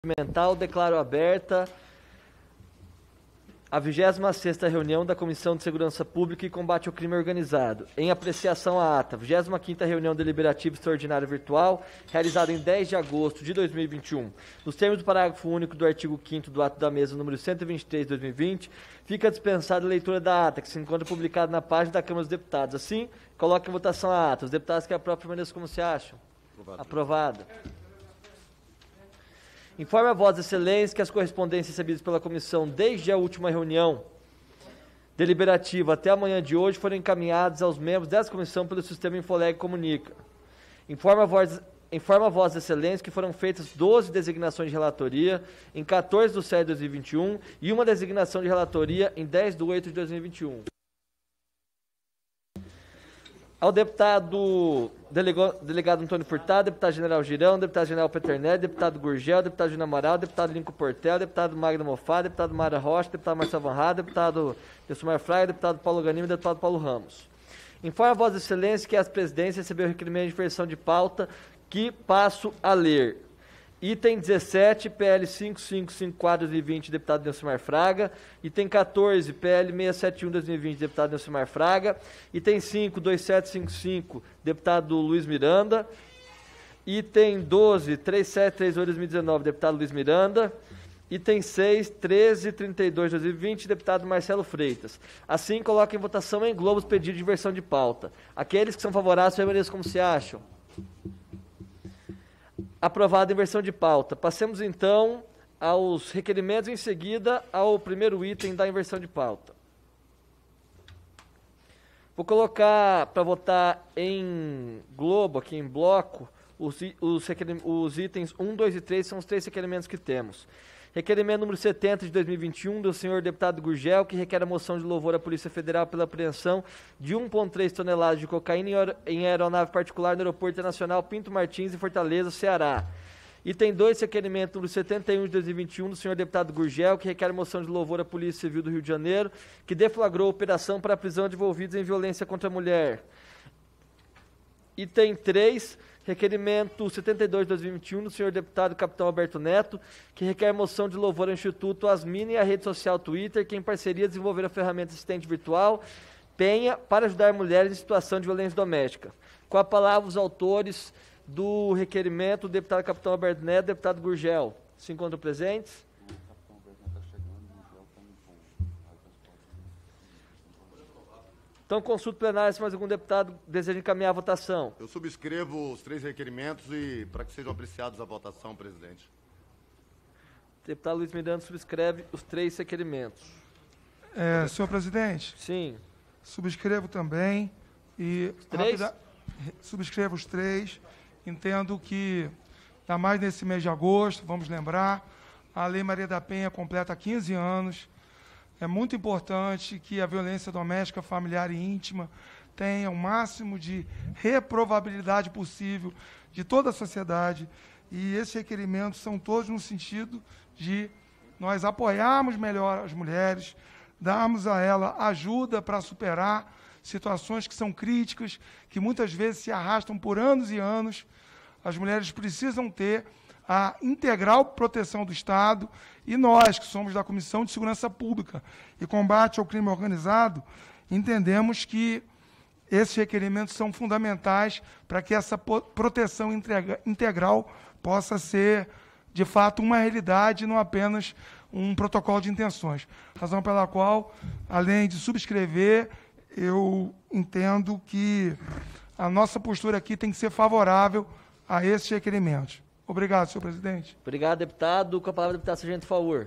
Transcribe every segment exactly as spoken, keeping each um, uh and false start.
Mental, declaro aberta a vigésima sexta reunião da Comissão de Segurança Pública e Combate ao Crime Organizado. Em apreciação à ata, vigésima quinta reunião deliberativa extraordinária virtual, realizada em dez de agosto de dois mil e vinte e um. Nos termos do parágrafo único do artigo quinto do ato da mesa número cento e vinte e três de dois mil e vinte, fica dispensada a leitura da ata, que se encontra publicada na página da Câmara dos Deputados. Assim, coloque em votação a ata. Os deputados que aprovam permaneçam como se acham. Aprovado. Aprovada. Informe a Vossa Excelência que as correspondências recebidas pela comissão desde a última reunião deliberativa até amanhã de hoje foram encaminhadas aos membros dessa comissão pelo sistema Infoleg Comunica. Informe a Vossa, informe a Vossa Excelência que foram feitas doze designações de relatoria em quatorze de setembro de dois mil e vinte e um e uma designação de relatoria em dez de oito de dois mil e vinte e um. Ao deputado delegado, delegado Antônio Furtado, deputado general Girão, deputado general Peternelli, deputado Gurgel, deputado Júnior Amaral, deputado Lincoln Portel, deputado Magno Mofá, deputado Mara Rocha, deputado Marcelo Van Rá, deputado Gilsomar Fraga, deputado Paulo Ganimo e deputado Paulo Ramos. Informa a Vossa Excelência que as presidências receberam requerimento de versão de pauta que passo a ler. Item dezessete, P L cinco cinco cinco quatro de dois mil e vinte, deputado Gilsomar Fraga. Item quatorze, P L seiscentos e setenta e um de dois mil e vinte, deputado Gilsomar Fraga. Item cinco, dois mil setecentos e cinquenta e cinco, deputado Luiz Miranda. Item doze, três mil setecentos e trinta e oito de dois mil e dezenove, deputado Luiz Miranda. Item seis, treze e trinta e dois de dois mil e vinte, deputado Marcelo Freitas. Assim, coloca em votação em globo os pedidos de versão de pauta. Aqueles que são favoráveis, permaneçam como se acham. Aprovado em versão de pauta. Passemos, então, aos requerimentos, em seguida, ao primeiro item da inversão de pauta. Vou colocar para votar em globo, aqui em bloco, os, os, os itens um, dois e três, são os três requerimentos que temos. Requerimento número setenta de dois mil e vinte e um, do senhor deputado Gurgel, que requer a moção de louvor à Polícia Federal pela apreensão de um vírgula três toneladas de cocaína em aeronave particular no Aeroporto Internacional Pinto Martins, em Fortaleza, Ceará. Item dois, requerimento número setenta e um de dois mil e vinte e um, do senhor deputado Gurgel, que requer a moção de louvor à Polícia Civil do Rio de Janeiro, que deflagrou operação para a prisão de envolvidos em violência contra a mulher. Item três, requerimento setenta e dois de dois mil e vinte e um, do senhor deputado Capitão Alberto Neto, que requer moção de louvor ao Instituto Asmina e à rede social Twitter, que em parceria desenvolveram a ferramenta assistente virtual Penha para ajudar mulheres em situação de violência doméstica. Com a palavra os autores do requerimento, o deputado Capitão Alberto Neto, deputado Gurgel. Se encontram presentes? Então, consulta plenária se mais algum deputado deseja encaminhar a votação. Eu subscrevo os três requerimentos e para que sejam apreciados a votação, presidente. Deputado Luiz Miranda subscreve os três requerimentos. É, senhor presidente? Sim. Subscrevo também e... Os três? Rápida, subscrevo os três. Entendo que, ainda mais nesse mês de agosto, vamos lembrar, a Lei Maria da Penha completa quinze anos. É muito importante que a violência doméstica, familiar e íntima tenha o máximo de reprovabilidade possível de toda a sociedade. E esses requerimentos são todos no sentido de nós apoiarmos melhor as mulheres, darmos a ela ajuda para superar situações que são críticas, que muitas vezes se arrastam por anos e anos. As mulheres precisam ter a integral proteção do Estado, e nós, que somos da Comissão de Segurança Pública e Combate ao Crime Organizado, entendemos que esses requerimentos são fundamentais para que essa proteção integral possa ser, de fato, uma realidade e não apenas um protocolo de intenções. Razão pela qual, além de subscrever, eu entendo que a nossa postura aqui tem que ser favorável a esses requerimentos. Obrigado, senhor presidente. Obrigado, deputado. Com a palavra, deputado Sargento, por favor.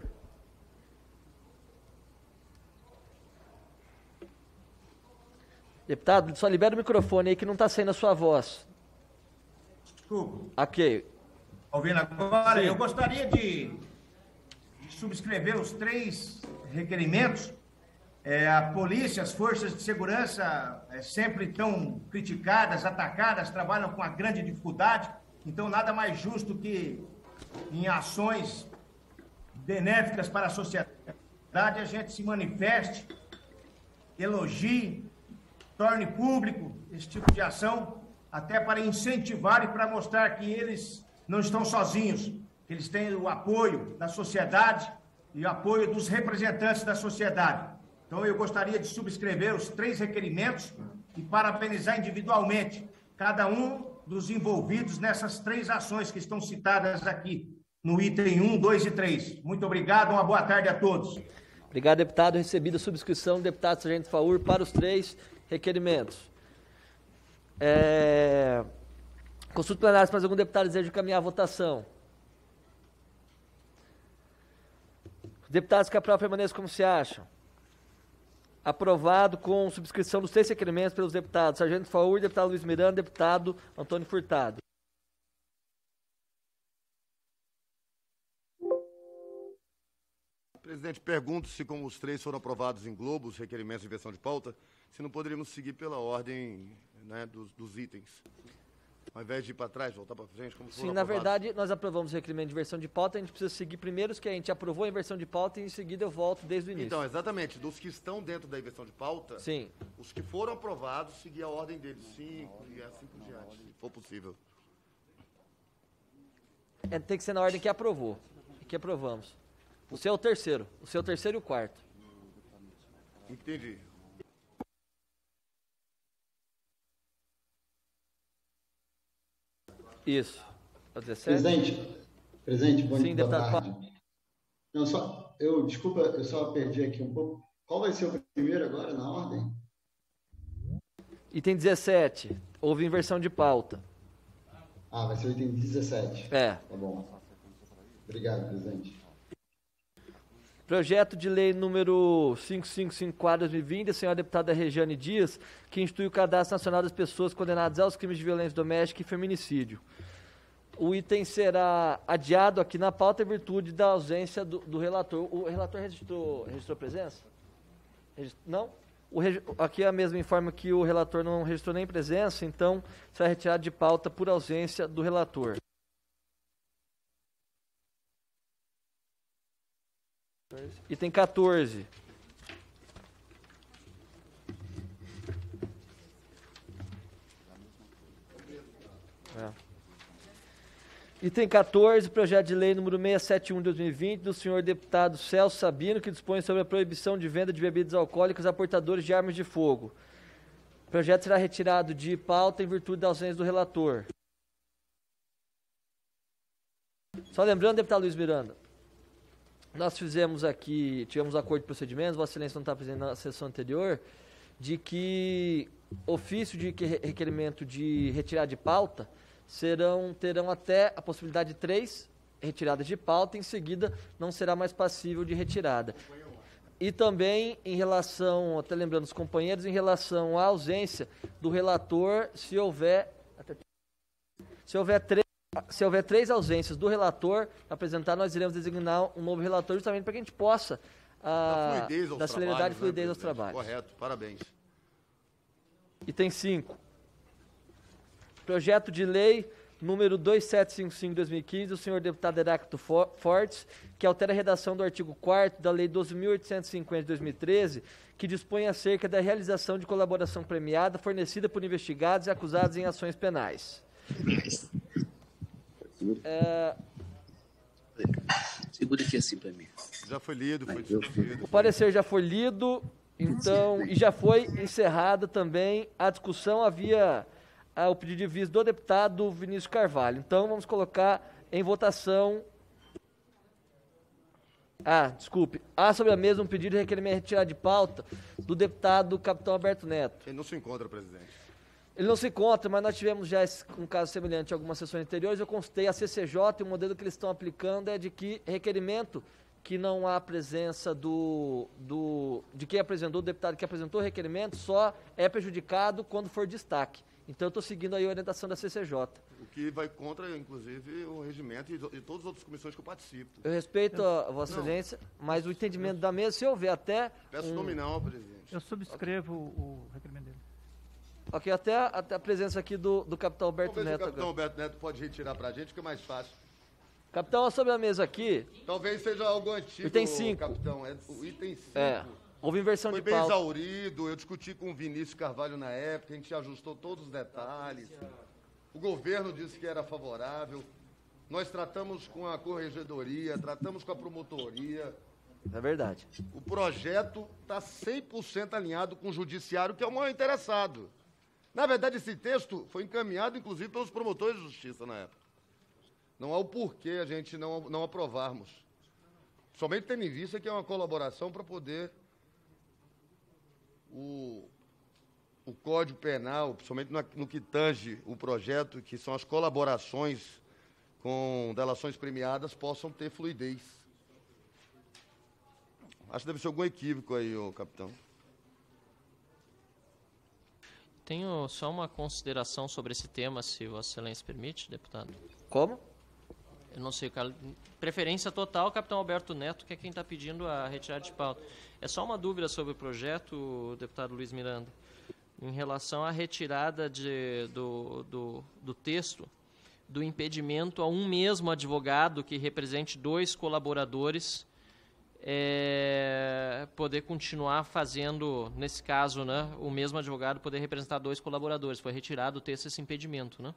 Deputado, só libera o microfone aí que não está saindo a sua voz. Desculpa. Ok. Ouvindo agora, Sim. eu gostaria de, de subscrever os três requerimentos. É, a polícia, as forças de segurança é, sempre tão criticadas, atacadas, trabalham com uma grande dificuldade. Então, nada mais justo que em ações benéficas para a sociedade, a gente se manifeste, elogie, torne público esse tipo de ação, até para incentivar e para mostrar que eles não estão sozinhos. que eles têm o apoio da sociedade e o apoio dos representantes da sociedade. Então, eu gostaria de subscrever os três requerimentos e parabenizar individualmente cada um dos envolvidos nessas três ações que estão citadas aqui, no item um, dois e três. Muito obrigado, uma boa tarde a todos. Obrigado, deputado. Recebida a subscrição do deputado Sargento Faur para os três requerimentos. É... Consulta plenária, se mais algum deputado deseja encaminhar a votação. Os deputados que aprovam permaneçam como se acham. Aprovado com subscrição dos três requerimentos pelos deputados Sargento Faur, deputado Luiz Miranda, deputado Antônio Furtado. Presidente, pergunto se, como os três foram aprovados em globo, os requerimentos de inversão de pauta, se não poderíamos seguir pela ordem, né, dos, dos itens. Ao invés de ir para trás, voltar para frente, como foram Sim, na aprovados. verdade, nós aprovamos o requerimento de inversão de pauta, a gente precisa seguir primeiro os que a gente aprovou a inversão de pauta e em seguida eu volto desde o início. Então, exatamente, dos que estão dentro da inversão de pauta, Sim. os que foram aprovados, seguir a ordem deles, cinco e assim por diante, se for possível. É, tem que ser na ordem que aprovou, que aprovamos. O seu é o terceiro, o seu é o terceiro e o quarto. Entendi. Isso. É o dezessete? Presidente, presidente, bom Sim, boa deputado tarde. Não, só, eu, desculpa, eu só perdi aqui um pouco. Qual vai ser o primeiro agora na ordem? Item dezessete, houve inversão de pauta. Ah, vai ser o item dezessete. É. Tá bom. Obrigado, presidente. Projeto de lei número cinco mil quinhentos e cinquenta e quatro barra dois mil e vinte, da senhora deputada Regiane Dias, que institui o cadastro nacional das pessoas condenadas aos crimes de violência doméstica e feminicídio. O item será adiado aqui na pauta em virtude da ausência do, do relator. O relator registrou, registrou presença? Regist... Não? O reg... Aqui a mesma informa que o relator não registrou nem presença, então será retirado de pauta por ausência do relator. Item quatorze. É. Item quatorze, projeto de lei número seiscentos e setenta e um de dois mil e vinte, do senhor deputado Celso Sabino, que dispõe sobre a proibição de venda de bebidas alcoólicas a portadores de armas de fogo. O projeto será retirado de pauta em virtude da ausência do relator. Só lembrando, deputado Luiz Miranda, nós fizemos aqui, tivemos um acordo de procedimentos, Vossa Excelência não está presente na sessão anterior, de que ofício de requerimento de retirada de pauta serão, terão até a possibilidade de três retiradas de pauta, em seguida não será mais passível de retirada. E também em relação, até lembrando os companheiros, em relação à ausência do relator, se houver, se houver três, Se houver três ausências do relator apresentar, nós iremos designar um novo relator justamente para que a gente possa Da fluidez aos da celeridade e trabalhos, fluidez né, aos presidente? trabalhos. Correto, parabéns. Item cinco. Projeto de lei número dois mil setecentos e cinquenta e cinco de dois mil e quinze, do senhor deputado Heráclito Fortes, que altera a redação do artigo quarto da lei doze mil oitocentos e cinquenta de dois mil e treze, que dispõe acerca da realização de colaboração premiada fornecida por investigados e acusados em ações penais. É... Segura aqui assim para mim. Já foi lido, foi discutido. O parecer já foi lido, então, e já foi encerrada também a discussão, havia ah, o pedido de vista do deputado Vinícius Carvalho. Então, vamos colocar em votação... Ah, desculpe. Há sobre a mesa um pedido de requerimento retirado de pauta do deputado Capitão Alberto Neto. Ele não se encontra, presidente. Ele não se encontra, mas nós tivemos já esse, um caso semelhante em algumas sessões anteriores. Eu consultei a C C J e o modelo que eles estão aplicando é de que requerimento que não há presença do, do, de quem apresentou, do deputado que apresentou o requerimento, só é prejudicado quando for destaque. Então, eu estou seguindo aí a orientação da C C J. O que vai contra, inclusive, o regimento e, e todas as outras comissões que eu participo. Eu respeito a Vossa Não. Excelência, mas o entendimento da mesa, se houver até... Peço um, nominal, presidente. Eu subscrevo o, o requerimento dele. Ok, até, até a presença aqui do, do capitão Alberto Talvez Neto o capitão agora. Alberto Neto pode retirar para a gente, fica mais fácil. Capitão, sobre a mesa aqui, Talvez seja algo antigo, Item cinco. capitão. É o item cinco. é, houve inversão Foi de bem pauta. exaurido, eu discuti com o Vinícius Carvalho na época, a gente ajustou todos os detalhes. O governo disse que era favorável. nós tratamos com a corregedoria, tratamos com a promotoria. É verdade. O projeto está cem por cento alinhado com o judiciário, que é o maior interessado. Na verdade, esse texto foi encaminhado, inclusive, pelos promotores de justiça na época. Não há o porquê a gente não, não aprovarmos. Somente tendo em vista que é uma colaboração para poder o, o Código Penal, principalmente no, no que tange o projeto, que são as colaborações com delações premiadas, possam ter fluidez. Acho que deve ser algum equívoco aí, ô capitão. Tenho só uma consideração sobre esse tema, se Vossa Excelência permite, deputado. Como? Eu não sei, preferência total, capitão Alberto Neto, que é quem está pedindo a retirada de pauta. É só uma dúvida sobre o projeto, deputado Luiz Miranda, em relação à retirada de, do, do, do texto do impedimento a um mesmo advogado que represente dois colaboradores é, poder continuar fazendo, nesse caso, né, o mesmo advogado poder representar dois colaboradores. Foi retirado o texto esse impedimento, né?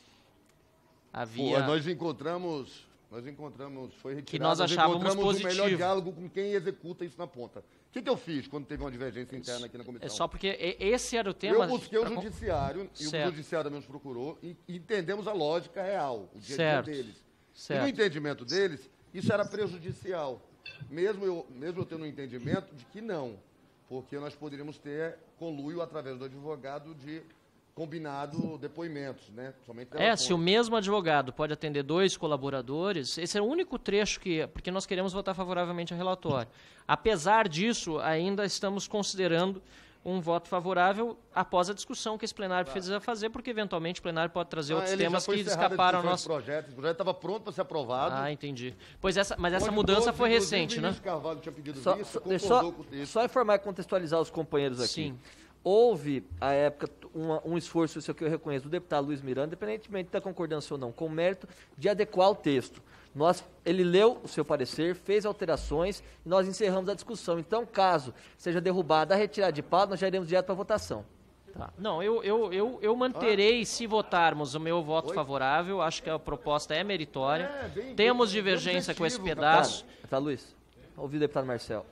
Havia... Pô, nós encontramos, nós encontramos, foi retirado, que nós achávamos nós encontramos positivo. o melhor diálogo com quem executa isso na ponta. O que, que eu fiz quando teve uma divergência interna aqui na comissão? É só porque esse era o tema... Eu busquei o pra... judiciário, certo. e o judiciário também nos procurou, e, e entendemos a lógica real, o dia a certo. dia deles. Certo. E no entendimento deles, isso era prejudicial. Mesmo eu, mesmo eu tendo um entendimento de que não, porque nós poderíamos ter conluio através do advogado de combinado depoimentos, né? Somente é, se o mesmo advogado pode atender dois colaboradores, esse é o único trecho que... Porque nós queremos votar favoravelmente ao relatório. Apesar disso, ainda estamos considerando um voto favorável após a discussão que esse plenário tá. precisa fazer, porque eventualmente o plenário pode trazer ah, outros temas que escaparam ao nosso... Projeto. O projeto estava pronto para ser aprovado. Ah, entendi. Pois essa, mas essa mudança todos, foi recente, né? Carvalho tinha pedido só, isso, só, só, com o só informar e contextualizar os companheiros aqui. Sim. Houve, à época, um, um esforço, isso aqui eu reconheço, do deputado Luiz Miranda, independentemente da concordância ou não, com o mérito de adequar o texto. Nós, ele leu o seu parecer, fez alterações e nós encerramos a discussão. Então, caso seja derrubada a retirada de pauta, nós já iremos direto para a votação. Tá. Não, eu, eu, eu, eu manterei, ah. se votarmos, o meu voto Oi? favorável. Acho que a proposta é meritória. É, bem, Temos bem, divergência bem com esse pedaço. Deputado, deputado Luiz, ouvi o deputado Marcel.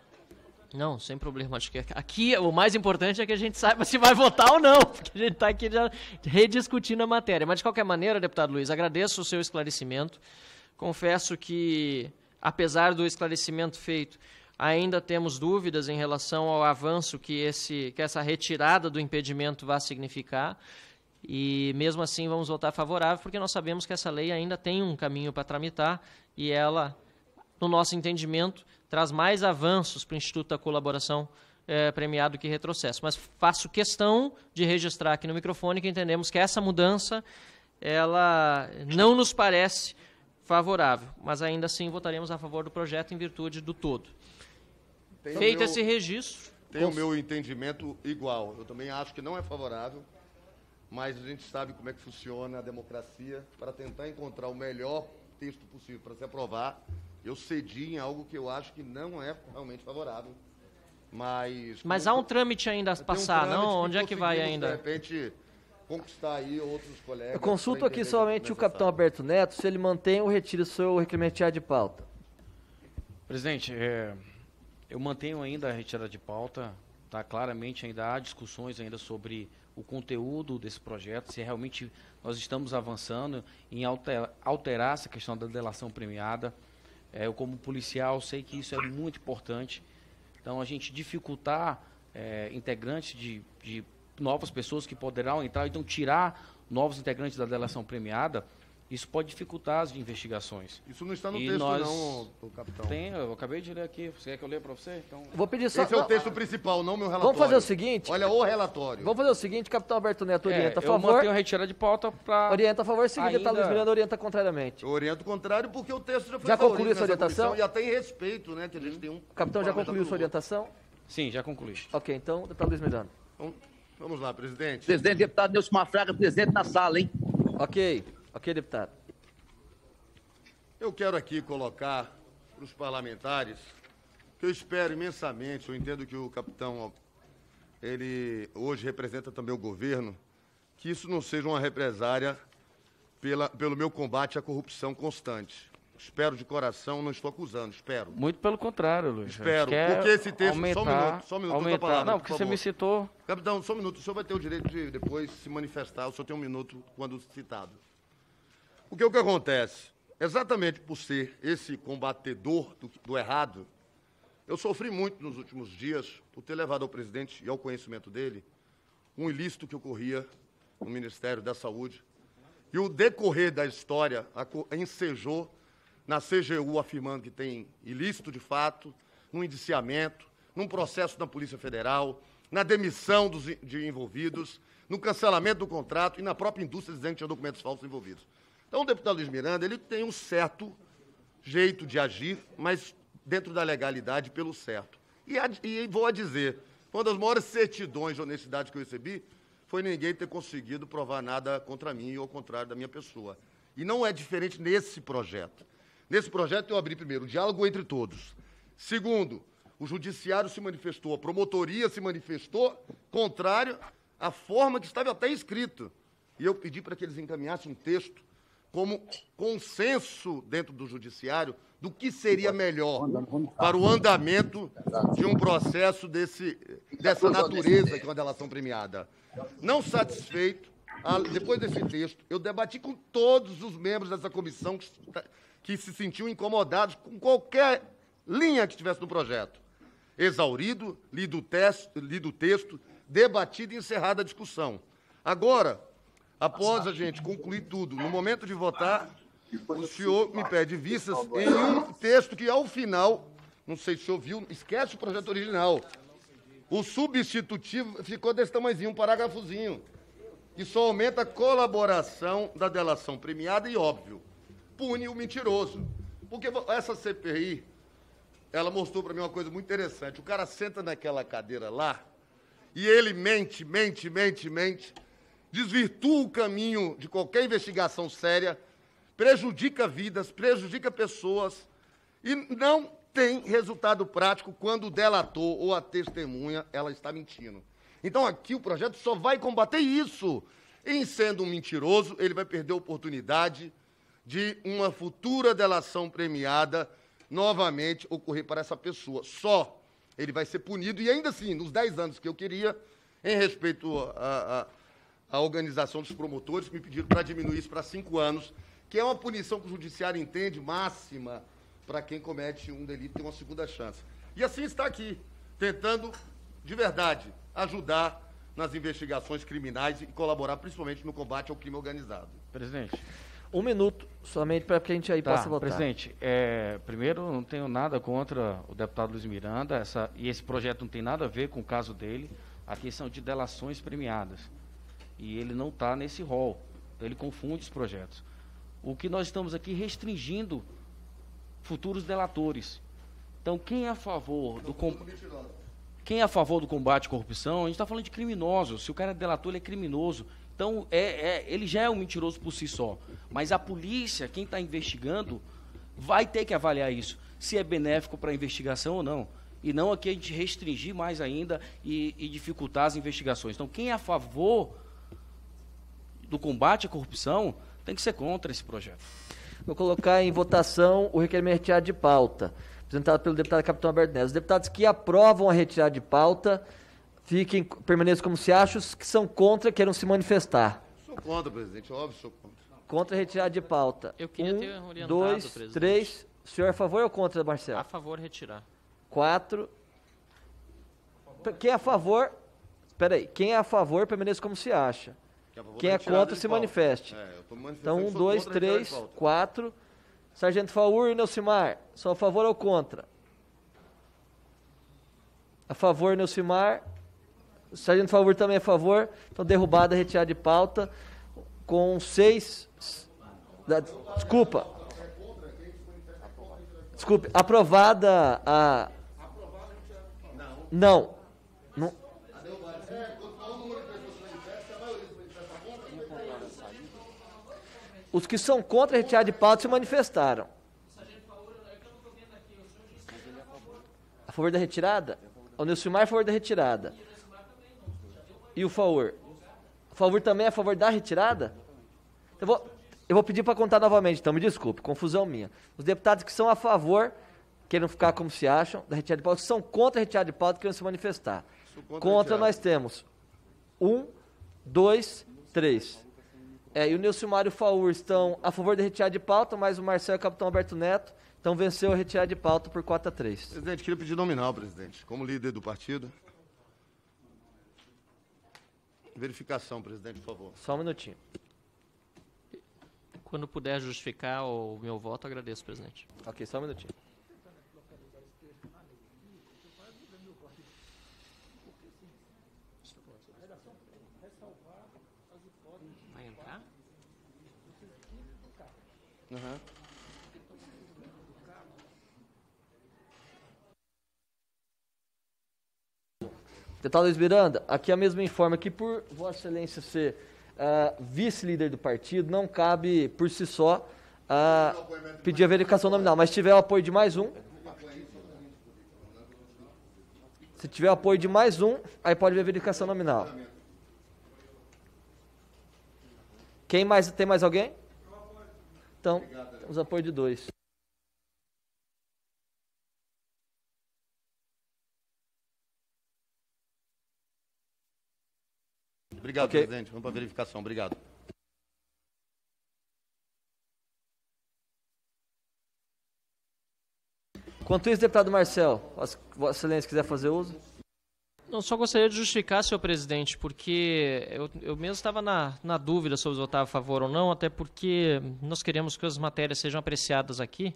Não, sem problema. Acho que aqui o mais importante é que a gente saiba se vai votar ou não, porque a gente está aqui já rediscutindo a matéria. Mas, de qualquer maneira, deputado Luiz, agradeço o seu esclarecimento. Confesso que, apesar do esclarecimento feito, ainda temos dúvidas em relação ao avanço que, esse, que essa retirada do impedimento vai significar. E, mesmo assim, vamos votar favorável, porque nós sabemos que essa lei ainda tem um caminho para tramitar e ela, no nosso entendimento, traz mais avanços para o Instituto da Colaboração é, Premiado que retrocesso. Mas faço questão de registrar aqui no microfone que entendemos que essa mudança ela não nos parece favorável, mas ainda assim votaremos a favor do projeto em virtude do todo. Tem Feito meu, esse registro... Tem cons... o meu entendimento igual. Eu também acho que não é favorável, mas a gente sabe como é que funciona a democracia para tentar encontrar o melhor texto possível para se aprovar. Eu cedi em algo que eu acho que não é realmente favorável, mas... Mas há um trâmite ainda a passar, um não? Onde é que vai ainda? De repente, conquistar aí outros colegas... Eu consulto aqui somente o capitão Alberto Neto, se ele mantém ou retira o seu requerimento de pauta. Presidente, é, eu mantenho ainda a retirada de pauta, tá? Claramente ainda há discussões ainda sobre o conteúdo desse projeto, se realmente nós estamos avançando em alterar, alterar essa questão da delação premiada. É, eu, como policial, sei que isso é muito importante. Então, a gente dificultar é, integrantes de, de novas pessoas que poderão entrar, então tirar novos integrantes da delação premiada, isso pode dificultar as investigações. Isso não está no e texto, nós... não, capitão. Tem, eu acabei de ler aqui. Você quer que eu leia para você? Então... Vou pedir só... Esse é o texto principal, não meu relatório. Vamos fazer o seguinte... Olha, o relatório. Vamos fazer o seguinte, capitão Alberto Neto orienta é, a favor... Eu mantenho a retirada de pauta para... Orienta a favor, seguinte, ainda... deputado Luiz Miranda orienta contrariamente. Eu oriento o contrário porque o texto já foi Já concluiu essa orientação? E até em respeito, né, que a gente tem um... O capitão já concluiu sua orientação? Sim, já concluí. Ok, então, deputado Luiz Miranda. Então, vamos lá, presidente. Presidente, deputado Nilson Mafraga, presidente na sala, hein? Ok, ok, deputado. Eu quero aqui colocar para os parlamentares que eu espero imensamente, eu entendo que o capitão, ele hoje representa também o governo, que isso não seja uma represária pela, pelo meu combate à corrupção constante. Espero de coração, não estou acusando, espero. Muito pelo contrário, Luiz. Espero, Quer porque esse texto... aumentar, só um minuto, só um minuto, aumentar, outra palavra, não, por porque você favor. me citou... Capitão, só um minuto, o senhor vai ter o direito de depois se manifestar, o senhor tem um minuto quando citado. O que, o que acontece? Exatamente por ser esse combatedor do, do errado, eu sofri muito nos últimos dias por ter levado ao presidente e ao conhecimento dele um ilícito que ocorria no Ministério da Saúde. E o decorrer da história ensejou na C G U afirmando que tem ilícito de fato, num indiciamento, num processo na Polícia Federal, na demissão dos de envolvidos, no cancelamento do contrato e na própria indústria dizendo que tinha documentos falsos envolvidos. Então, o deputado Luiz Miranda, ele tem um certo jeito de agir, mas dentro da legalidade, pelo certo. E, a, e vou a dizer, uma das maiores certidões de honestidade que eu recebi foi ninguém ter conseguido provar nada contra mim ou ao contrário da minha pessoa. E não é diferente nesse projeto. Nesse projeto eu abri, primeiro, o diálogo entre todos. Segundo, o judiciário se manifestou, a promotoria se manifestou contrário à forma que estava até escrito. E eu pedi para que eles encaminhassem um texto como consenso dentro do judiciário do que seria melhor para o andamento de um processo desse, dessa natureza, que é uma delação premiada. Não satisfeito, depois desse texto, eu debati com todos os membros dessa comissão que, que se sentiam incomodados com qualquer linha que estivesse no projeto. Exaurido, lido o texto, lido o texto, debatido e encerrada a discussão. Agora, após a gente concluir tudo, no momento de votar, o senhor me pede vistas em um texto que, ao final, não sei se o senhor viu, esquece o projeto original. O substitutivo ficou desse tamanhozinho, um parágrafozinho, que só aumenta a colaboração da delação premiada e, óbvio, pune o mentiroso. Porque essa C P I, ela mostrou para mim uma coisa muito interessante. O cara senta naquela cadeira lá e ele mente, mente, mente, mente, desvirtua o caminho de qualquer investigação séria, prejudica vidas, prejudica pessoas e não tem resultado prático quando o delator ou a testemunha ela está mentindo. Então aqui o projeto só vai combater isso. Em sendo um mentiroso, ele vai perder a oportunidade de uma futura delação premiada novamente ocorrer para essa pessoa. Só ele vai ser punido e ainda assim, nos dez anos que eu queria, em respeito a... a a organização dos promotores me pediram para diminuir isso para cinco anos, que é uma punição que o judiciário entende máxima para quem comete um delito ter uma segunda chance. E assim está aqui, tentando, de verdade, ajudar nas investigações criminais e colaborar principalmente no combate ao crime organizado. Presidente. Um minuto somente para que a gente aí tá, possa votar. Presidente, é, primeiro, não tenho nada contra o deputado Luiz Miranda, essa, e esse projeto não tem nada a ver com o caso dele, a questão de delações premiadas. E ele não está nesse rol, então ele confunde os projetos. O que nós estamos aqui restringindo futuros delatores. Então, quem é a favor do com... quem é a favor do combate à corrupção, a gente está falando de criminosos. Se o cara é delator, ele é criminoso. Então, é, é, ele já é um mentiroso por si só. Mas a polícia, quem está investigando, vai ter que avaliar isso, se é benéfico para a investigação ou não. E não aqui a gente restringir mais ainda e, e dificultar as investigações. Então, quem é a favor do combate à corrupção tem que ser contra esse projeto. Vou colocar em votação o requerimento de retirada de pauta, apresentado pelo deputado Capitão Alberto Neves. Os deputados que aprovam a retirada de pauta, fiquem, permaneçam como se acham, os que são contra, queiram se manifestar. Sou contra, presidente, óbvio, sou contra. Contra a retirada de pauta. Eu queria um, ter orientado, dois, presidente. três. O senhor é a favor ou contra, Marcelo? A favor, retirar. Quatro. Quem é a favor... Espera aí. Quem é a favor, permaneça como se acha. Quem é contra, se manifeste. É, eu tô manifestando, então, um, sou dois, contra a retirada de três, pauta. quatro. Sargento Faur e Neucimar, são a favor ou contra? A favor, Neucimar. O Sargento Faur também é a favor. Então, derrubada, retirada de pauta. Com seis... da- Desculpa. Desculpe. Aprovada a... Não. Não. Os que são contra a retirada de pauta se manifestaram. A favor da retirada? O Neucimar é a favor da retirada. E o Faur? O Faur também é a favor da retirada? Eu vou, eu Eu vou pedir para contar novamente, então, me desculpe, confusão minha. Os deputados que são a favor, queiram ficar como se acham, da retirada de pauta, que são contra a retirada de pauta, queiram se manifestar. Contra, contra nós temos um, dois, três. É, e o Nilson Mário Faur estão a favor da retirada de pauta, mas o Marcelo e o Capitão Alberto Neto, então venceu a retirada de pauta por quatro a três. Presidente, queria pedir nominal, presidente, como líder do partido. Verificação, presidente, por favor. Só um minutinho. Quando puder justificar o meu voto, agradeço, presidente. Ok, só um minutinho. Vai entrar? Uhum. Deputado Luiz Miranda, aqui a mesma informa que por Vossa Excelência ser uh, vice-líder do partido, não cabe por si só uh, pedir a verificação nominal, mas se tiver o apoio de mais um, se tiver o apoio de mais um, aí pode ver a verificação nominal. Quem mais, tem mais alguém? Então, temos apoio de dois. Obrigado, okay. presidente. Vamos para a verificação. Obrigado. Enquanto isso, deputado Marcel, Vossa Excelência quiser fazer uso. Não, só gostaria de justificar, senhor presidente, porque eu, eu mesmo estava na, na dúvida sobre votar a favor ou não, até porque nós queremos que as matérias sejam apreciadas aqui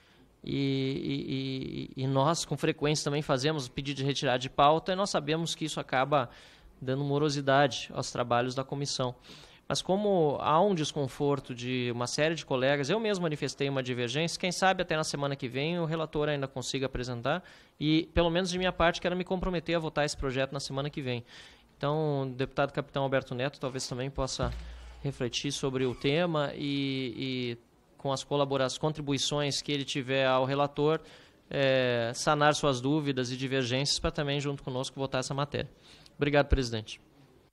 e, e, e nós, com frequência, também fazemos pedido de retirada de pauta e nós sabemos que isso acaba dando morosidade aos trabalhos da comissão. Mas como há um desconforto de uma série de colegas, eu mesmo manifestei uma divergência, quem sabe até na semana que vem o relator ainda consiga apresentar e, pelo menos de minha parte, quero me comprometer a votar esse projeto na semana que vem. Então, o deputado capitão Alberto Neto talvez também possa refletir sobre o tema e, e com as colaborações, contribuições que ele tiver ao relator, é, sanar suas dúvidas e divergências para também, junto conosco, votar essa matéria. Obrigado, presidente.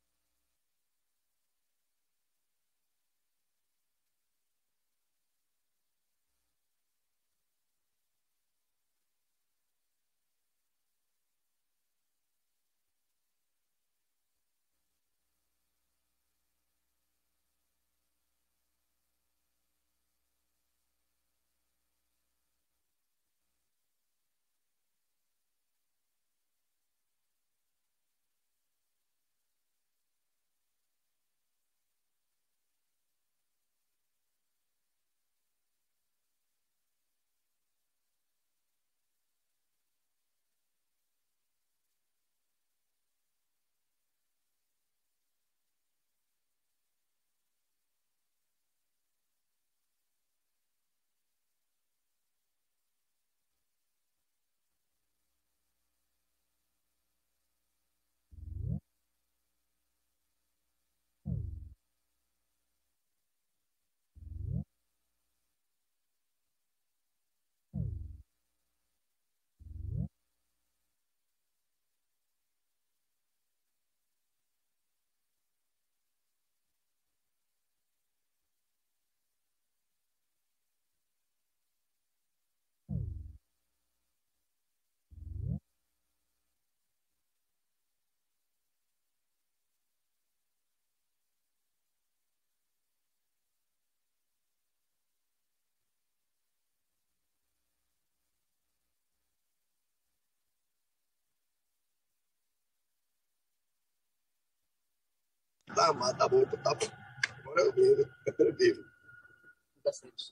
Tá, mas tá bom, tá bom. Agora eu vivo, eu vivo. Tá certo.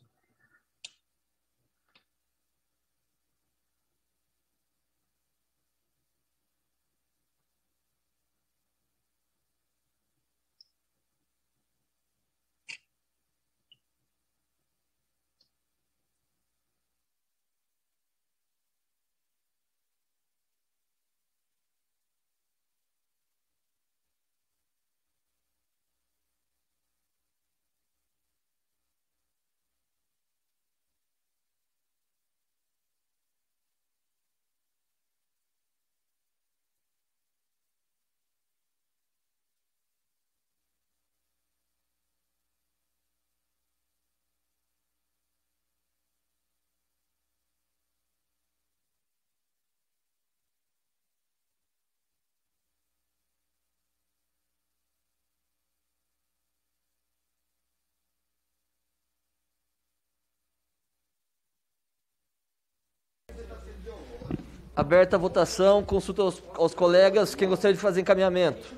Aberta a votação, consulta aos, aos colegas, quem gostaria de fazer encaminhamento.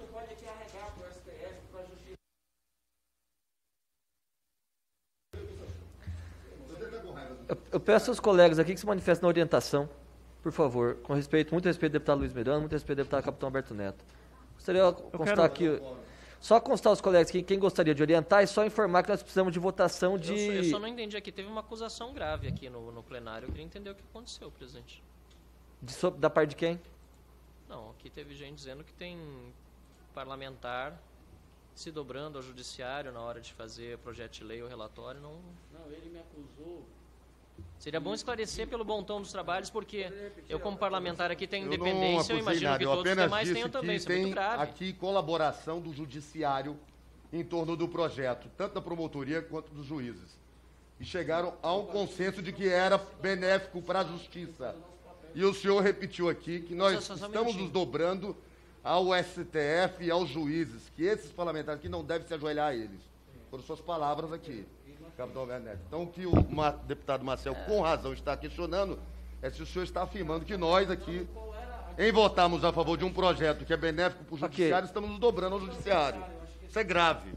Eu, eu peço aos colegas aqui que se manifestem na orientação, por favor, com respeito, muito respeito ao deputado Luiz Miranda, muito respeito ao deputado Capitão Alberto Neto. Gostaria de constar quero... aqui, só constar aos colegas que quem gostaria de orientar e só informar que nós precisamos de votação de... Eu só, eu só não entendi aqui, teve uma acusação grave aqui no, no plenário, eu queria entender o que aconteceu, presidente. de so- da parte de quem? Não, aqui teve gente dizendo que tem parlamentar se dobrando ao judiciário na hora de fazer projeto de lei ou relatório. Não, Não, ele me acusou. seria bom esclarecer pelo bom tom dos trabalhos, porque eu, como parlamentar aqui, tenho Eu não independência, eu acusei imagino nada, que eu todos os apenas demais disse tenham também, que isso é muito tem grave. aqui colaboração do judiciário em torno do projeto, tanto da promotoria quanto dos juízes. E chegaram a um consenso de que era benéfico para a justiça. E o senhor repetiu aqui que nós Só- só um estamos minutinho. nos dobrando ao S T F e aos juízes, que esses parlamentares aqui não devem se ajoelhar a eles. Foram suas palavras aqui, capitão Alberto Neto. Então, o que o ma- deputado Marcel, com razão, está questionando é se o senhor está afirmando que nós aqui, em votarmos a favor de um projeto que é benéfico para o Ok. judiciário, estamos nos dobrando ao judiciário. Isso é grave.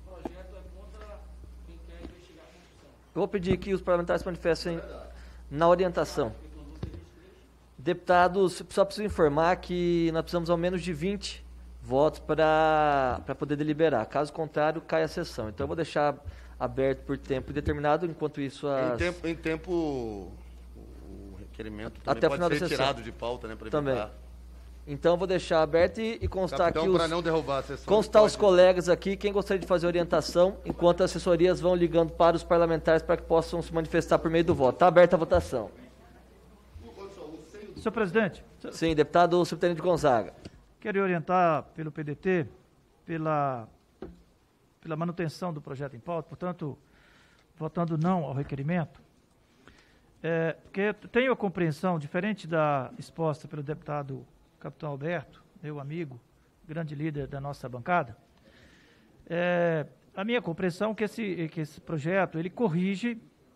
Eu vou pedir que os parlamentares se manifestem na orientação. Deputados, só preciso informar que nós precisamos ao menos de vinte votos para para poder deliberar. Caso contrário, cai a sessão. Então, eu vou deixar aberto por tempo determinado, enquanto isso Em as... tempo, em tempo o o requerimento também Até o pode final da ser sessão. tirado de pauta, né, para Também. evitar. Então, eu vou deixar aberto e, e constar Capitão, aqui os... para não derrubar a sessão. Constar os pode- colegas aqui, quem gostaria de fazer orientação, enquanto as assessorias vão ligando para os parlamentares para que possam se manifestar por meio do voto. Está aberta a votação. Senhor presidente, Sim, deputado subtenente Gonzaga. quero orientar pelo P D T, pela, pela manutenção do projeto em pauta, portanto, votando não ao requerimento, é, porque tenho a compreensão, diferente da exposta pelo deputado Capitão Alberto, meu amigo, grande líder da nossa bancada, é, a minha compreensão é que esse, que esse projeto, ele corrige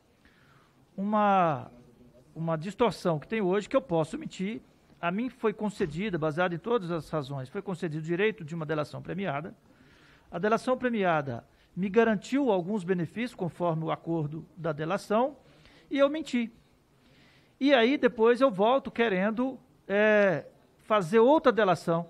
uma, uma distorção que tem hoje, que eu posso omitir. A mim foi concedida, baseado em todas as razões, foi concedido o direito de uma delação premiada. A delação premiada me garantiu alguns benefícios, conforme o acordo da delação, e eu menti. E aí, depois, eu volto querendo é, fazer outra delação,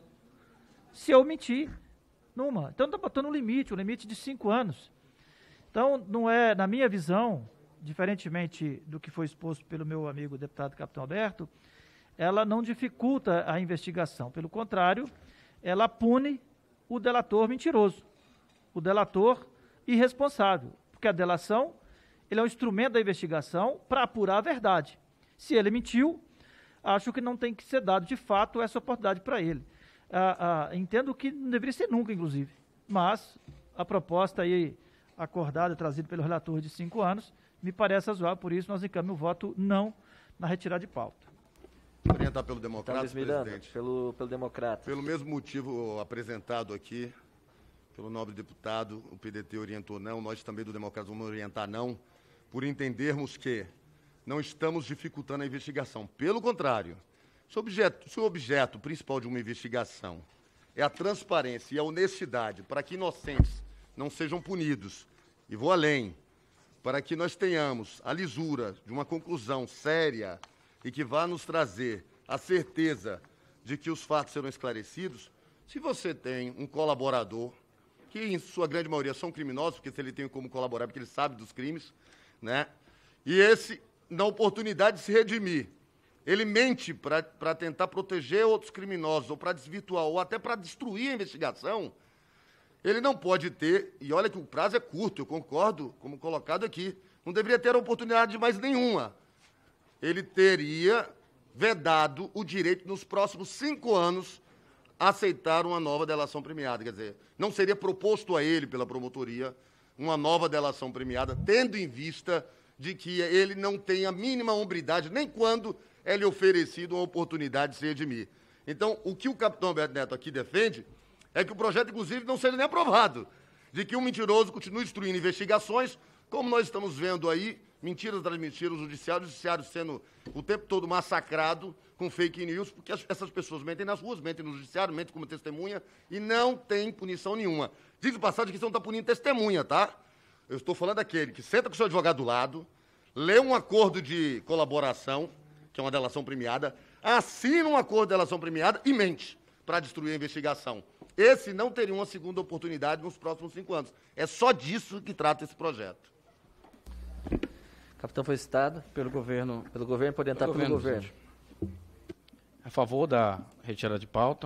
se eu mentir numa. Então, está botando um limite, um limite de cinco anos. Então, não é, na minha visão, diferentemente do que foi exposto pelo meu amigo deputado Capitão Alberto, ela não dificulta a investigação. Pelo contrário, ela pune o delator mentiroso, o delator irresponsável, porque a delação ele é um instrumento da investigação para apurar a verdade. Se ele mentiu, acho que não tem que ser dado de fato essa oportunidade para ele. Ah, ah, entendo que não deveria ser nunca, inclusive, mas a proposta aí acordada, trazida pelo relator de cinco anos, me parece razoável, por isso nós encaminhamos o voto não na retirada de pauta. Orientar pelo Democrata, Luiz Miranda, presidente. pelo, pelo Democrata. Pelo mesmo motivo apresentado aqui pelo nobre deputado, o P D T orientou não, nós também do Democrata vamos orientar não, por entendermos que não estamos dificultando a investigação. Pelo contrário, se o objeto, se o objeto principal de uma investigação é a transparência e a honestidade para que inocentes não sejam punidos, e vou além, para que nós tenhamos a lisura de uma conclusão séria e que vá nos trazer a certeza de que os fatos serão esclarecidos, se você tem um colaborador, que em sua grande maioria são criminosos, porque se ele tem como colaborar, porque ele sabe dos crimes, né? E esse, na oportunidade de se redimir, ele mente para tentar proteger outros criminosos, ou para desvirtuar, ou até para destruir a investigação, ele não pode ter, e olha que o prazo é curto, eu concordo, como colocado aqui, não deveria ter oportunidade de mais nenhuma. Ele teria vedado o direito, nos próximos cinco anos, aceitar uma nova delação premiada. Quer dizer, não seria proposto a ele, pela promotoria, uma nova delação premiada, tendo em vista de que ele não tem a mínima hombridade, nem quando é lhe oferecido uma oportunidade de se redimir. Então, o que o capitão Alberto Neto aqui defende é que o projeto, inclusive, não seja nem aprovado, de que um mentiroso continue destruindo investigações, como nós estamos vendo aí, Mentiras das mentiras, o judiciário, o judiciário sendo o tempo todo massacrado com fake news, porque as, essas pessoas mentem nas ruas, mentem no judiciário, mentem como testemunha e não tem punição nenhuma. Diz de passagem que você não está punindo testemunha, tá? Eu estou falando daquele que senta com o seu advogado do lado, lê um acordo de colaboração, que é uma delação premiada, assina um acordo de delação premiada e mente para destruir a investigação. Esse não teria uma segunda oportunidade nos próximos cinco anos. É só disso que trata esse projeto. O capitão foi citado Pelo governo. pelo governo, pode entrar pelo Pelo governo. governo, A favor da retirada de pauta.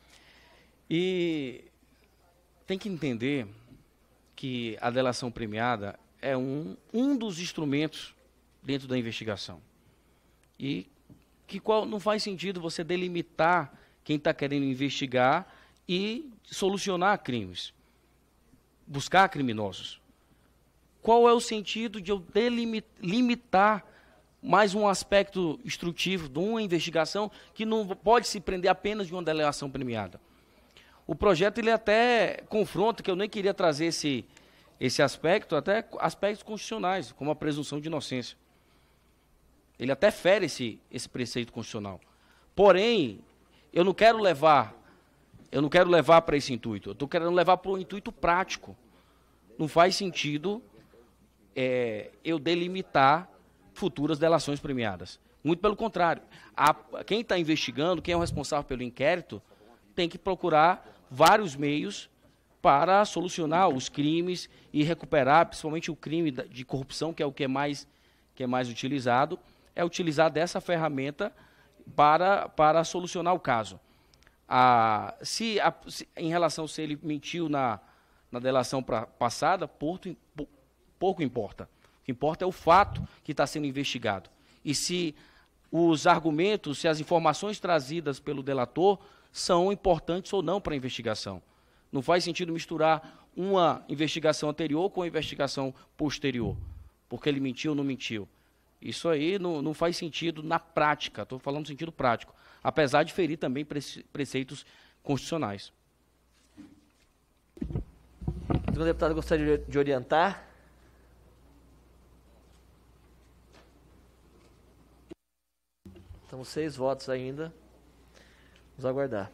E tem que entender que a delação premiada é um, um dos instrumentos dentro da investigação. E que qual, não faz sentido você delimitar quem está querendo investigar e solucionar crimes, buscar criminosos. Qual é o sentido de eu delimitar mais um aspecto instrutivo de uma investigação que não pode se prender apenas de uma delação premiada? O projeto ele até confronta, que eu nem queria trazer esse, esse aspecto, até aspectos constitucionais, como a presunção de inocência. Ele até fere esse, esse preceito constitucional. Porém, eu não quero levar, eu não quero levar para esse intuito, eu estou querendo levar para o intuito prático. Não faz sentido é, eu delimitar futuras delações premiadas. Muito pelo contrário. A, quem está investigando, quem é o responsável pelo inquérito, tem que procurar vários meios para solucionar os crimes e recuperar, principalmente o crime de corrupção, que é o que é mais, que é mais utilizado, é utilizar dessa ferramenta para, para solucionar o caso. A, se, a, se, em relação se ele mentiu na, na delação pra, passada, pouco, pouco importa. O que importa é o fato que está sendo investigado. E se os argumentos, se as informações trazidas pelo delator são importantes ou não para a investigação. Não faz sentido misturar uma investigação anterior com a investigação posterior, porque ele mentiu ou não mentiu. Isso aí não, não faz sentido na prática, estou falando no sentido prático, apesar de ferir também preceitos constitucionais. O segundo deputado gostaria de orientar. Estamos seis votos ainda. Vamos aguardar.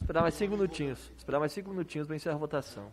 Esperar mais cinco minutinhos. Esperar mais cinco minutinhos para encerrar a votação.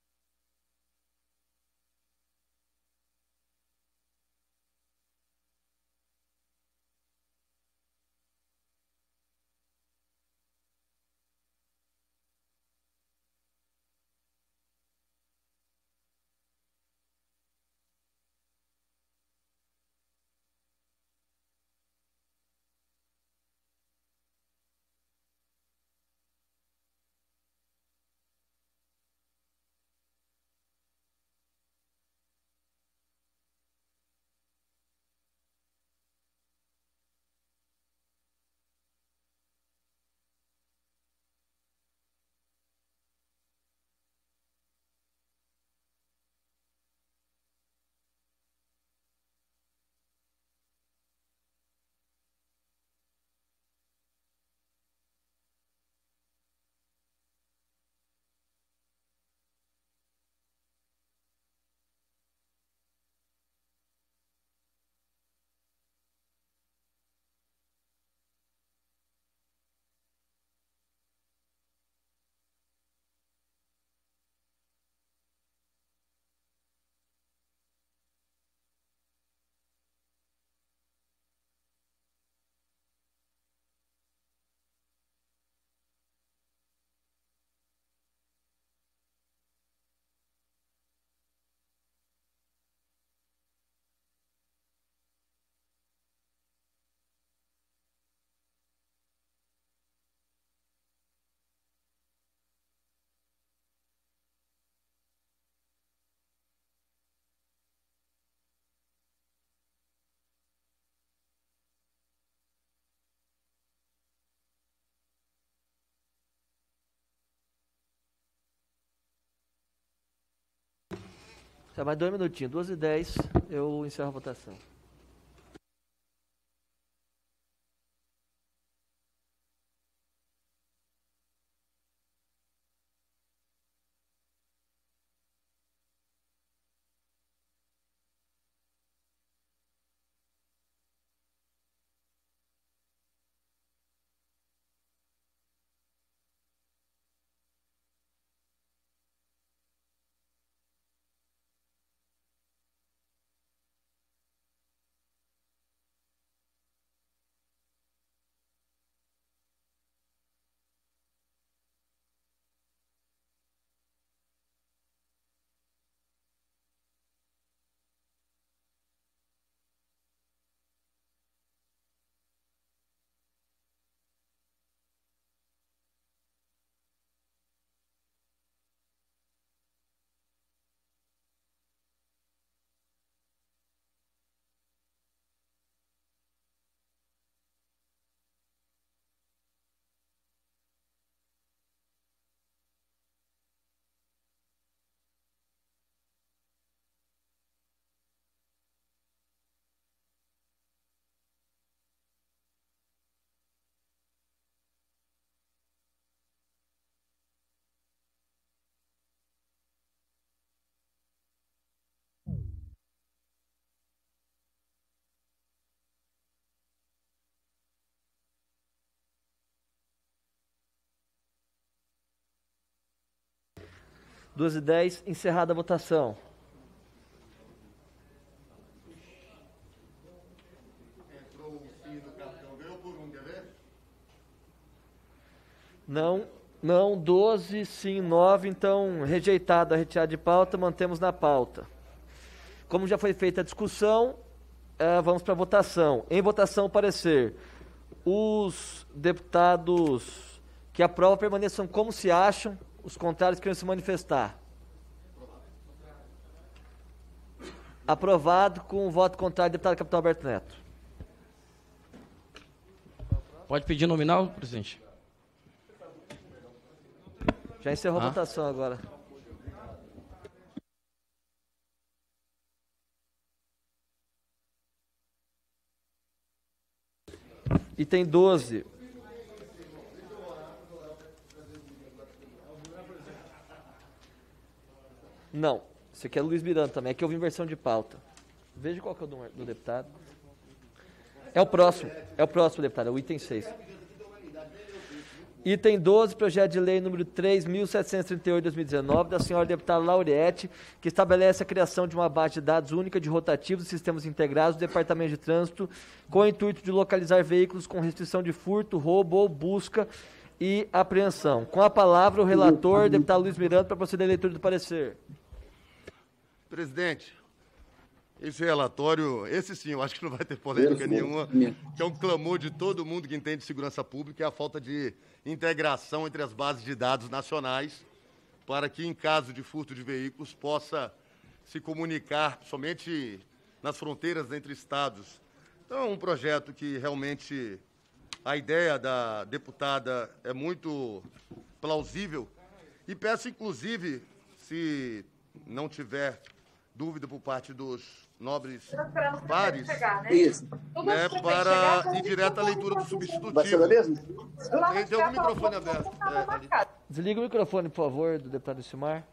Só mais dois minutinhos, duas e dez, eu encerro a votação. duas e dez, encerrada a votação. Entrou o sim do capitão, ganhou por um, quer ver? Não, não, doze, sim, nove, então rejeitado a retirada de pauta, mantemos na pauta. Como já foi feita a discussão, eh, vamos para a votação. Em votação, parecer, os deputados que aprovam permaneçam como se acham, os contrários queiram se manifestar. Aprovado com o voto contrário do deputado Capitão Alberto Neto. Pode pedir nominal, presidente? Já encerrou ah. a votação agora. Item doze. Não, esse aqui é Luiz Miranda também, aqui eu vi inversão de pauta. Veja qual que é o do, do deputado. É o próximo, é o próximo deputado, é o item seis. Item doze, projeto de lei número três mil setecentos e trinta e oito de dois mil e dezenove, da senhora deputada Lauriette, que estabelece a criação de uma base de dados única de rotativos e sistemas integrados do Departamento de Trânsito, com o intuito de localizar veículos com restrição de furto, roubo ou busca e apreensão. Com a palavra, o relator, deputado Luiz Miranda, para proceder à leitura do parecer. Presidente, esse relatório, esse sim, eu acho que não vai ter polêmica nenhuma, que é um clamor de todo mundo que entende de segurança pública, é a falta de integração entre as bases de dados nacionais, para que, em caso de furto de veículos, possa se comunicar somente nas fronteiras entre estados. Então, é um projeto que realmente a ideia da deputada é muito plausível e peço, inclusive, se não tiver dúvida por parte dos nobres pares, chegar, né? Isso. Né, para chegar, ir direto à leitura do substitutivo. Vai ser mesmo? Tem, tem algum microfone aberto. É, Desliga o microfone, por favor, do deputado Silmar.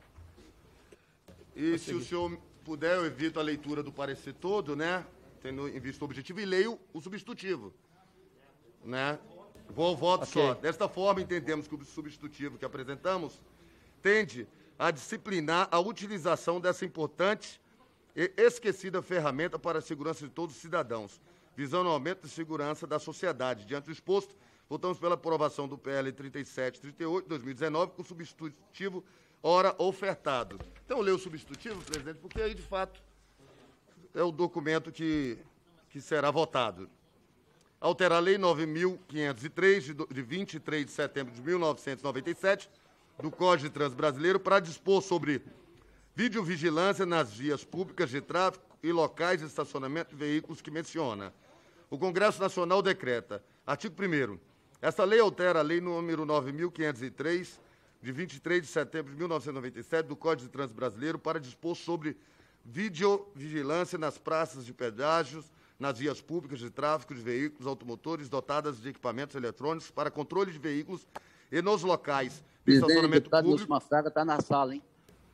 E se o senhor puder, eu evito a leitura do parecer todo, né? Tendo em vista o objetivo, e leio o substitutivo. Né? Vou ao voto okay. só. Desta forma, entendemos que o substitutivo que apresentamos tende a disciplinar a utilização dessa importante e esquecida ferramenta para a segurança de todos os cidadãos, visando o aumento de segurança da sociedade. Diante do exposto, votamos pela aprovação do P L trinta e sete trinta e oito de dois mil e dezenove, com o substitutivo ora ofertado. Então, eu leio o substitutivo, presidente, porque aí, de fato, é o documento que, que será votado. Alterar a Lei nove mil quinhentos e três, de vinte e três de setembro de mil novecentos e noventa e sete, do Código de Trânsito Brasileiro, para dispor sobre videovigilância nas vias públicas de tráfego e locais de estacionamento de veículos que menciona. O Congresso Nacional decreta, artigo primeiro, esta lei altera a Lei número nove mil quinhentos e três, de vinte e três de setembro de mil novecentos e noventa e sete, do Código de Trânsito Brasileiro, para dispor sobre videovigilância nas praças de pedágios, nas vias públicas de tráfego de veículos automotores dotadas de equipamentos eletrônicos para controle de veículos e nos locais de estacionamento público. Nilson Mafraga está na sala, hein?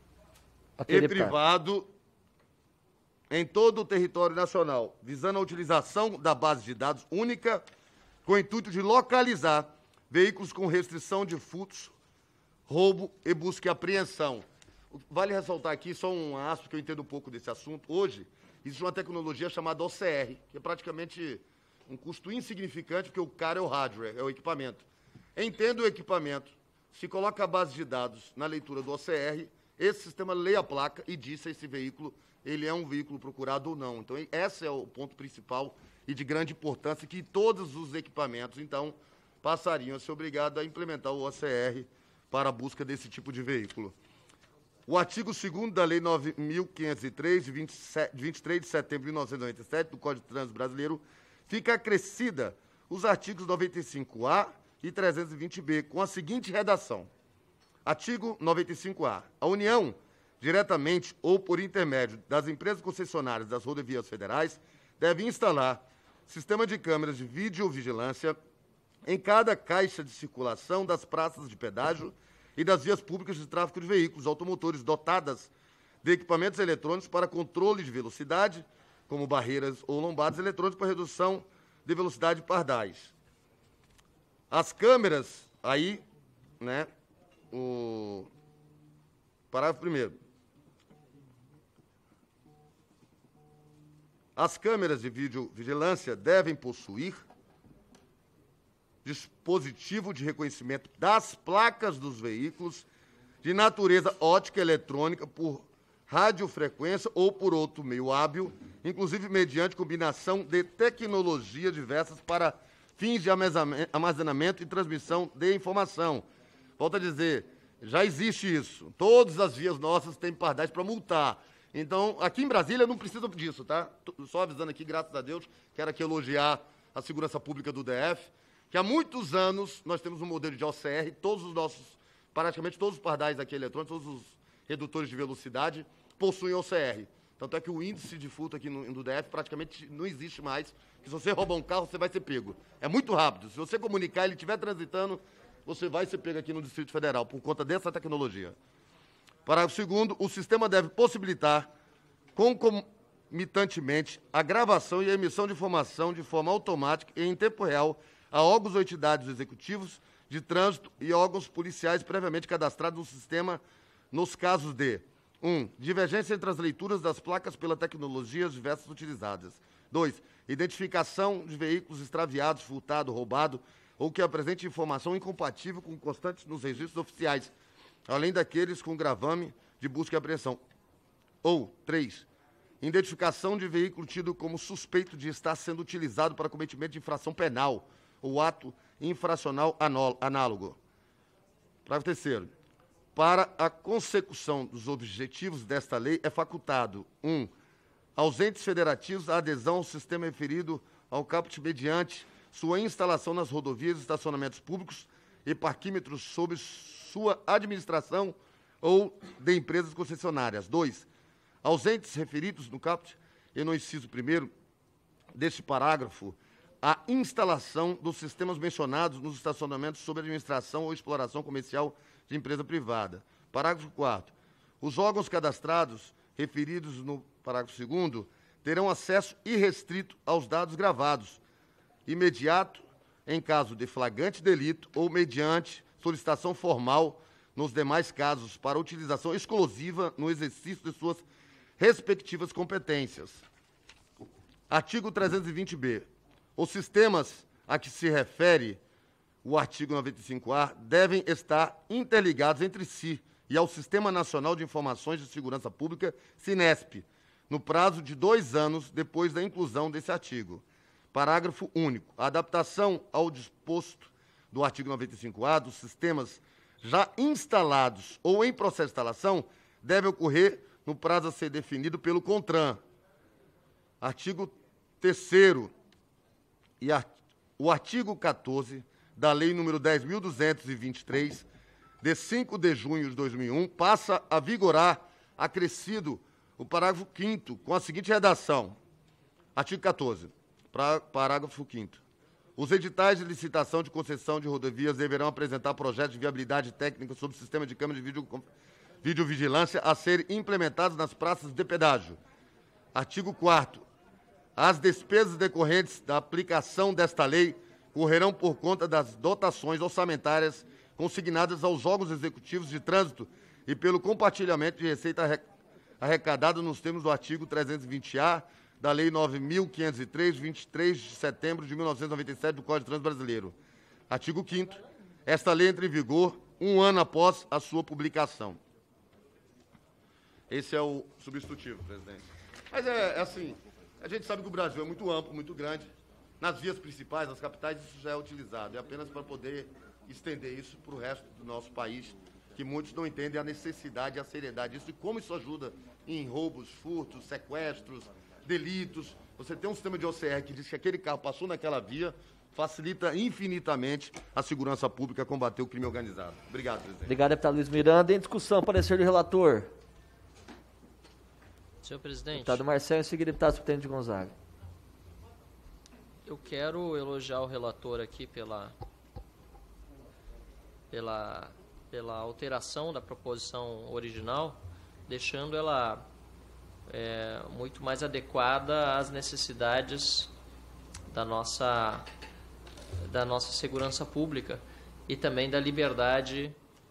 E privado em todo o território nacional, visando a utilização da base de dados única com o intuito de localizar veículos com restrição de furtos, roubo e busca e apreensão. Vale ressaltar aqui, só um aspas, que eu entendo um pouco desse assunto. Hoje, existe uma tecnologia chamada O C R, que é praticamente um custo insignificante, porque o cara é o hardware, é o equipamento. Entendo o equipamento, se coloca a base de dados na leitura do O C R, esse sistema lê a placa e diz se esse veículo ele é um veículo procurado ou não. Então, esse é o ponto principal e de grande importância, que todos os equipamentos, então, passariam a ser obrigados a implementar o O C R para a busca desse tipo de veículo. O artigo segundo da Lei nove mil quinhentos e três, de vinte e três de setembro de mil novecentos e noventa e sete, do Código de Trânsito Brasileiro, fica acrescida os artigos noventa e cinco A e trezentos e vinte B, com a seguinte redação. Artigo noventa e cinco A. A União, diretamente ou por intermédio das empresas concessionárias das rodovias federais, deve instalar sistema de câmeras de videovigilância em cada caixa de circulação das praças de pedágio e das vias públicas de tráfego de veículos automotores dotadas de equipamentos eletrônicos para controle de velocidade, como barreiras ou lombadas eletrônicos para redução de velocidade de pardais. As câmeras, aí, né, o parágrafo primeiro. As câmeras de videovigilância devem possuir dispositivo de reconhecimento das placas dos veículos de natureza ótica eletrônica por radiofrequência ou por outro meio hábil, inclusive mediante combinação de tecnologias diversas para fins de armazenamento e transmissão de informação. Volto a dizer, já existe isso. Todas as vias nossas têm pardais para multar. Então, aqui em Brasília não precisa disso, tá? Só avisando aqui, graças a Deus, quero aqui elogiar a segurança pública do D F, que há muitos anos nós temos um modelo de O C R, todos os nossos, praticamente todos os pardais aqui eletrônicos, todos os redutores de velocidade possuem O C R. Tanto é que o índice de furto aqui no, no D F praticamente não existe mais, que se você roubar um carro, você vai ser pego. É muito rápido. Se você comunicar e ele estiver transitando, você vai ser pego aqui no Distrito Federal, por conta dessa tecnologia. Parágrafo segundo, o sistema deve possibilitar, concomitantemente, a gravação e a emissão de informação de forma automática e em tempo real a órgãos ou entidades executivos de trânsito e órgãos policiais previamente cadastrados no sistema nos casos de um. Divergência entre as leituras das placas pela tecnologia diversas utilizadas. dois. Identificação de veículos extraviados, furtado, roubado ou que apresente informação incompatível com constantes nos registros oficiais, além daqueles com gravame de busca e apreensão. Ou três. Identificação de veículo tido como suspeito de estar sendo utilizado para cometimento de infração penal ou ato infracional análogo. Parágrafo terceiro. Para a consecução dos objetivos desta lei, é facultado um. aos entes federativos a adesão ao sistema referido ao caput mediante sua instalação nas rodovias e estacionamentos públicos e parquímetros sob sua administração ou de empresas concessionárias. dois. Aos entes referidos no caput e no inciso primeiro deste parágrafo, a instalação dos sistemas mencionados nos estacionamentos sob administração ou exploração comercial de empresa privada. Parágrafo quarto. Os órgãos cadastrados referidos no parágrafo segundo terão acesso irrestrito aos dados gravados, imediato em caso de flagrante delito ou mediante solicitação formal nos demais casos para utilização exclusiva no exercício de suas respectivas competências. Artigo trezentos e vinte B. Os sistemas a que se refere o artigo noventa e cinco A devem estar interligados entre si e ao Sistema Nacional de Informações de Segurança Pública, SINESP, no prazo de dois anos depois da inclusão desse artigo. Parágrafo único. A adaptação ao disposto do artigo noventa e cinco A dos sistemas já instalados ou em processo de instalação deve ocorrer no prazo a ser definido pelo CONTRAN. Artigo terceiro. E a, o artigo quatorze da Lei número dez mil duzentos e vinte e três, de cinco de junho de dois mil e um, passa a vigorar, acrescido o parágrafo quinto, com a seguinte redação. Artigo quatorze, pra, parágrafo quinto. Os editais de licitação de concessão de rodovias deverão apresentar projetos de viabilidade técnica sobre o sistema de câmera de vídeo, videovigilância a serem implementados nas praças de pedágio. Artigo quarto. As despesas decorrentes da aplicação desta lei correrão por conta das dotações orçamentárias consignadas aos órgãos executivos de trânsito e pelo compartilhamento de receita arrecadada nos termos do artigo trezentos e vinte A da Lei nove mil quinhentos e três, de vinte e três de setembro de mil novecentos e noventa e sete do Código de Trânsito Brasileiro. Artigo quinto. Esta lei entra em vigor um ano após a sua publicação. Esse é o substitutivo, presidente. Mas é, é assim, a gente sabe que o Brasil é muito amplo, muito grande. Nas vias principais, nas capitais, isso já é utilizado. É apenas para poder estender isso para o resto do nosso país, que muitos não entendem a necessidade e a seriedade disso e como isso ajuda em roubos, furtos, sequestros, delitos. Você tem um sistema de O C R que diz que aquele carro passou naquela via, facilita infinitamente a segurança pública a combater o crime organizado. Obrigado, presidente. Obrigado, deputado Luiz Miranda. Em discussão, parecer do relator. Senhor presidente. Deputado Marcelo, em seguida, deputado subtenente Gonzaga. Eu quero elogiar o relator aqui pela, pela, pela alteração da proposição original, deixando ela é, muito mais adequada às necessidades da nossa, da nossa segurança pública e também da liberdade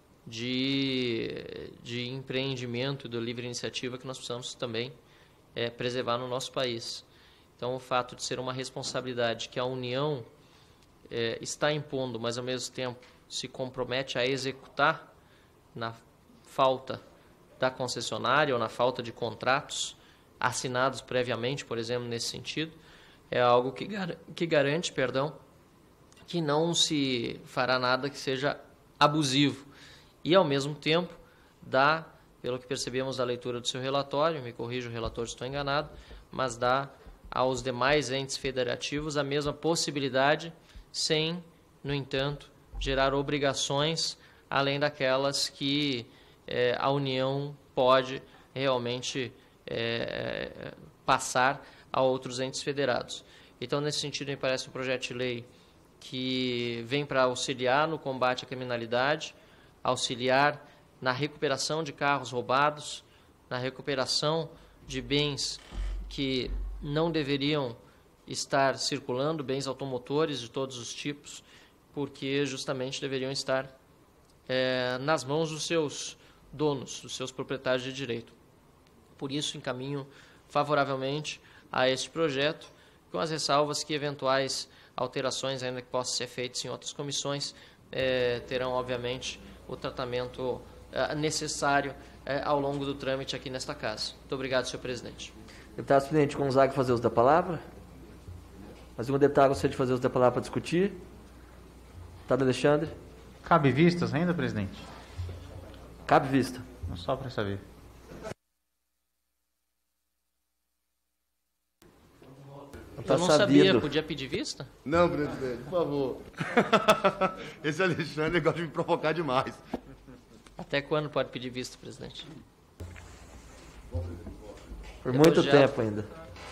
de, de empreendimento e da livre iniciativa que nós precisamos também é, preservar no nosso país. Então, o fato de ser uma responsabilidade que a União é, está impondo, mas, ao mesmo tempo, se compromete a executar na falta da concessionária ou na falta de contratos assinados previamente, por exemplo, nesse sentido, é algo que, gar que garante, perdão, que não se fará nada que seja abusivo. E, ao mesmo tempo, dá, pelo que percebemos da leitura do seu relatório, me corrija o relator se estou enganado, mas dá aos demais entes federativos a mesma possibilidade, sem, no entanto, gerar obrigações além daquelas que eh, a União pode realmente eh, passar a outros entes federados. Então, nesse sentido, me parece um projeto de lei que vem para auxiliar no combate à criminalidade, auxiliar na recuperação de carros roubados, na recuperação de bens que não deveriam estar circulando, bens automotores de todos os tipos, porque justamente deveriam estar é, nas mãos dos seus donos, dos seus proprietários de direito. Por isso, encaminho favoravelmente a este projeto, com as ressalvas que eventuais alterações, ainda que possam ser feitas em outras comissões, é, terão, obviamente, o tratamento é, necessário é, ao longo do trâmite aqui nesta casa. Muito obrigado, senhor presidente. Deputado Presidente Gonzaga, fazer uso da palavra. Mais um deputado gostaria de fazer uso da palavra para discutir. Deputado Alexandre. Cabe vistas ainda, presidente? Cabe vista. Só para saber. Eu não sabia, podia pedir vista? Não, presidente, por favor. Esse Alexandre gosta de me provocar demais. Até quando pode pedir vista, presidente? Por muito Elogiado. tempo ainda.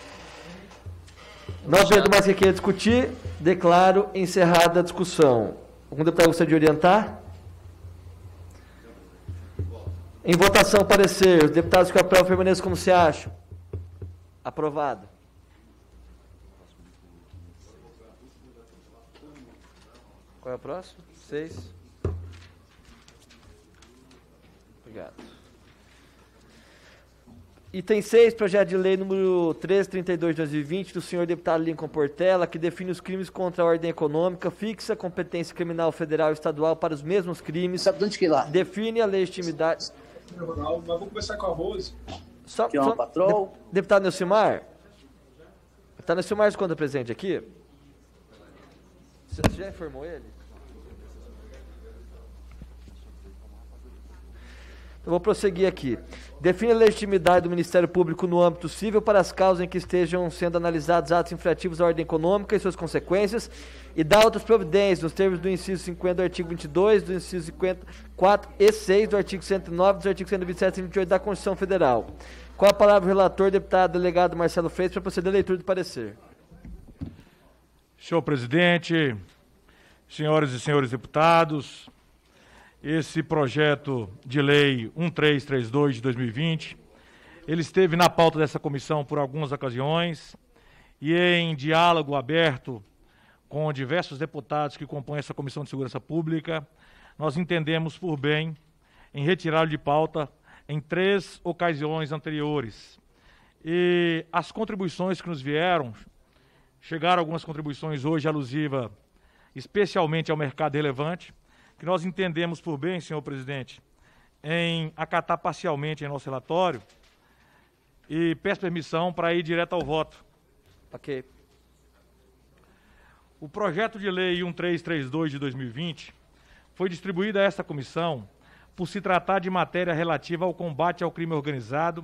Não havendo mais que queira discutir, declaro encerrada a discussão. Algum deputado gostaria de orientar? Em votação, parecer. Os deputados que aprovam permaneçam como se acham. Aprovado. Qual é o próximo? Seis. Obrigado. Item seis, projeto de lei número trezentos e trinta e dois de dois mil e vinte, do senhor deputado Lincoln Portela, que define os crimes contra a ordem econômica, fixa a competência criminal federal e estadual para os mesmos crimes, define a legitimidade... Ronaldo, mas vou começar com a Rose. Só, Que é uma só, patrol. de, deputado Nelcimar? Deputado Nelcimar, quando é presente aqui? Você já informou ele? Eu vou prosseguir aqui. Define a legitimidade do Ministério Público no âmbito civil para as causas em que estejam sendo analisados atos infrativos à ordem econômica e suas consequências e dá outras providências nos termos do inciso cinquenta do artigo vinte e dois, do inciso cinquenta e quatro e seis do artigo cento e nove, dos artigos cento e vinte e sete e cento e vinte e oito da Constituição Federal. Com a palavra o relator, deputado delegado Marcelo Freitas, para proceder à leitura do parecer. Senhor presidente, senhoras e senhores deputados, esse projeto de lei um três três dois de dois mil e vinte, ele esteve na pauta dessa comissão por algumas ocasiões e em diálogo aberto com diversos deputados que compõem essa Comissão de Segurança Pública, nós entendemos por bem em retirá-lo de pauta em três ocasiões anteriores. E as contribuições que nos vieram, chegaram algumas contribuições hoje alusivas especialmente ao mercado relevante, que nós entendemos por bem, senhor presidente, em acatar parcialmente em nosso relatório e peço permissão para ir direto ao voto. Ok. O projeto de lei um três três dois de dois mil e vinte foi distribuído a esta comissão por se tratar de matéria relativa ao combate ao crime organizado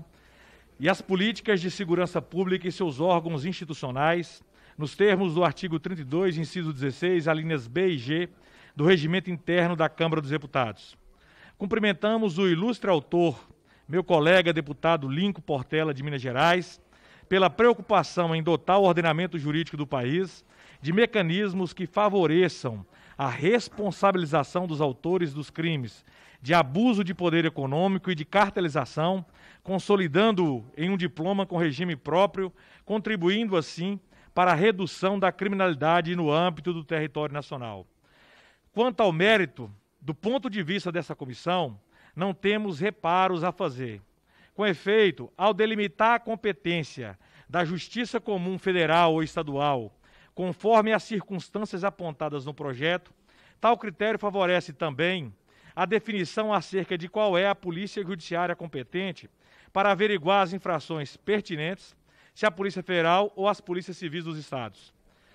e às políticas de segurança pública e seus órgãos institucionais, nos termos do artigo trinta e dois, inciso dezesseis, alíneas B e G, do Regimento Interno da Câmara dos Deputados. Cumprimentamos o ilustre autor, meu colega deputado Lincoln Portela, de Minas Gerais, pela preocupação em dotar o ordenamento jurídico do país de mecanismos que favoreçam a responsabilização dos autores dos crimes de abuso de poder econômico e de cartelização, consolidando-o em um diploma com regime próprio, contribuindo assim para a redução da criminalidade no âmbito do território nacional. Quanto ao mérito, do ponto de vista dessa comissão, não temos reparos a fazer. Com efeito, ao delimitar a competência da Justiça Comum Federal ou Estadual, conforme as circunstâncias apontadas no projeto, tal critério favorece também a definição acerca de qual é a Polícia Judiciária competente para averiguar as infrações pertinentes, se a Polícia Federal ou as Polícias Civis dos Estados.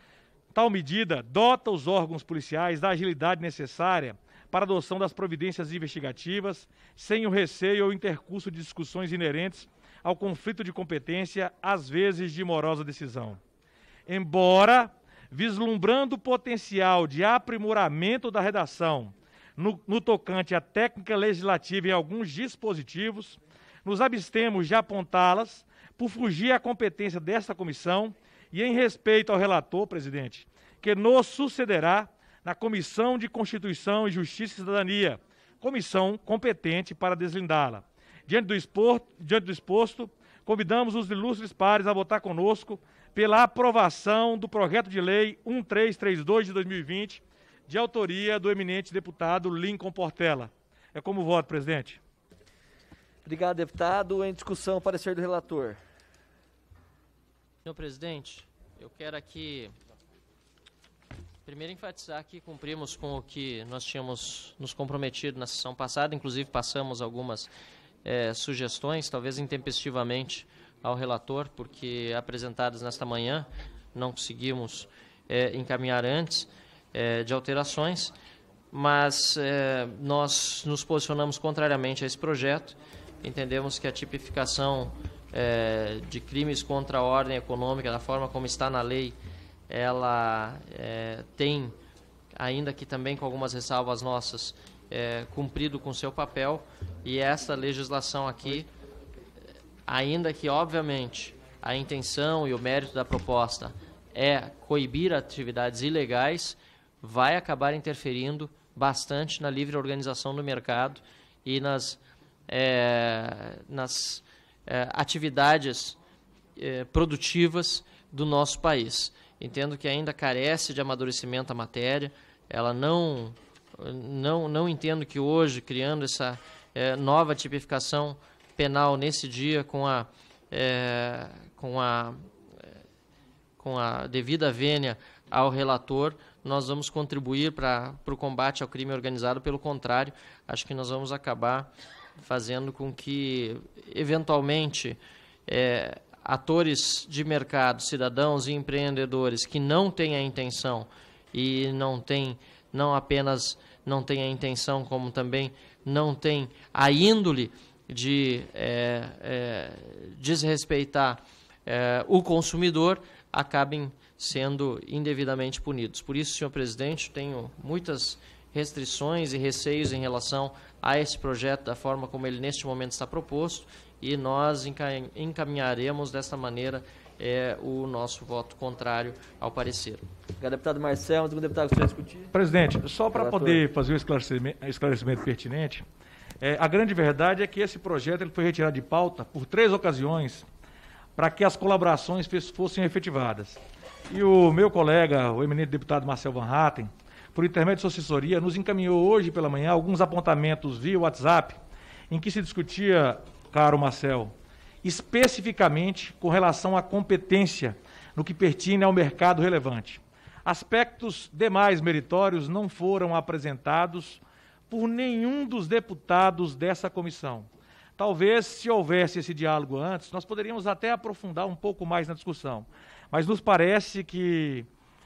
Tal medida dota os órgãos policiais da agilidade necessária para a adoção das providências investigativas, sem o receio ou intercurso de discussões inerentes ao conflito de competência, às vezes de morosa decisão. Embora, vislumbrando o potencial de aprimoramento da redação no, no tocante à técnica legislativa em alguns dispositivos, nos abstemos de apontá-las por fugir à competência desta comissão e em respeito ao relator, presidente, que nos sucederá na Comissão de Constituição e Justiça e Cidadania, comissão competente para deslindá-la. Diante do exposto, diante do exposto, convidamos os ilustres pares a votar conosco pela aprovação do projeto de lei um três três dois de dois mil e vinte, de autoria do eminente deputado Lincoln Portela. É como voto, presidente. Obrigado, deputado. Em discussão, parecer do relator. Senhor presidente, eu quero aqui primeiro enfatizar que cumprimos com o que nós tínhamos nos comprometido na sessão passada, inclusive passamos algumas eh, sugestões, talvez intempestivamente, ao relator, porque apresentadas nesta manhã, não conseguimos eh, encaminhar antes eh, de alterações, mas eh, nós nos posicionamos contrariamente a esse projeto. Entendemos que a tipificação eh, de crimes contra a ordem econômica, da forma como está na lei, ela eh, tem, ainda que também com algumas ressalvas nossas, eh, cumprido com seu papel, e essa legislação aqui, ainda que, obviamente, a intenção e o mérito da proposta é coibir atividades ilegais, vai acabar interferindo bastante na livre organização do mercado e nas, é, nas é, atividades é, produtivas do nosso país. Entendo que ainda carece de amadurecimento a matéria, ela não, não, não entendo que hoje, criando essa é, nova tipificação penal nesse dia, com a, é, com a, com a devida vênia ao relator, nós vamos contribuir para o combate ao crime organizado. Pelo contrário, acho que nós vamos acabar fazendo com que, eventualmente, é, atores de mercado, cidadãos e empreendedores que não têm a intenção e não tem, não apenas não têm a intenção, como também não têm a índole de é, é, desrespeitar é, o consumidor, acabem sendo indevidamente punidos. Por isso, senhor presidente, tenho muitas restrições e receios em relação a esse projeto, da forma como ele neste momento está proposto, e nós encaminharemos desta maneira é, o nosso voto contrário ao parecer. Obrigado, deputado Marcelo. Segundo deputado, que você vai discutir. Presidente, só para poder fazer um esclarecimento, esclarecimento pertinente, é, a grande verdade é que esse projeto ele foi retirado de pauta por três ocasiões para que as colaborações fossem efetivadas. E o meu colega, o eminente deputado Marcel Van Hatten, por intermédio de sua assessoria, nos encaminhou hoje pela manhã alguns apontamentos via WhatsApp, em que se discutia, caro Marcel, especificamente com relação à competência no que pertine ao mercado relevante. Aspectos demais meritórios não foram apresentados por nenhum dos deputados dessa comissão. Talvez, se houvesse esse diálogo antes, nós poderíamos até aprofundar um pouco mais na discussão. Mas nos parece que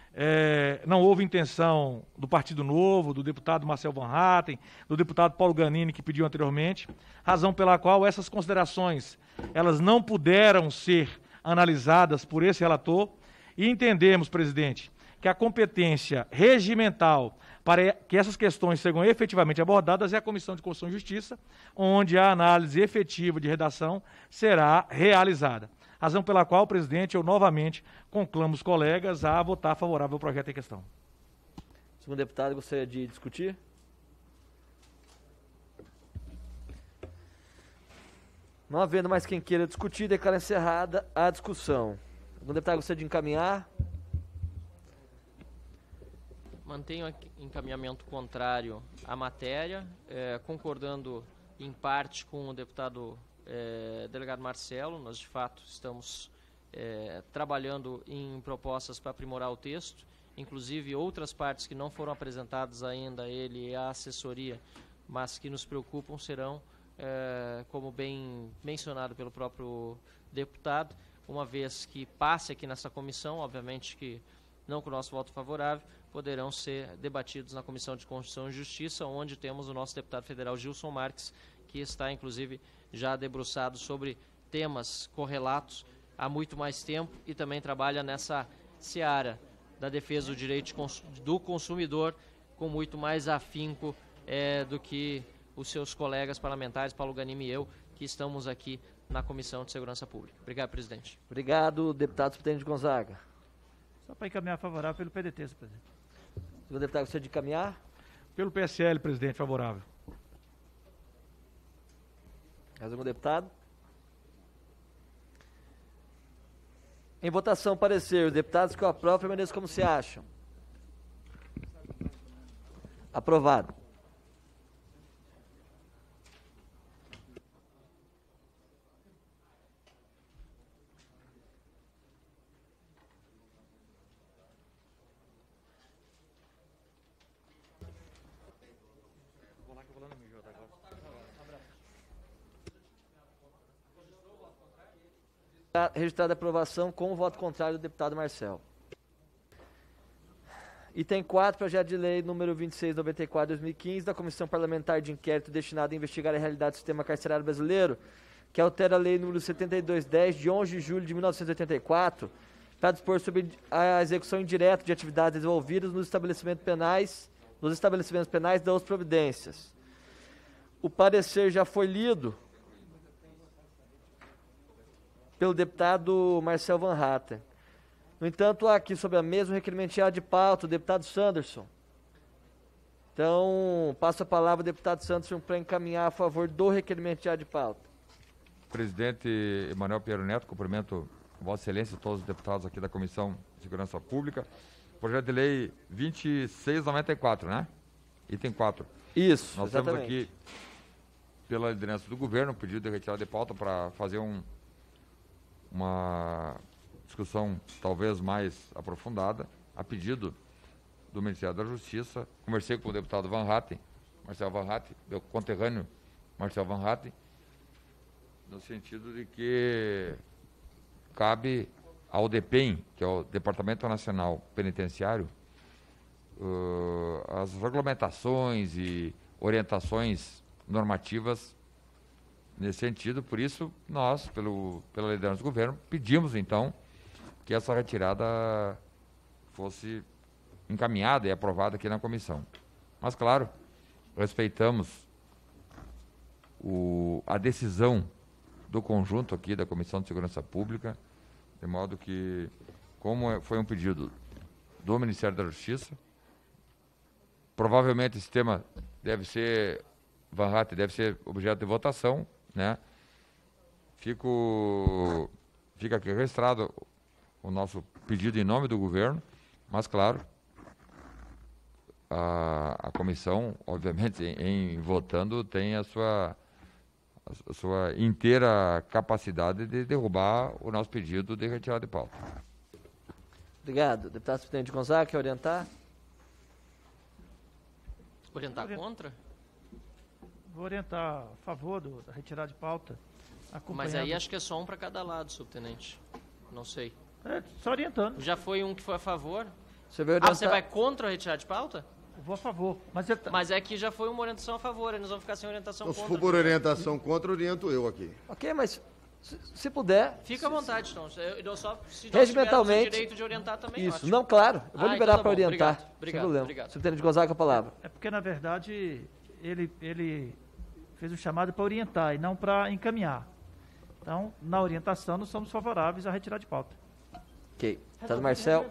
é, não houve intenção do Partido Novo, do deputado Marcel Van Hatten, do deputado Paulo Ganini, que pediu anteriormente, razão pela qual essas considerações elas não puderam ser analisadas por esse relator, e entendemos, presidente, que a competência regimental para que essas questões sejam efetivamente abordadas é a Comissão de Constituição e Justiça, onde a análise efetiva de redação será realizada. Razão pela qual, presidente, eu novamente conclamo os colegas a votar favorável ao projeto em questão. Segundo deputado, gostaria de discutir? Não havendo mais quem queira discutir, declaro encerrada a discussão. Segundo deputado, gostaria de encaminhar? Mantenho encaminhamento contrário à matéria, eh, concordando em parte com o deputado eh, delegado Marcelo. Nós, de fato, estamos eh, trabalhando em propostas para aprimorar o texto, inclusive outras partes que não foram apresentadas ainda a ele e à assessoria, mas que nos preocupam serão, eh, como bem mencionado pelo próprio deputado, uma vez que passe aqui nessa comissão, obviamente que não com o nosso voto favorável, poderão ser debatidos na Comissão de Constituição e Justiça, onde temos o nosso deputado federal Gilson Marques, que está, inclusive, já debruçado sobre temas correlatos há muito mais tempo e também trabalha nessa seara da defesa do direito do consumidor com muito mais afinco é, do que os seus colegas parlamentares, Paulo Ganimi e eu, que estamos aqui na Comissão de Segurança Pública. Obrigado, presidente. Obrigado, deputado Subtenente Gonzaga. Só para encaminhar favorável pelo P D T, senhor presidente. Segundo deputado, gostaria de encaminhar? Pelo P S L, presidente, favorável. Segundo deputado. Em votação, parecer. Os deputados que eu aprovo, permaneçam como se acham. Aprovado. Registrada a aprovação com o voto contrário do deputado Marcel. Item quatro, projeto de lei número vinte e seis, noventa e quatro, dois mil e quinze, da Comissão Parlamentar de Inquérito destinada a investigar a realidade do sistema carcerário brasileiro, que altera a lei número setenta e dois dez, de onze de julho de mil novecentos e oitenta e quatro, para dispor sobre a execução indireta de atividades desenvolvidas nos estabelecimentos penais, nos estabelecimentos penais das providências. O parecer já foi lido pelo deputado Marcel Van Hatten. No entanto, há aqui sobre a mesa o requerimento de pauta, o deputado Sanderson. Então, passo a palavra ao deputado Sanderson para encaminhar a favor do requerimento de pauta. Presidente Emanuel Pinheiro Neto, cumprimento Vossa Excelência e todos os deputados aqui da Comissão de Segurança Pública. Projeto de lei vinte e seis noventa e quatro, né? Item quatro. Isso, Nós exatamente. temos aqui, pela liderança do governo, um pedido de retirada de pauta para fazer um, uma discussão talvez mais aprofundada, a pedido do Ministério da Justiça. Conversei com o deputado Van Hatten, Marcel Van Hatten, meu conterrâneo Marcel Van Hatten, no sentido de que cabe ao DEPEN, que é o Departamento Nacional Penitenciário, uh, as regulamentações e orientações normativas nesse sentido. Por isso, nós, pelo, pela liderança do governo, pedimos, então, que essa retirada fosse encaminhada e aprovada aqui na comissão. Mas, claro, respeitamos o, a decisão do conjunto aqui da Comissão de Segurança Pública, de modo que, como foi um pedido do Ministério da Justiça, provavelmente esse tema deve ser, Van Hatten, deve ser objeto de votação, né? Fico, fica aqui registrado o nosso pedido em nome do governo, mas, claro, a, a comissão, obviamente, em, em votando, tem a sua, a sua inteira capacidade de derrubar o nosso pedido de retirada de pauta. Obrigado. Deputado Presidente Gonzaga, quer orientar? Orientar contra? Vou orientar a favor do, da retirada de pauta. Mas aí acho que é só um para cada lado, subtenente. Não sei. É, só orientando. Já foi um que foi a favor? Você vai orientar... Ah, você vai contra a retirada de pauta? Eu vou a favor. Mas, ele tá... mas é que já foi uma orientação a favor, eles vão ficar sem orientação então, contra. Se for por orientação contra, oriento eu aqui. Ok, mas se, se puder... Fica à vontade, então. Eu, eu só, se regimentalmente, o direito de orientar também, isso. Ótimo. Não, claro. Eu vou ah, liberar então tá para orientar. Obrigado, obrigado, sem problema. Obrigado. Subtenente Gonzaga, a palavra. É porque, na verdade, ele, ele fez o chamado para orientar e não para encaminhar. Então, na orientação, nós somos favoráveis à retirada de pauta. Ok. Deputado Marcel.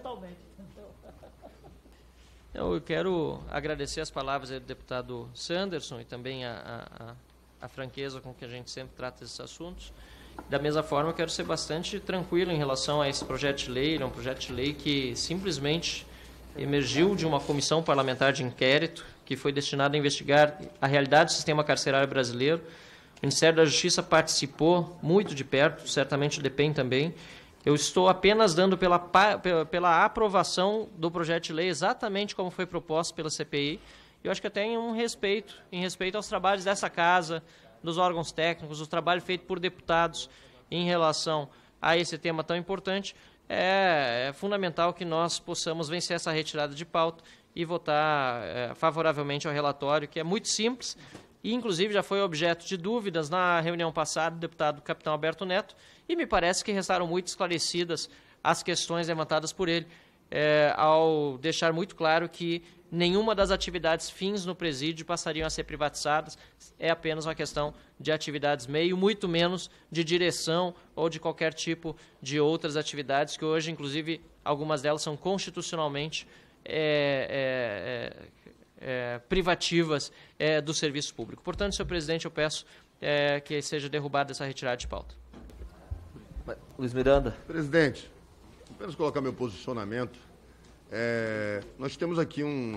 Eu quero agradecer as palavras do deputado Sanderson e também a, a, a franqueza com que a gente sempre trata esses assuntos. Da mesma forma, eu quero ser bastante tranquilo em relação a esse projeto de lei. Ele é um projeto de lei que simplesmente emergiu de uma comissão parlamentar de inquérito que foi destinada a investigar a realidade do sistema carcerário brasileiro. O Ministério da Justiça participou muito de perto, certamente o DEPEN também. Eu estou apenas dando pela, pela aprovação do projeto de lei exatamente como foi proposto pela C P I. Eu acho que até em um respeito, em respeito aos trabalhos dessa casa, dos órgãos técnicos, o trabalho feito por deputados em relação a esse tema tão importante, é, é fundamental que nós possamos vencer essa retirada de pauta e votar é, favoravelmente ao relatório, que é muito simples e, inclusive, já foi objeto de dúvidas na reunião passada do deputado Capitão Alberto Neto, e me parece que restaram muito esclarecidas as questões levantadas por ele, é, ao deixar muito claro que nenhuma das atividades fins no presídio passariam a ser privatizadas, é apenas uma questão de atividades meio, muito menos de direção ou de qualquer tipo de outras atividades, que hoje, inclusive, algumas delas são constitucionalmente é, é, é, privativas é, do serviço público. Portanto, senhor presidente, eu peço é, que seja derrubada essa retirada de pauta. Luiz Miranda. Presidente, apenas colocar meu posicionamento. É, nós temos aqui um,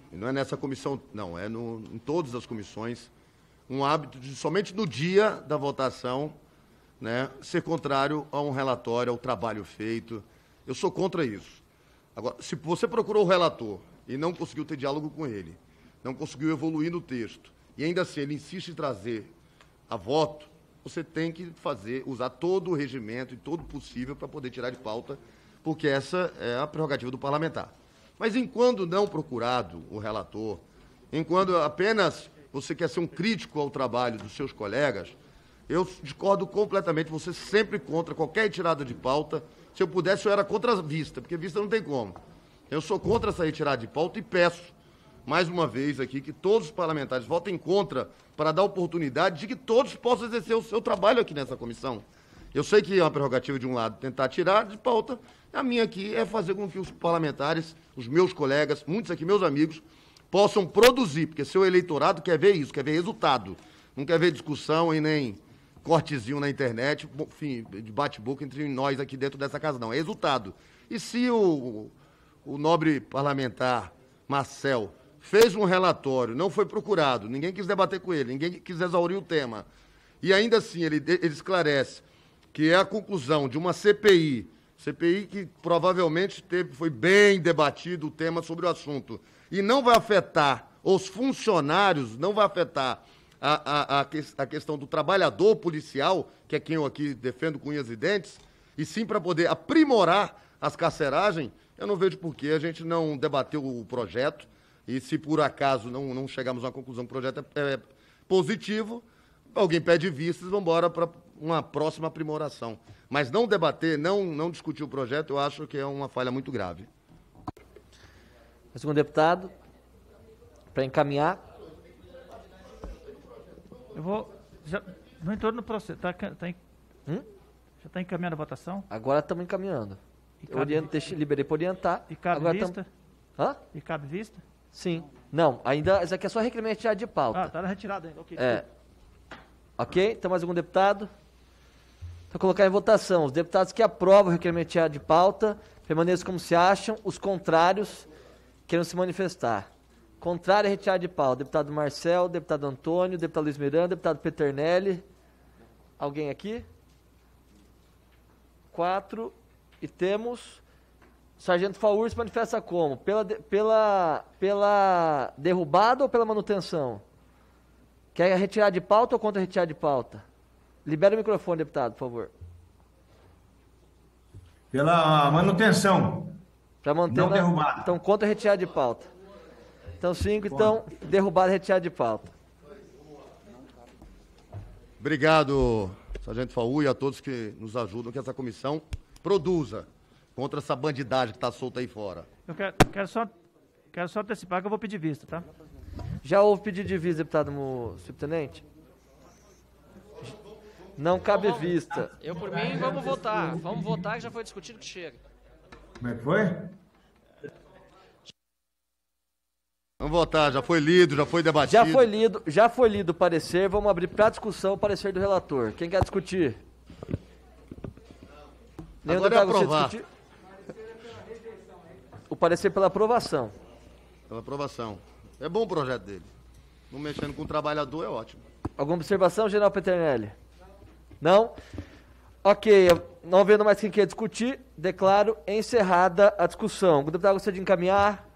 e não é nessa comissão, não, é no, em todas as comissões, um hábito de, somente no dia da votação, né, ser contrário a um relatório, ao trabalho feito. Eu sou contra isso. Agora, se você procurou o relator e não conseguiu ter diálogo com ele, não conseguiu evoluir no texto, e ainda assim ele insiste em trazer a voto, você tem que fazer, usar todo o regimento e todo o possível para poder tirar de pauta, porque essa é a prerrogativa do parlamentar. Mas enquanto não procurado o relator, enquanto apenas você quer ser um crítico ao trabalho dos seus colegas, eu discordo completamente, você sempre contra qualquer retirada de pauta. Se eu pudesse, eu era contra a vista, porque vista não tem como. Eu sou contra essa retirada de pauta e peço, mais uma vez aqui, que todos os parlamentares votem contra para dar oportunidade de que todos possam exercer o seu trabalho aqui nessa comissão. Eu sei que é uma prerrogativa de um lado tentar tirar de pauta, a minha aqui é fazer com que os parlamentares, os meus colegas, muitos aqui, meus amigos, possam produzir, porque seu eleitorado quer ver isso, quer ver resultado, não quer ver discussão e nem cortezinho na internet, enfim, de bate-boca entre nós aqui dentro dessa casa, não, é resultado. E se o, o nobre parlamentar Marcel fez um relatório, não foi procurado, ninguém quis debater com ele, ninguém quis exaurir o tema, e ainda assim ele, ele esclarece que é a conclusão de uma C P I, C P I que provavelmente teve, foi bem debatido o tema sobre o assunto, e não vai afetar os funcionários, não vai afetar a, a, a, a questão do trabalhador policial, que é quem eu aqui defendo com unhas e dentes, e sim para poder aprimorar as carceragens, eu não vejo por que a gente não debateu o projeto, e se por acaso não, não chegarmos a uma conclusão que o projeto é, é positivo, alguém pede vistas e vamos embora para uma próxima aprimoração. Mas não debater, não, não discutir o projeto, eu acho que é uma falha muito grave. Segundo deputado, para encaminhar. Eu vou. Já, no entorno do processo. Tá, tá, hum? Já está encaminhando a votação? Agora estamos encaminhando. Eu oriento, deixei, liberei para orientar. E cabe agora vista? Tam... Hã? E cabe vista? Sim. Não, ainda. Isso aqui é só requerimento de pauta. Ah, está na retirada ainda. Ok. É. Ok? Então, mais algum deputado? Para colocar em votação, os deputados que aprovam o requerimento de pauta, permaneçam como se acham, os contrários queiram se manifestar. Contrário a retirada de pauta, deputado Marcel, deputado Antônio, deputado Luiz Miranda, deputado Peternelli. Alguém aqui? Quatro. E temos... Sargento Faur se manifesta como? Pela, pela, pela derrubada ou pela manutenção? Quer retirar de pauta ou contra retirar de pauta? Libera o microfone, deputado, por favor. Pela manutenção. Para manter. Não na... derrubada. Então, contra retirar de pauta. Então, cinco, então, derrubada e retirada de pauta. Obrigado, Sargento Faur, e a todos que nos ajudam, que essa comissão produza contra essa bandidagem que está solta aí fora. Eu quero, quero, só, quero só antecipar que eu vou pedir vista, tá? Já houve pedido de vista, deputado subtenente? Não cabe vamos, vista. Eu, por mim, vamos votar. Vamos votar, que já foi discutido que chega. Como é que foi? Vamos votar, já foi lido, já foi debatido. Já foi lido, já foi lido o parecer, vamos abrir para discussão o parecer do relator. Quem quer discutir? Nenhum Agora é aprovar. O parecer pela aprovação. Pela aprovação. É bom o projeto dele. Não mexendo com o trabalhador é ótimo. Alguma observação, general Peternelli? Não? Ok, não vendo mais quem quer discutir, declaro encerrada a discussão. O deputado gostaria de encaminhar?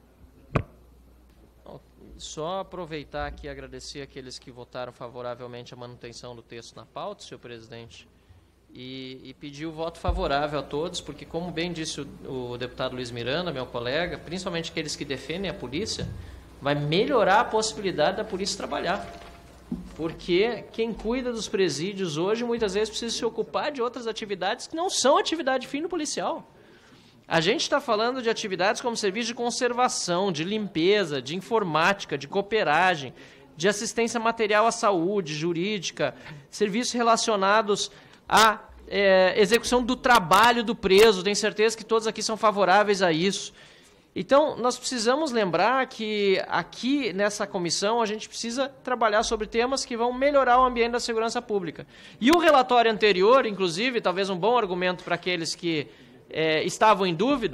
Só aproveitar aqui e agradecer aqueles que votaram favoravelmente à manutenção do texto na pauta, senhor presidente, e, e pedir o voto favorável a todos, porque, como bem disse o, o deputado Luiz Miranda, meu colega, principalmente aqueles que defendem a polícia, vai melhorar a possibilidade da polícia trabalhar. Porque quem cuida dos presídios hoje, muitas vezes, precisa se ocupar de outras atividades que não são atividade fim do policial. A gente está falando de atividades como serviço de conservação, de limpeza, de informática, de cooperagem, de assistência material à saúde, jurídica, serviços relacionados à é, execução do trabalho do preso. Tenho certeza que todos aqui são favoráveis a isso. Então, nós precisamos lembrar que aqui nessa comissão a gente precisa trabalhar sobre temas que vão melhorar o ambiente da segurança pública. E o relatório anterior, inclusive, talvez um bom argumento para aqueles que É, estavam em dúvida,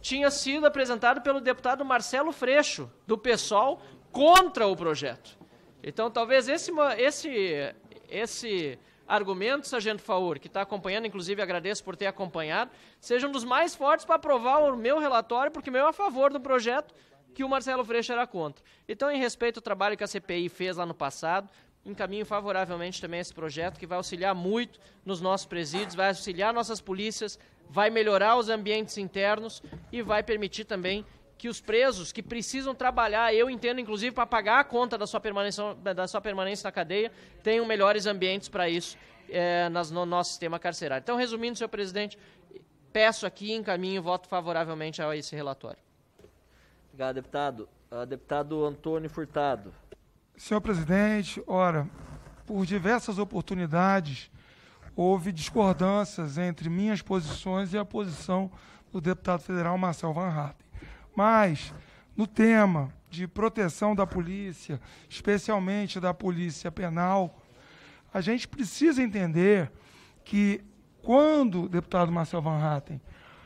tinha sido apresentado pelo deputado Marcelo Freixo, do PSOL, contra o projeto. Então, talvez esse, esse, esse argumento, sargento Faur, que está acompanhando, inclusive agradeço por ter acompanhado, seja um dos mais fortes para aprovar o meu relatório, porque o meu é a favor do projeto, que o Marcelo Freixo era contra. Então, em respeito ao trabalho que a C P I fez lá no passado, encaminho favoravelmente também esse projeto, que vai auxiliar muito nos nossos presídios, vai auxiliar nossas polícias, vai melhorar os ambientes internos e vai permitir também que os presos que precisam trabalhar, eu entendo, inclusive, para pagar a conta da sua permanência, da sua permanência na cadeia, tenham melhores ambientes para isso é, nas, no nosso sistema carcerário. Então, resumindo, senhor presidente, peço aqui, encaminho, voto favoravelmente a esse relatório. Obrigado, deputado. Uh, deputado Antônio Furtado. Senhor presidente, ora, por diversas oportunidades, houve discordâncias entre minhas posições e a posição do deputado federal Marcel Van Hatten. Mas, no tema de proteção da polícia, especialmente da polícia penal, a gente precisa entender que, quando, deputado Marcel Van Hatten,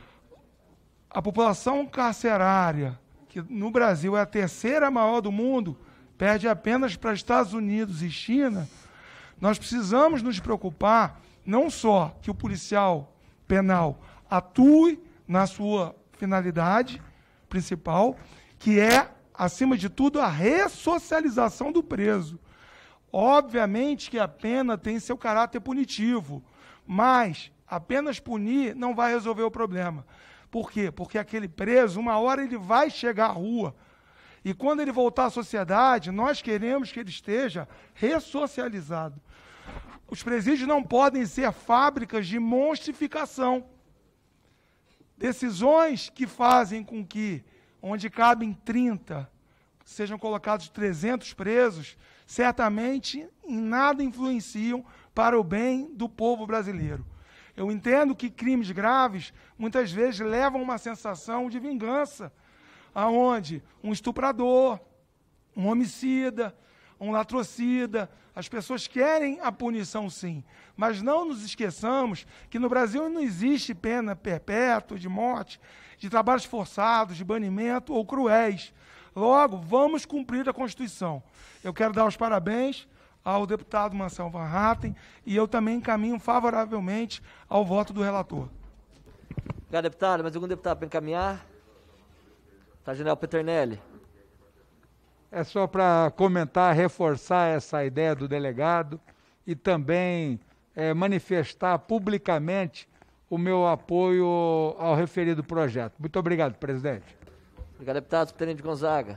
a população carcerária, que no Brasil é a terceira maior do mundo, perde apenas para Estados Unidos e China, nós precisamos nos preocupar não só que o policial penal atue na sua finalidade principal, que é, acima de tudo, a ressocialização do preso. Obviamente que a pena tem seu caráter punitivo, mas apenas punir não vai resolver o problema. Por quê? Porque aquele preso, uma hora ele vai chegar à rua, e quando ele voltar à sociedade, nós queremos que ele esteja ressocializado. Os presídios não podem ser fábricas de monstrificação. Decisões que fazem com que, onde cabem trinta, sejam colocados trezentos presos, certamente em nada influenciam para o bem do povo brasileiro. Eu entendo que crimes graves, muitas vezes, levam uma sensação de vingança, aonde um estuprador, um homicida, um latrocida, as pessoas querem a punição sim, mas não nos esqueçamos que no Brasil não existe pena perpétua, de morte, de trabalhos forçados, de banimento ou cruéis. Logo, vamos cumprir a Constituição. Eu quero dar os parabéns ao deputado Marcel Van Hatten e eu também encaminho favoravelmente ao voto do relator. Obrigado, deputado. Mais algum deputado para encaminhar? Tá, General Peternelli. É só para comentar, reforçar essa ideia do delegado e também é, manifestar publicamente o meu apoio ao referido projeto. Muito obrigado, presidente. Obrigado, deputado. Subtenente Gonzaga.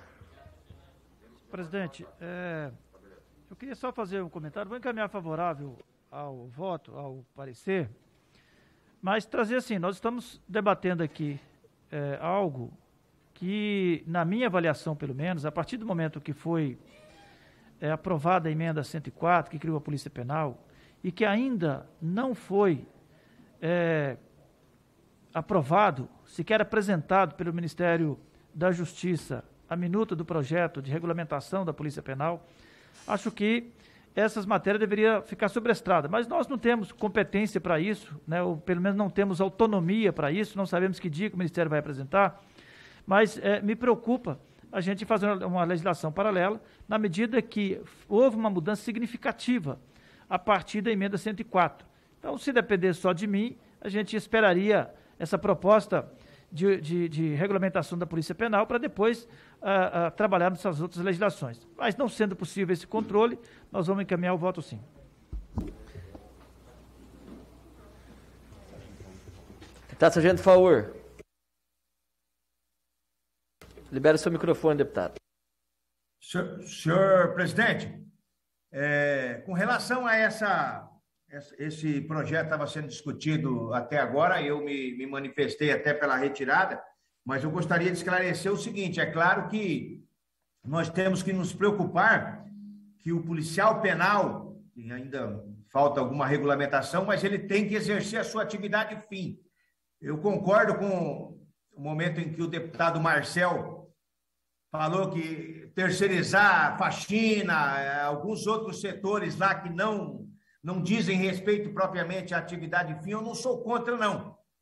Presidente, é, eu queria só fazer um comentário. Vou encaminhar favorável ao voto, ao parecer, mas trazer assim, nós estamos debatendo aqui é, algo que, na minha avaliação, pelo menos, a partir do momento que foi é, aprovada a emenda cento e quatro, que criou a Polícia Penal, e que ainda não foi é, aprovado, sequer apresentado pelo Ministério da Justiça, a minuta do projeto de regulamentação da Polícia Penal, acho que essas matérias deveriam ficar sobre a estrada, mas nós não temos competência para isso, né, ou pelo menos não temos autonomia para isso, não sabemos que dia que o Ministério vai apresentar, mas é, me preocupa a gente fazer uma legislação paralela, na medida que houve uma mudança significativa a partir da emenda cento e quatro. Então, se depender só de mim, a gente esperaria essa proposta de, de, de regulamentação da Polícia Penal para depois uh, uh, trabalhar nessas outras legislações. Mas, não sendo possível esse controle, nós vamos encaminhar o voto sim. Deputado Sargento Faur. Libera o seu microfone, deputado. Senhor, senhor presidente, é, com relação a essa, esse projeto estava sendo discutido até agora, eu me, me manifestei até pela retirada, mas eu gostaria de esclarecer o seguinte, é claro que nós temos que nos preocupar que o policial penal, e ainda falta alguma regulamentação, mas ele tem que exercer a sua atividade fim. Eu concordo com o momento em que o deputado Marcel falou que terceirizar a faxina, alguns outros setores lá que não, não dizem respeito propriamente à atividade fim, eu não sou contra, não.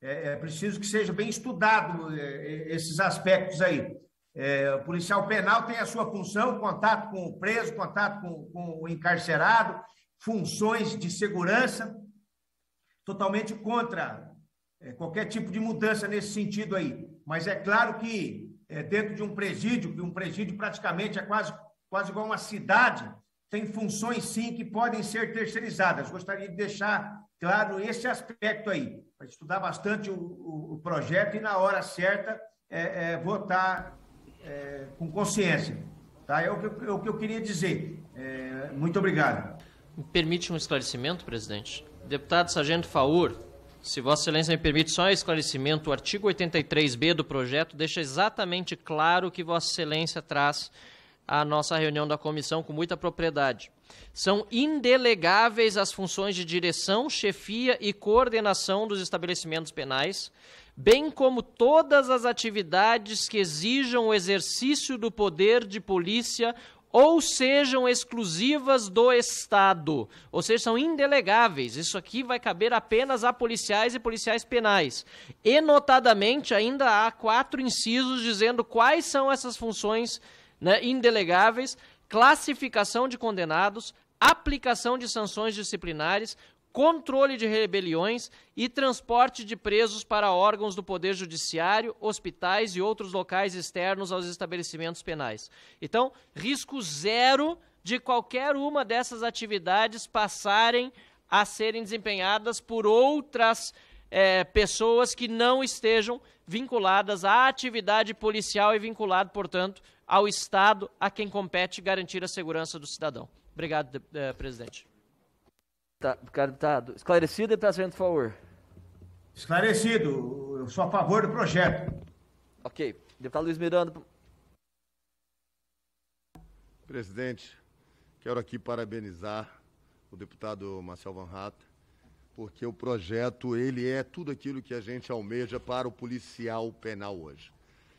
é, é preciso que seja bem estudado é, esses aspectos aí. É, o policial penal tem a sua função, contato com o preso, contato com, com o encarcerado, funções de segurança, totalmente contra é, qualquer tipo de mudança nesse sentido aí. Mas é claro que é, dentro de um presídio, que um presídio praticamente é quase, quase igual uma cidade, tem funções sim que podem ser terceirizadas. Gostaria de deixar claro esse aspecto aí, para estudar bastante o, o, o projeto e na hora certa é, é, votar é, com consciência. Tá? É o que, é o que eu queria dizer. É, muito obrigado. Me permite um esclarecimento, presidente? Deputado Sargento Faur, se Vossa Excelência me permite só um esclarecimento, o artigo oitenta e três B do projeto deixa exatamente claro o que Vossa Excelência traz à nossa reunião da comissão com muita propriedade. São indelegáveis as funções de direção, chefia e coordenação dos estabelecimentos penais, bem como todas as atividades que exijam o exercício do poder de polícia ou sejam exclusivas do Estado, ou seja, são indelegáveis. Isso aqui vai caber apenas a policiais e policiais penais. E, notadamente, ainda há quatro incisos dizendo quais são essas funções, né, indelegáveis: classificação de condenados, aplicação de sanções disciplinares, controle de rebeliões e transporte de presos para órgãos do Poder Judiciário, hospitais e outros locais externos aos estabelecimentos penais. Então, risco zero de qualquer uma dessas atividades passarem a serem desempenhadas por outras é, pessoas que não estejam vinculadas à atividade policial e vinculado, portanto, ao Estado, a quem compete garantir a segurança do cidadão. Obrigado, eh, presidente. Tá, deputado. Esclarecido, deputado Sargento Faur? Esclarecido. Eu sou a favor do projeto. Ok. Deputado Luiz Miranda. Presidente, quero aqui parabenizar o deputado Marcel Van Hatten, porque o projeto, ele é tudo aquilo que a gente almeja para o policial penal hoje.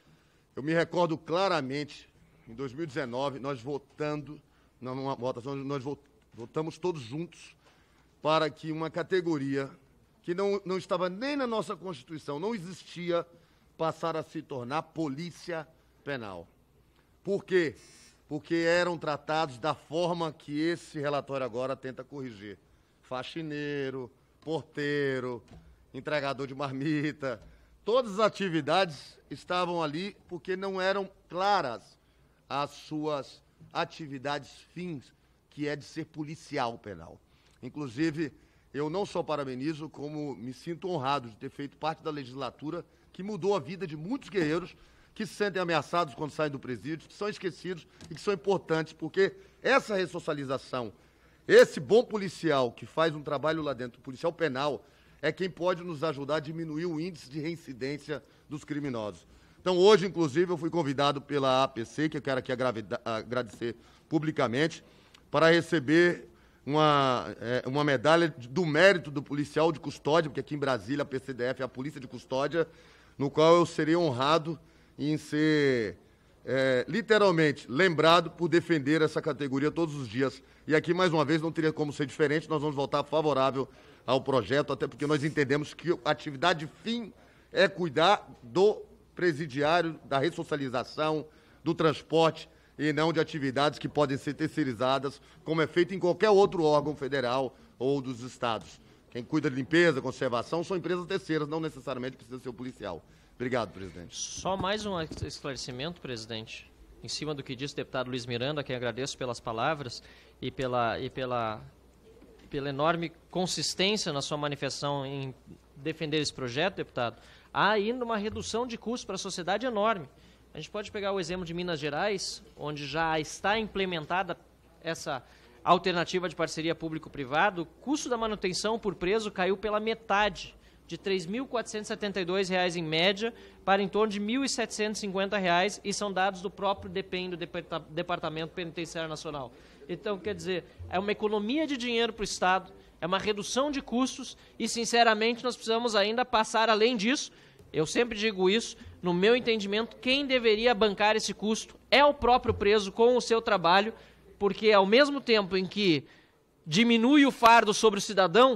Eu me recordo claramente, em dois mil e dezenove, nós votando, numa votação, nós votamos todos juntos para que uma categoria que não, não estava nem na nossa Constituição, não existia, passar a se tornar polícia penal. Por quê? Porque eram tratados da forma que esse relatório agora tenta corrigir. Faxineiro, porteiro, entregador de marmita, todas as atividades estavam ali porque não eram claras as suas atividades fins, que é de ser policial penal. Inclusive, eu não só parabenizo, como me sinto honrado de ter feito parte da legislatura que mudou a vida de muitos guerreiros que se sentem ameaçados quando saem do presídio, que são esquecidos e que são importantes, porque essa ressocialização, esse bom policial que faz um trabalho lá dentro, o policial penal, é quem pode nos ajudar a diminuir o índice de reincidência dos criminosos. Então, hoje, inclusive, eu fui convidado pela A P C, que eu quero aqui agradecer publicamente, para receber uma, é, uma medalha do mérito do policial de custódia, porque aqui em Brasília a P C D F é a Polícia de Custódia, no qual eu serei honrado em ser, é, literalmente, lembrado por defender essa categoria todos os dias. E aqui, mais uma vez, não teria como ser diferente, nós vamos votar favorável ao projeto, até porque nós entendemos que a atividade fim é cuidar do presidiário, da ressocialização, do transporte, e não de atividades que podem ser terceirizadas, como é feito em qualquer outro órgão federal ou dos estados. Quem cuida de limpeza, conservação, são empresas terceiras, não necessariamente precisa ser o policial. Obrigado, presidente. Só mais um esclarecimento, presidente, em cima do que disse o deputado Luiz Miranda, a quem agradeço pelas palavras e pela, e pela, pela enorme consistência na sua manifestação em defender esse projeto, deputado. Há ainda uma redução de custos para a sociedade enorme. A gente pode pegar o exemplo de Minas Gerais, onde já está implementada essa alternativa de parceria público-privado. O custo da manutenção por preso caiu pela metade, de três mil quatrocentos e setenta e dois reais em média para em torno de mil setecentos e cinquenta reais, e são dados do próprio D P E M, do Departamento Penitenciário Nacional. Então, quer dizer, é uma economia de dinheiro para o Estado, é uma redução de custos e, sinceramente, nós precisamos ainda passar além disso. Eu sempre digo isso, no meu entendimento, quem deveria bancar esse custo é o próprio preso com o seu trabalho, porque ao mesmo tempo em que diminui o fardo sobre o cidadão,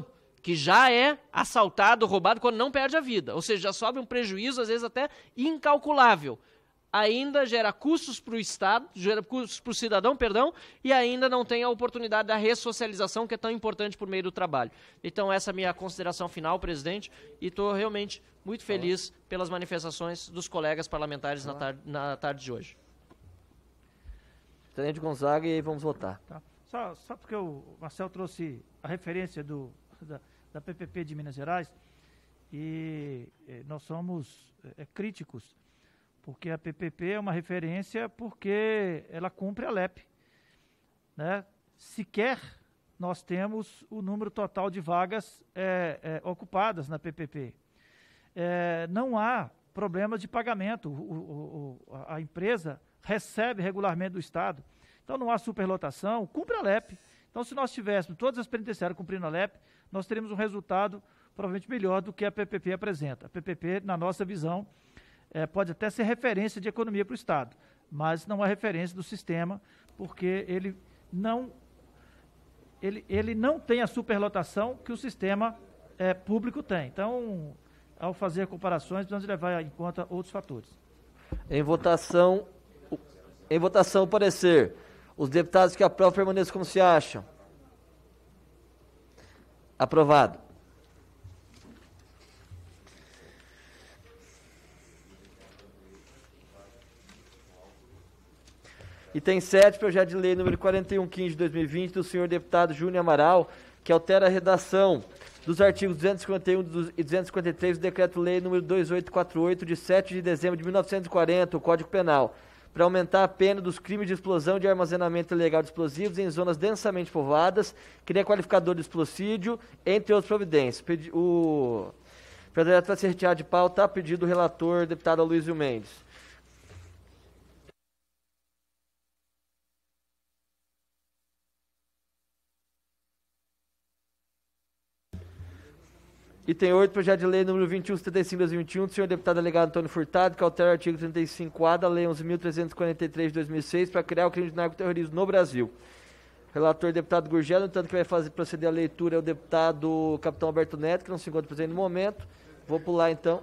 que já é assaltado, roubado, quando não perde a vida. Ou seja, já sobe um prejuízo, às vezes até incalculável. Ainda gera custos para o Estado, gera custos para o cidadão, perdão, e ainda não tem a oportunidade da ressocialização, que é tão importante por meio do trabalho. Então, essa é a minha consideração final, presidente, e estou realmente muito feliz pelas manifestações dos colegas parlamentares na tarde, na tarde de hoje. Tenente Gonzaga, e aí vamos votar. Tá. Só, só porque o Marcel trouxe a referência do, da, da P P P de Minas Gerais, e eh, nós somos eh, críticos, porque a P P P é uma referência porque ela cumpre a L E P. Né? Sequer nós temos o número total de vagas é, é, ocupadas na P P P. É, não há problema de pagamento. O, o, o, a empresa recebe regularmente do Estado. Então não há superlotação, cumpre a L E P. Então, se nós tivéssemos todas as penitenciárias cumprindo a L E P, nós teríamos um resultado provavelmente melhor do que a P P P apresenta. A P P P, na nossa visão, É, pode até ser referência de economia para o Estado, mas não é referência do sistema, porque ele não, ele, ele não tem a superlotação que o sistema é, público tem. Então, ao fazer comparações, precisamos levar em conta outros fatores. Em votação, em votação o parecer. Os deputados que aprovam permaneçam como se acham. Aprovado. Item sete, projeto de lei número quarenta e um quinze de dois mil e vinte, do senhor deputado Júnior Amaral, que altera a redação dos artigos duzentos e cinquenta e um e duzentos e cinquenta e três do decreto-lei número dois mil oitocentos e quarenta e oito, de sete de dezembro de mil novecentos e quarenta, o Código Penal, para aumentar a pena dos crimes de explosão e de armazenamento ilegal de explosivos em zonas densamente povoadas, cria qualificador de explosídio, entre outras providências. Pedi, o projeto vai ser retirado de pauta, a pedido do relator, deputado Aloysio Mendes. Item oito, projeto de lei número vinte e um setenta e cinco de dois mil e vinte e um, do senhor deputado delegado Antônio Furtado, que altera o artigo trinta e cinco A da lei onze mil trezentos e quarenta e três de dois mil e seis para criar o crime de narcoterrorismo no Brasil. Relator, deputado Gurgel, no tanto que vai fazer proceder a leitura é o deputado capitão Alberto Neto, que não se encontra presente no momento. Vou pular, então.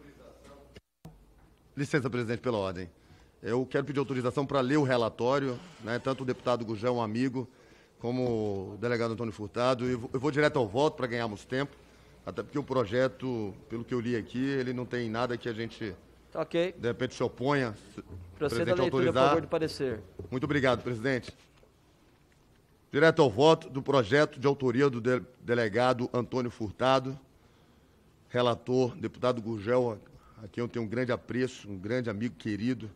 Licença, presidente, pela ordem. Eu quero pedir autorização para ler o relatório, né, tanto o deputado Gurgel, um amigo, como o delegado Antônio Furtado. Eu vou, eu vou direto ao voto para ganharmos tempo. Até porque o projeto, pelo que eu li aqui, ele não tem nada que a gente, ok, de repente, se oponha. Proceda a leitura, autorizar. Por favor, de parecer. Muito obrigado, presidente. Direto ao voto do projeto de autoria do de delegado Antônio Furtado, relator, deputado Gurgel, a quem eu tenho um grande apreço, um grande amigo querido,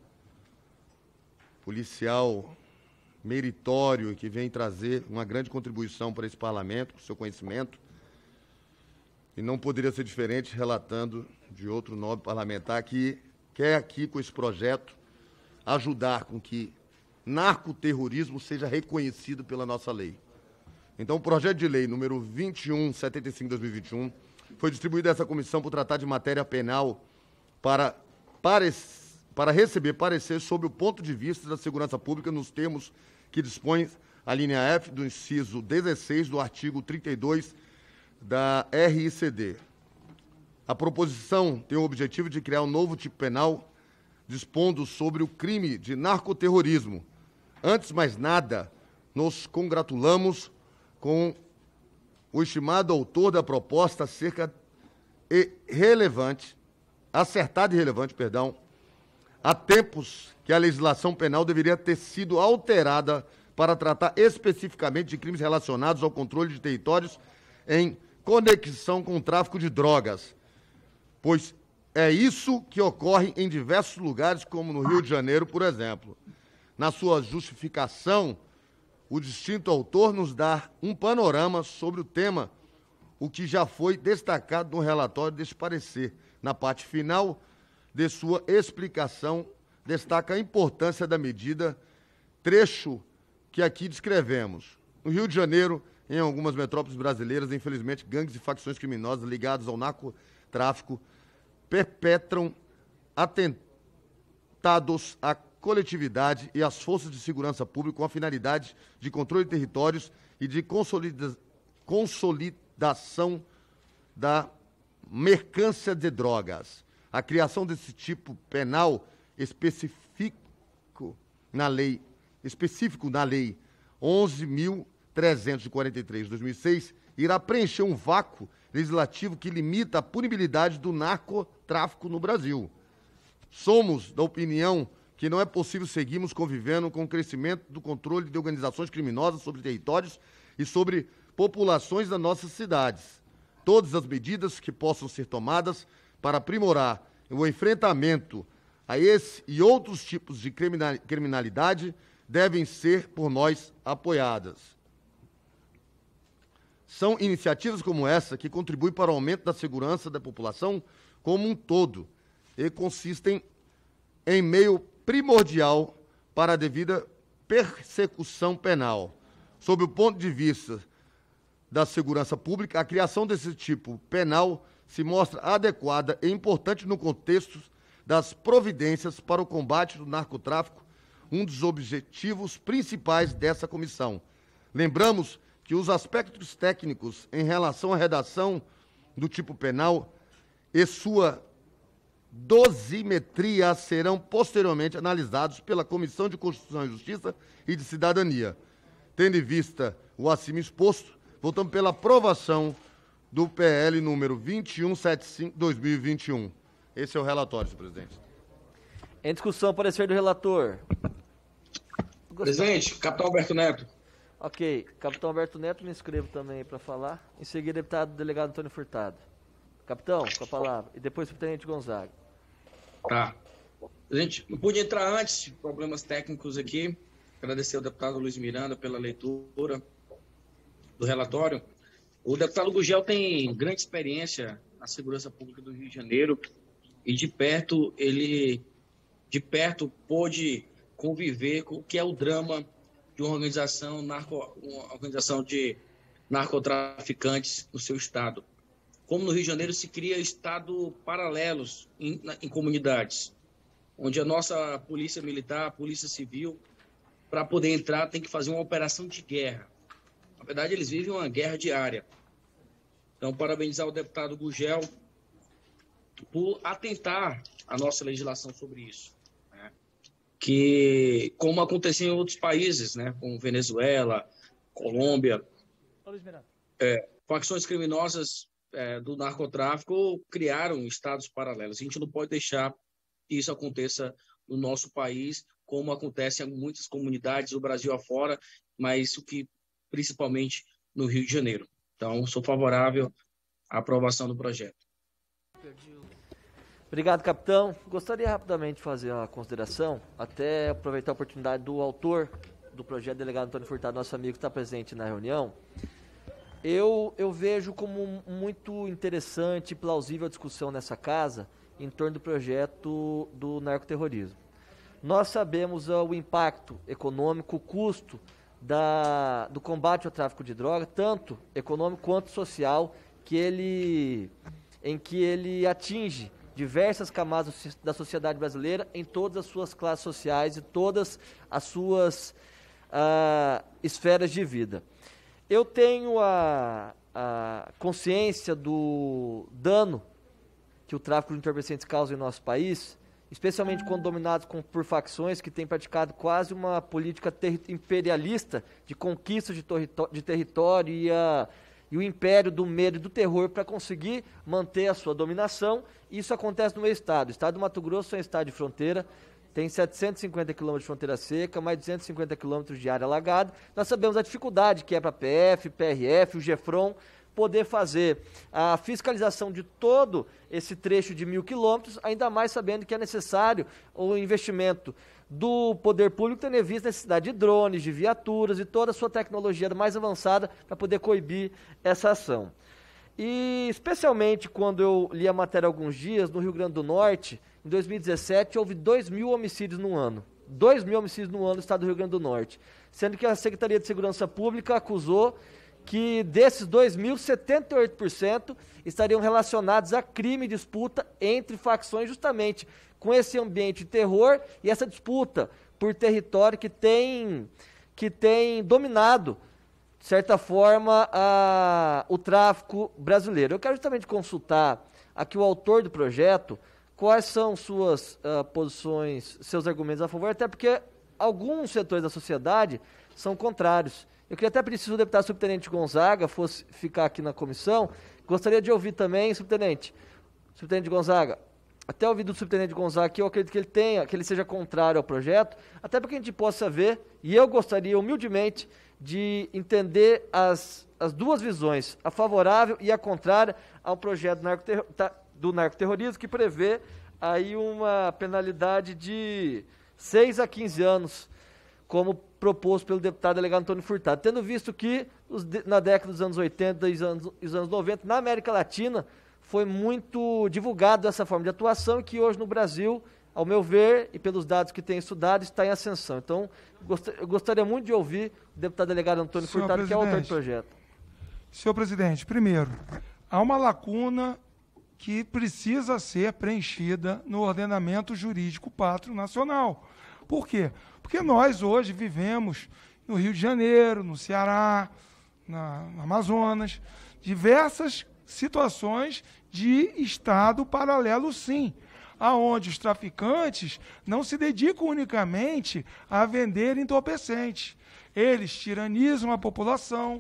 policial meritório, que vem trazer uma grande contribuição para esse parlamento, com seu conhecimento. E não poderia ser diferente relatando de outro nobre parlamentar que quer aqui, com esse projeto, ajudar com que narcoterrorismo seja reconhecido pela nossa lei. Então, o projeto de lei número vinte e um setenta e cinco de dois mil e vinte e um foi distribuído a essa comissão por tratar de matéria penal para, para receber parecer sobre o ponto de vista da segurança pública nos termos que dispõe a linha F do inciso dezesseis do artigo trinta e dois da R I C D. A proposição tem o objetivo de criar um novo tipo penal dispondo sobre o crime de narcoterrorismo. Antes de mais nada, nos congratulamos com o estimado autor da proposta acerca e relevante, acertada e relevante, perdão, há tempos que a legislação penal deveria ter sido alterada para tratar especificamente de crimes relacionados ao controle de territórios em conexão com o tráfico de drogas, pois é isso que ocorre em diversos lugares, como no Rio de Janeiro, por exemplo. Na sua justificação, o distinto autor nos dá um panorama sobre o tema, o que já foi destacado no relatório deste parecer. Na parte final de sua explicação, destaca a importância da medida, trecho que aqui descrevemos. No Rio de Janeiro, em algumas metrópoles brasileiras, infelizmente, gangues e facções criminosas ligadas ao narcotráfico perpetram atentados à coletividade e às forças de segurança pública com a finalidade de controle de territórios e de consolida- consolidação da mercância de drogas. A criação desse tipo penal específico na lei, específico na lei onze mil trezentos e quarenta e três de dois mil e seis irá preencher um vácuo legislativo que limita a punibilidade do narcotráfico no Brasil. Somos da opinião que não é possível seguirmos convivendo com o crescimento do controle de organizações criminosas sobre territórios e sobre populações das nossas cidades. Todas as medidas que possam ser tomadas para aprimorar o enfrentamento a esse e outros tipos de criminalidade devem ser por nós apoiadas. São iniciativas como essa que contribuem para o aumento da segurança da população como um todo e consistem em meio primordial para a devida persecução penal. Sob o ponto de vista da segurança pública, a criação desse tipo penal se mostra adequada e importante no contexto das providências para o combate do narcotráfico, um dos objetivos principais dessa comissão. Lembramos que os aspectos técnicos em relação à redação do tipo penal e sua dosimetria serão posteriormente analisados pela Comissão de Constituição e Justiça e de Cidadania. Tendo em vista o acima exposto, votamos pela aprovação do P L número vinte e um setenta e cinco, dois mil e vinte e um. Esse é o relatório, senhor presidente. Em discussão, parecer do relator. Presidente, capitão Alberto Neto. Ok, capitão Alberto Neto, me inscrevo também para falar. Em seguida, deputado delegado Antônio Furtado. Capitão, com a palavra. E depois o tenente Gonzaga. Tá. Presidente, não pude entrar antes, problemas técnicos aqui. Agradecer ao deputado Luiz Miranda pela leitura do relatório. O deputado Gugel tem grande experiência na segurança pública do Rio de Janeiro e de perto ele de perto pôde conviver com o que é o drama de uma organização, narco, uma organização de narcotraficantes no seu estado. Como no Rio de Janeiro se cria estado paralelos em, em comunidades, onde a nossa polícia militar, a polícia civil, para poder entrar tem que fazer uma operação de guerra. Na verdade, eles vivem uma guerra diária. Então, parabenizar o deputado Gugel por atentar a nossa legislação sobre isso. Né? Que, como aconteceu em outros países, né? Como Venezuela, Colômbia, é, facções criminosas é, do narcotráfico criaram estados paralelos. A gente não pode deixar que isso aconteça no nosso país, como acontece em muitas comunidades do Brasil afora, mas o que principalmente no Rio de Janeiro. Então, sou favorável à aprovação do projeto. Obrigado, capitão. Gostaria rapidamente de fazer uma consideração, até aproveitar a oportunidade do autor do projeto, delegado Antônio Furtado, nosso amigo que está presente na reunião. Eu, eu vejo como muito interessante e plausível a discussão nessa casa em torno do projeto do narcoterrorismo. Nós sabemos uh, o impacto econômico, o custo da, do combate ao tráfico de droga, tanto econômico quanto social, que ele, em que ele atinge diversas camadas da sociedade brasileira em todas as suas classes sociais e todas as suas uh, esferas de vida. Eu tenho a, a consciência do dano que o tráfico de entorpecentes causa em nosso país, especialmente quando dominados com, por facções que têm praticado quase uma política ter, imperialista de conquista de, de território e, a, e o império do medo e do terror para conseguir manter a sua dominação. Isso acontece no meu estado. O estado do Mato Grosso é um estado de fronteira, tem setecentos e cinquenta quilômetros de fronteira seca, mais duzentos e cinquenta quilômetros de área alagada. Nós sabemos a dificuldade que é para a P F, P R F, o GEFRON, poder fazer a fiscalização de todo esse trecho de mil quilômetros, ainda mais sabendo que é necessário o investimento do poder público, tendo em vista a necessidade de drones, de viaturas e toda a sua tecnologia mais avançada para poder coibir essa ação. E especialmente quando eu li a matéria há alguns dias, no Rio Grande do Norte, em dois mil e dezessete, houve dois mil homicídios no ano. dois mil homicídios no ano no estado do Rio Grande do Norte, sendo que a Secretaria de Segurança Pública acusou que desses dois mil, setenta e oito por cento estariam relacionados a crime e disputa entre facções, justamente com esse ambiente de terror e essa disputa por território que tem, que tem dominado de certa forma, a, o tráfico brasileiro. Eu quero justamente consultar aqui o autor do projeto, quais são suas uh, posições, seus argumentos a favor, até porque alguns setores da sociedade são contrários. Eu queria até pedir se o deputado subtenente Gonzaga fosse ficar aqui na comissão. Gostaria de ouvir também, subtenente, subtenente Gonzaga, até ouvir do subtenente Gonzaga aqui, eu acredito que ele tenha, que ele seja contrário ao projeto, até para que a gente possa ver, e eu gostaria humildemente de entender as, as duas visões, a favorável e a contrária ao projeto narcoterro, do narcoterrorismo, que prevê aí uma penalidade de seis a quinze anos, como proposto pelo deputado delegado Antônio Furtado, tendo visto que os, na década dos anos oitenta e anos, os anos noventa, na América Latina, foi muito divulgado essa forma de atuação e que hoje no Brasil, ao meu ver, e pelos dados que tenho estudado, está em ascensão. Então, eu gostaria muito de ouvir o deputado delegado Antônio Senhor Furtado, que é o autor do presidente. projeto. Senhor presidente, primeiro, há uma lacuna que precisa ser preenchida no ordenamento jurídico pátrio nacional. Por quê? Porque nós hoje vivemos no Rio de Janeiro, no Ceará, na, no Amazonas, diversas situações de Estado paralelo, sim, aonde os traficantes não se dedicam unicamente a vender entorpecentes. Eles tiranizam a população,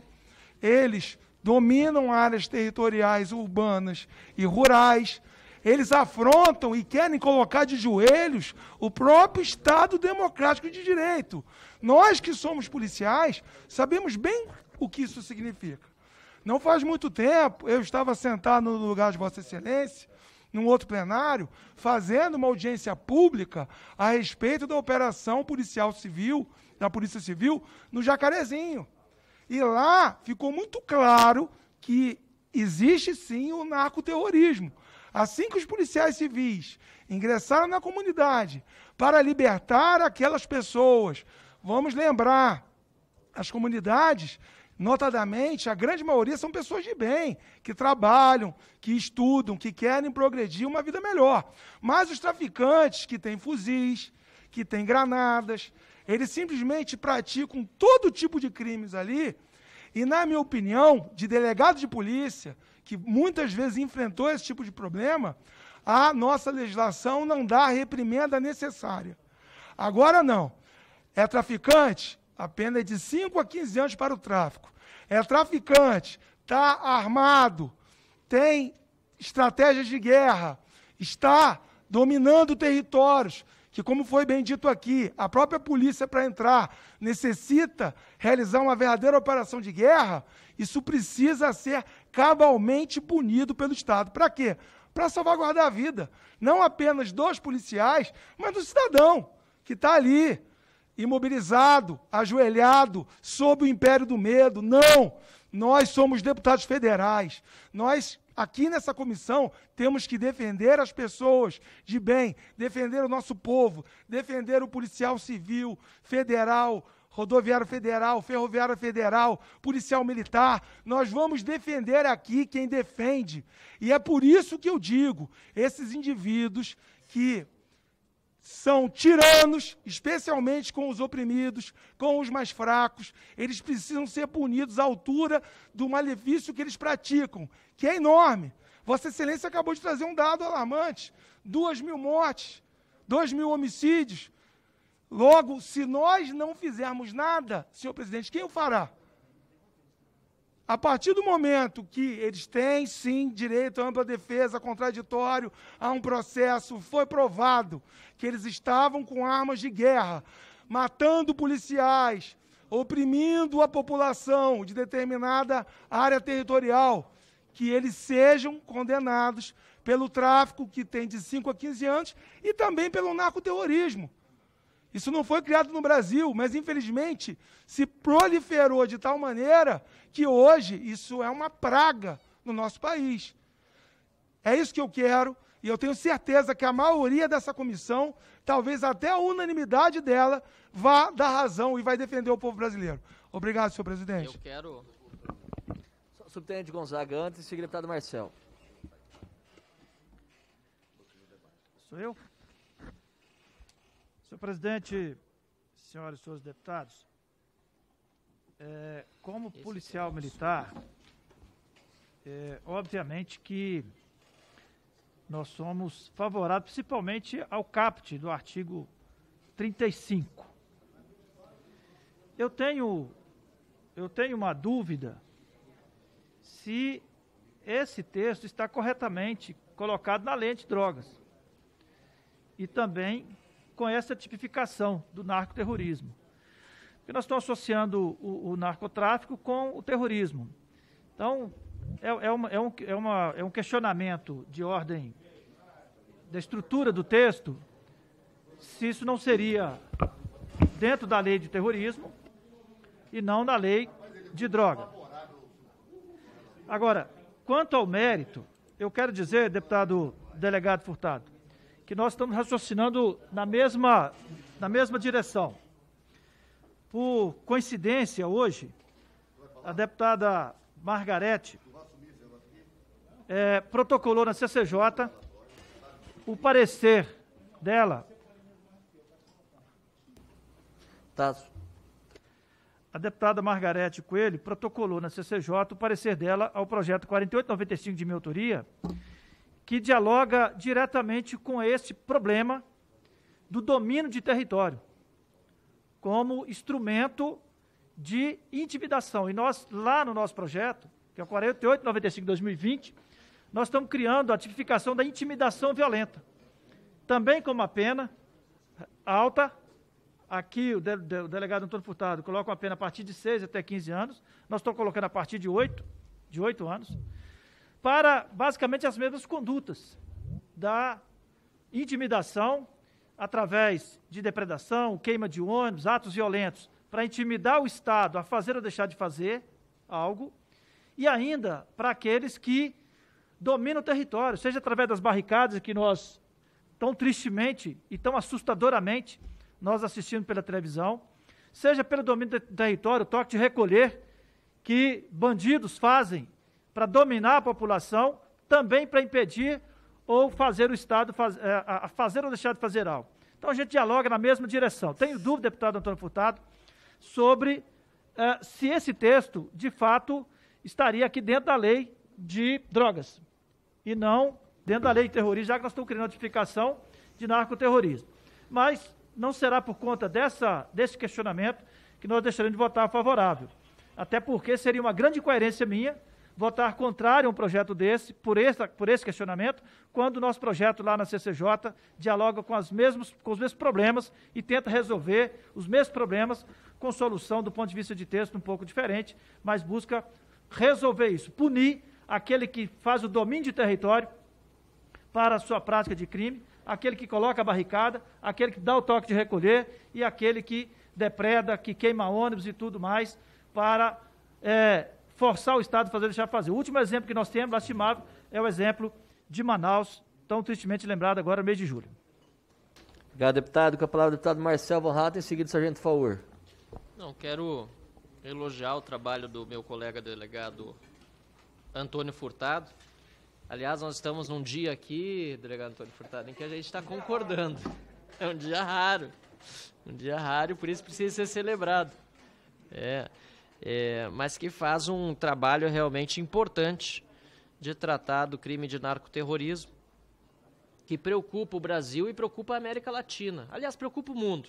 eles dominam áreas territoriais urbanas e rurais, eles afrontam e querem colocar de joelhos o próprio Estado democrático de direito. Nós que somos policiais sabemos bem o que isso significa. Não faz muito tempo, eu estava sentado no lugar de Vossa Excelência, num outro plenário, fazendo uma audiência pública a respeito da operação policial civil, da Polícia Civil, no Jacarezinho. E lá ficou muito claro que existe sim o narcoterrorismo. Assim que os policiais civis ingressaram na comunidade para libertar aquelas pessoas, vamos lembrar, as comunidades, notadamente, a grande maioria são pessoas de bem, que trabalham, que estudam, que querem progredir uma vida melhor. Mas os traficantes que têm fuzis, que têm granadas, eles simplesmente praticam todo tipo de crimes ali. E, na minha opinião, de delegado de polícia, que muitas vezes enfrentou esse tipo de problema, a nossa legislação não dá a reprimenda necessária. Agora não. É traficante? A pena é de cinco a quinze anos para o tráfico. É traficante, está armado, tem estratégias de guerra, está dominando territórios, que, como foi bem dito aqui, a própria polícia, para entrar, necessita realizar uma verdadeira operação de guerra. Isso precisa ser cabalmente punido pelo Estado. Para quê? Para salvaguardar a vida, não apenas dos policiais, mas do cidadão, que está ali, imobilizado, ajoelhado, sob o império do medo. Não! Nós somos deputados federais. Nós, aqui nessa comissão, temos que defender as pessoas de bem, defender o nosso povo, defender o policial civil, federal, rodoviário federal, ferroviário federal, policial militar. Nós vamos defender aqui quem defende. E é por isso que eu digo, esses indivíduos que são tiranos, especialmente com os oprimidos, com os mais fracos, eles precisam ser punidos à altura do malefício que eles praticam, que é enorme. Vossa Excelência acabou de trazer um dado alarmante, duas mil mortes, dois mil homicídios. Logo, se nós não fizermos nada, senhor presidente, quem o fará? A partir do momento que eles têm, sim, direito à ampla defesa, contraditório, a um processo, foi provado que eles estavam com armas de guerra, matando policiais, oprimindo a população de determinada área territorial, que eles sejam condenados pelo tráfico, que tem de cinco a quinze anos, e também pelo narcoterrorismo. Isso não foi criado no Brasil, mas, infelizmente, se proliferou de tal maneira que hoje isso é uma praga no nosso país. É isso que eu quero, e eu tenho certeza que a maioria dessa comissão, talvez até a unanimidade dela, vá dar razão e vai defender o povo brasileiro. Obrigado, senhor presidente. Eu quero... Subtenente Gonzaga, antes, secretário Marcel. Sou eu? Senhor presidente, senhoras e senhores deputados, é, como policial militar, é, obviamente que nós somos favoráveis principalmente ao caput do artigo trinta e cinco. Eu tenho, eu tenho uma dúvida se esse texto está corretamente colocado na lei antidrogas e também com essa tipificação do narcoterrorismo. Porque nós estamos associando o, o narcotráfico com o terrorismo. Então, é, é, uma, é, um, é, uma, é um questionamento de ordem da estrutura do texto, se isso não seria dentro da lei de terrorismo e não na lei de droga. Agora, quanto ao mérito, eu quero dizer, deputado delegado Furtado, que nós estamos raciocinando na mesma, na mesma direção. Por coincidência, hoje, a deputada Margarete é, protocolou na C C J o parecer dela. Tá. A deputada Margarete Coelho protocolou na C C J o parecer dela ao projeto quarenta e oito noventa e cinco de minha autoria, que dialoga diretamente com este problema do domínio de território, como instrumento de intimidação. E nós, lá no nosso projeto, que é o quarenta e oito noventa e cinco de dois mil e vinte, nós estamos criando a tipificação da intimidação violenta. Também com uma pena alta. Aqui o, de, de, o delegado Antônio Furtado coloca uma pena a partir de seis até quinze anos. Nós estamos colocando a partir de oito, de oito anos, para basicamente as mesmas condutas da intimidação através de depredação, queima de ônibus, atos violentos, para intimidar o Estado a fazer ou deixar de fazer algo, e ainda para aqueles que dominam o território, seja através das barricadas que nós, tão tristemente e tão assustadoramente, nós assistimos pela televisão, seja pelo domínio do território, o toque de recolher, que bandidos fazem para dominar a população, também para impedir ou fazer o Estado faz, é, a fazer ou deixar de fazer algo. Então a gente dialoga na mesma direção. Tenho dúvida, deputado Antônio Furtado, sobre é, se esse texto, de fato, estaria aqui dentro da lei de drogas, e não dentro da lei de terrorismo, já que nós estamos criando notificação de narcoterrorismo. Mas não será por conta dessa, desse questionamento que nós deixaremos de votar favorável. Até porque seria uma grande incoerência minha votar contrário a um projeto desse, por esse, por esse questionamento, quando o nosso projeto lá na C C J dialoga com, as mesmos, com os mesmos problemas e tenta resolver os mesmos problemas com solução do ponto de vista de texto um pouco diferente, mas busca resolver isso, punir aquele que faz o domínio de território para a sua prática de crime, aquele que coloca a barricada, aquele que dá o toque de recolher e aquele que depreda, que queima ônibus e tudo mais para é, forçar o Estado a fazer ou deixar de fazer. O último exemplo que nós temos, lastimável, é o exemplo de Manaus, tão tristemente lembrado agora no mês de julho. Obrigado, deputado. Com a palavra o deputado Marcel Van Hatten, em seguida o sargento Faur. Não, quero elogiar o trabalho do meu colega delegado Antônio Furtado. Aliás, nós estamos num dia aqui, delegado Antônio Furtado, em que a gente está concordando. É um dia raro. Um dia raro e por isso precisa ser celebrado. É, é, mas que faz um trabalho realmente importante de tratar do crime de narcoterrorismo, que preocupa o Brasil e preocupa a América Latina. Aliás, preocupa o mundo.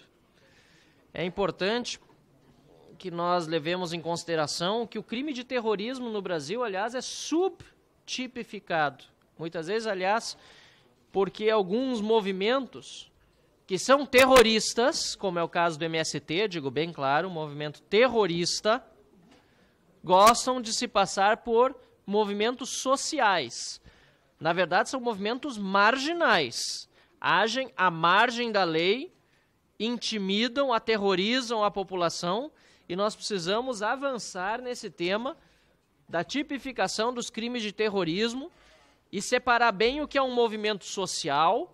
É importante que nós levemos em consideração que o crime de terrorismo no Brasil, aliás, é subtipificado. Muitas vezes, aliás, porque alguns movimentos que são terroristas, como é o caso do M S T, digo bem claro, um movimento terrorista, gostam de se passar por movimentos sociais. Na verdade, são movimentos marginais. Agem à margem da lei, intimidam, aterrorizam a população e nós precisamos avançar nesse tema da tipificação dos crimes de terrorismo e separar bem o que é um movimento social,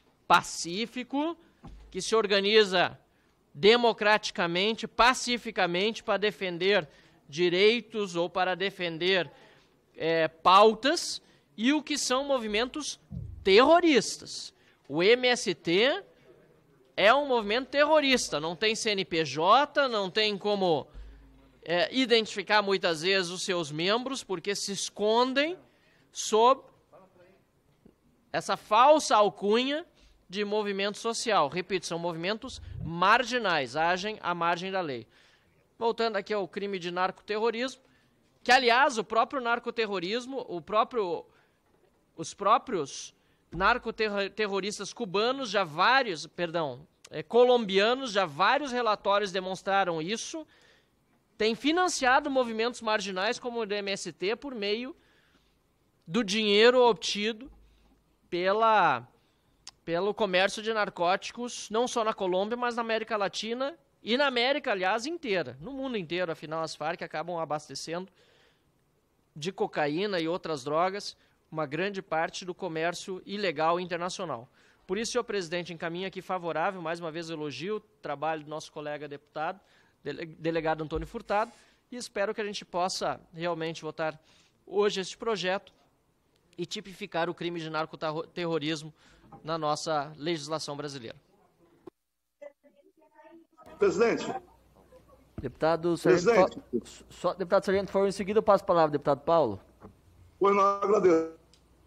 pacífico, que se organiza democraticamente, pacificamente, para defender direitos ou para defender é, pautas, e o que são movimentos terroristas. O M S T é um movimento terrorista, não tem C N P J, não tem como é, identificar muitas vezes os seus membros, porque se escondem sob essa falsa alcunha de movimento social. Repito, são movimentos marginais, agem à margem da lei. Voltando aqui ao crime de narcoterrorismo, que, aliás, o próprio narcoterrorismo, o próprio, os próprios narcoterroristas cubanos, já vários, perdão, é, colombianos, já vários relatórios demonstraram isso, têm financiado movimentos marginais como o do M S T por meio do dinheiro obtido pela, pelo comércio de narcóticos, não só na Colômbia, mas na América Latina e na América, aliás, inteira, no mundo inteiro. Afinal, as Farc acabam abastecendo de cocaína e outras drogas uma grande parte do comércio ilegal internacional. Por isso, senhor presidente, encaminha aqui favorável, mais uma vez elogio o trabalho do nosso colega deputado, dele, delegado Antônio Furtado, e espero que a gente possa realmente votar hoje este projeto e tipificar o crime de narcoterrorismo na nossa legislação brasileira. Presidente. Deputado Sargento, Presidente. Só, deputado Sargento, for em seguida eu passo a palavra, deputado Paulo. Pois não, agradeço.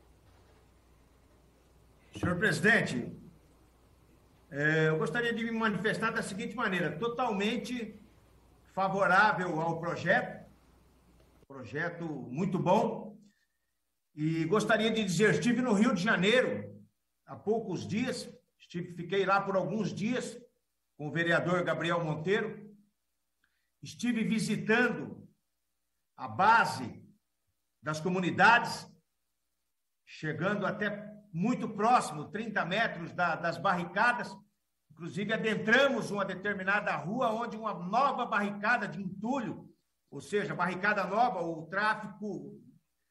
Senhor presidente, é, eu gostaria de me manifestar da seguinte maneira, totalmente favorável ao projeto, projeto muito bom, e gostaria de dizer, estive no Rio de Janeiro há poucos dias, estive, fiquei lá por alguns dias com o vereador Gabriel Monteiro, estive visitando a base das comunidades, chegando até muito próximo, trinta metros da, das barricadas, inclusive adentramos uma determinada rua onde uma nova barricada de entulho, ou seja, barricada nova, o tráfico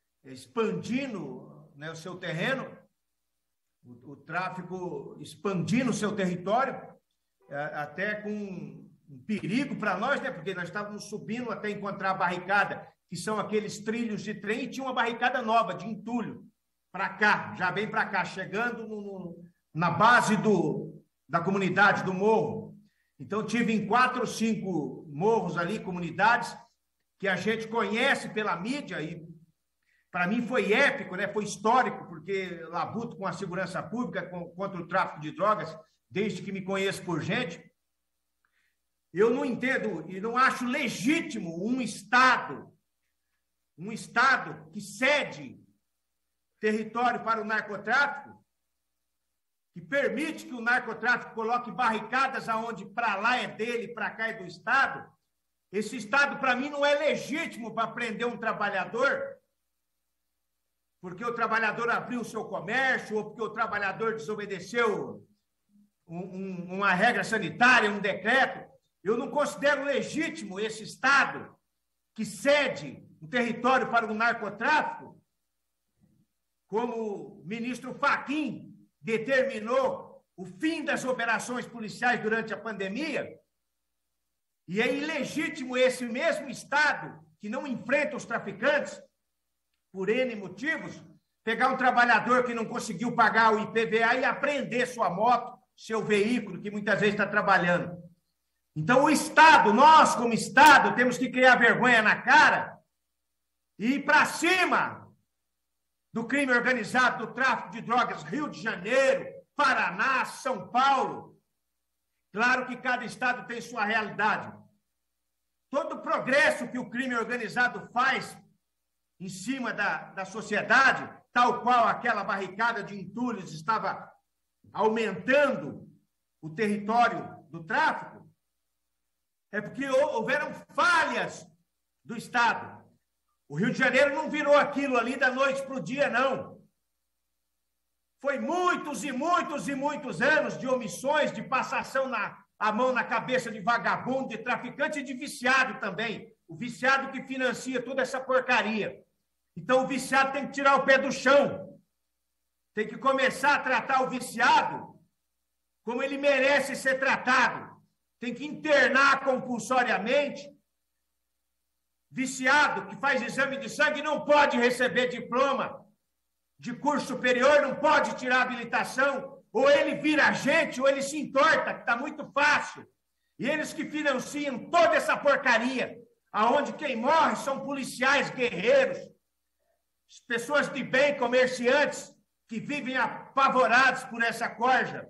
expandindo, né, o seu terreno, o, o tráfico expandindo o seu território, até com um perigo para nós, né, porque nós estávamos subindo até encontrar a barricada, que são aqueles trilhos de trem, e tinha uma barricada nova de entulho, para cá, já bem para cá, chegando no, no, na base do, da comunidade, do morro. Então, tive em quatro ou cinco morros ali, comunidades, que a gente conhece pela mídia, e para mim foi épico, né? Foi histórico, porque labuto com a segurança pública, com, contra o tráfico de drogas, desde que me conheço por gente. Eu não entendo e não acho legítimo um Estado, um Estado que cede território para o narcotráfico, que permite que o narcotráfico coloque barricadas aonde para lá é dele, para cá é do Estado. Esse Estado, para mim, não é legítimo para prender um trabalhador, porque o trabalhador abriu o seu comércio ou porque o trabalhador desobedeceu um, um, uma regra sanitária, um decreto. Eu não considero legítimo esse Estado que cede o território para o narcotráfico, como o ministro Fachin determinou o fim das operações policiais durante a pandemia, e é ilegítimo esse mesmo Estado, que não enfrenta os traficantes, por N motivos, pegar um trabalhador que não conseguiu pagar o I P V A e apreender sua moto, seu veículo, que muitas vezes está trabalhando. Então, o Estado, nós como Estado, temos que criar vergonha na cara e ir para cima do crime organizado, do tráfico de drogas, Rio de Janeiro, Paraná, São Paulo. Claro que cada estado tem sua realidade. Todo o progresso que o crime organizado faz em cima da, da sociedade, tal qual aquela barricada de entulhos estava aumentando o território do tráfico, é porque houveram falhas do Estado. O Rio de Janeiro não virou aquilo ali da noite para o dia, não. Foi muitos e muitos e muitos anos de omissões, de passação na, a mão na cabeça de vagabundo, de traficante e de viciado também. O viciado que financia toda essa porcaria. Então, o viciado tem que tirar o pé do chão. Tem que começar a tratar o viciado como ele merece ser tratado. Tem que internar compulsoriamente. Viciado que faz exame de sangue não pode receber diploma de curso superior, não pode tirar habilitação, ou ele vira agente, ou ele se entorta, que está muito fácil. E eles que financiam toda essa porcaria, aonde quem morre são policiais guerreiros, pessoas de bem, comerciantes, que vivem apavorados por essa corja.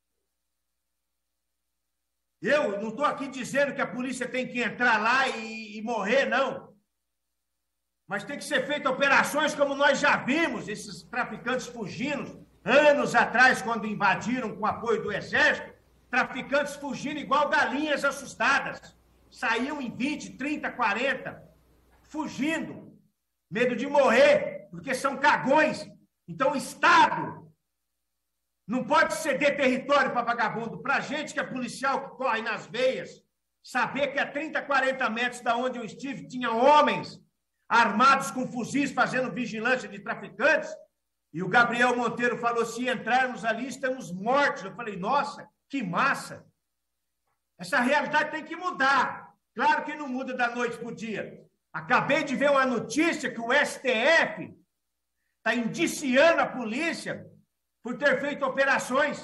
Eu não estou aqui dizendo que a polícia tem que entrar lá e, e morrer, não. Mas tem que ser feitas operações como nós já vimos, esses traficantes fugindo, anos atrás, quando invadiram com apoio do Exército, traficantes fugindo igual galinhas assustadas. Saíam em vinte, trinta, quarenta, fugindo. Medo de morrer, porque são cagões. Então o Estado não pode ceder território para vagabundo. Para a gente que é policial, que corre nas veias, saber que a trinta, quarenta metros da onde eu estive, tinha homens armados com fuzis fazendo vigilância de traficantes, e o Gabriel Monteiro falou, se entrarmos ali, estamos mortos. Eu falei, nossa, que massa. Essa realidade tem que mudar. Claro que não muda da noite para o dia. Acabei de ver uma notícia que o S T F está indiciando a polícia por ter feito operações.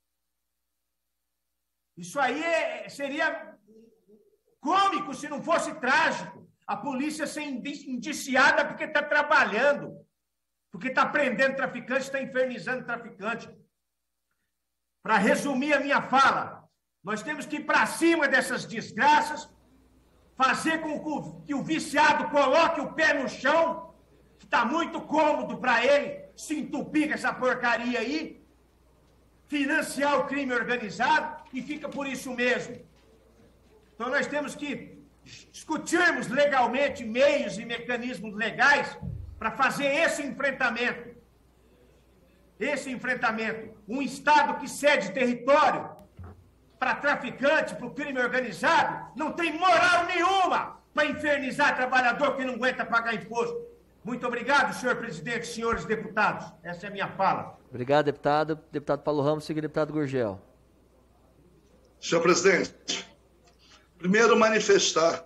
Isso aí é, seria cômico se não fosse trágico. A polícia ser indiciada porque está trabalhando, porque está prendendo traficante, está infernizando traficante. Para resumir a minha fala, nós temos que ir para cima dessas desgraças, fazer com que o viciado coloque o pé no chão, que está muito cômodo para ele se entupir com essa porcaria aí, financiar o crime organizado, e fica por isso mesmo. Então nós temos que discutirmos legalmente meios e mecanismos legais para fazer esse enfrentamento. Esse enfrentamento. Um Estado que cede território para traficante, para o crime organizado, não tem moral nenhuma para infernizar trabalhador que não aguenta pagar imposto. Muito obrigado, senhor presidente, senhores deputados. Essa é a minha fala. Obrigado, deputado. Deputado Paulo Ramos, seguido deputado Gurgel. Senhor presidente, primeiro manifestar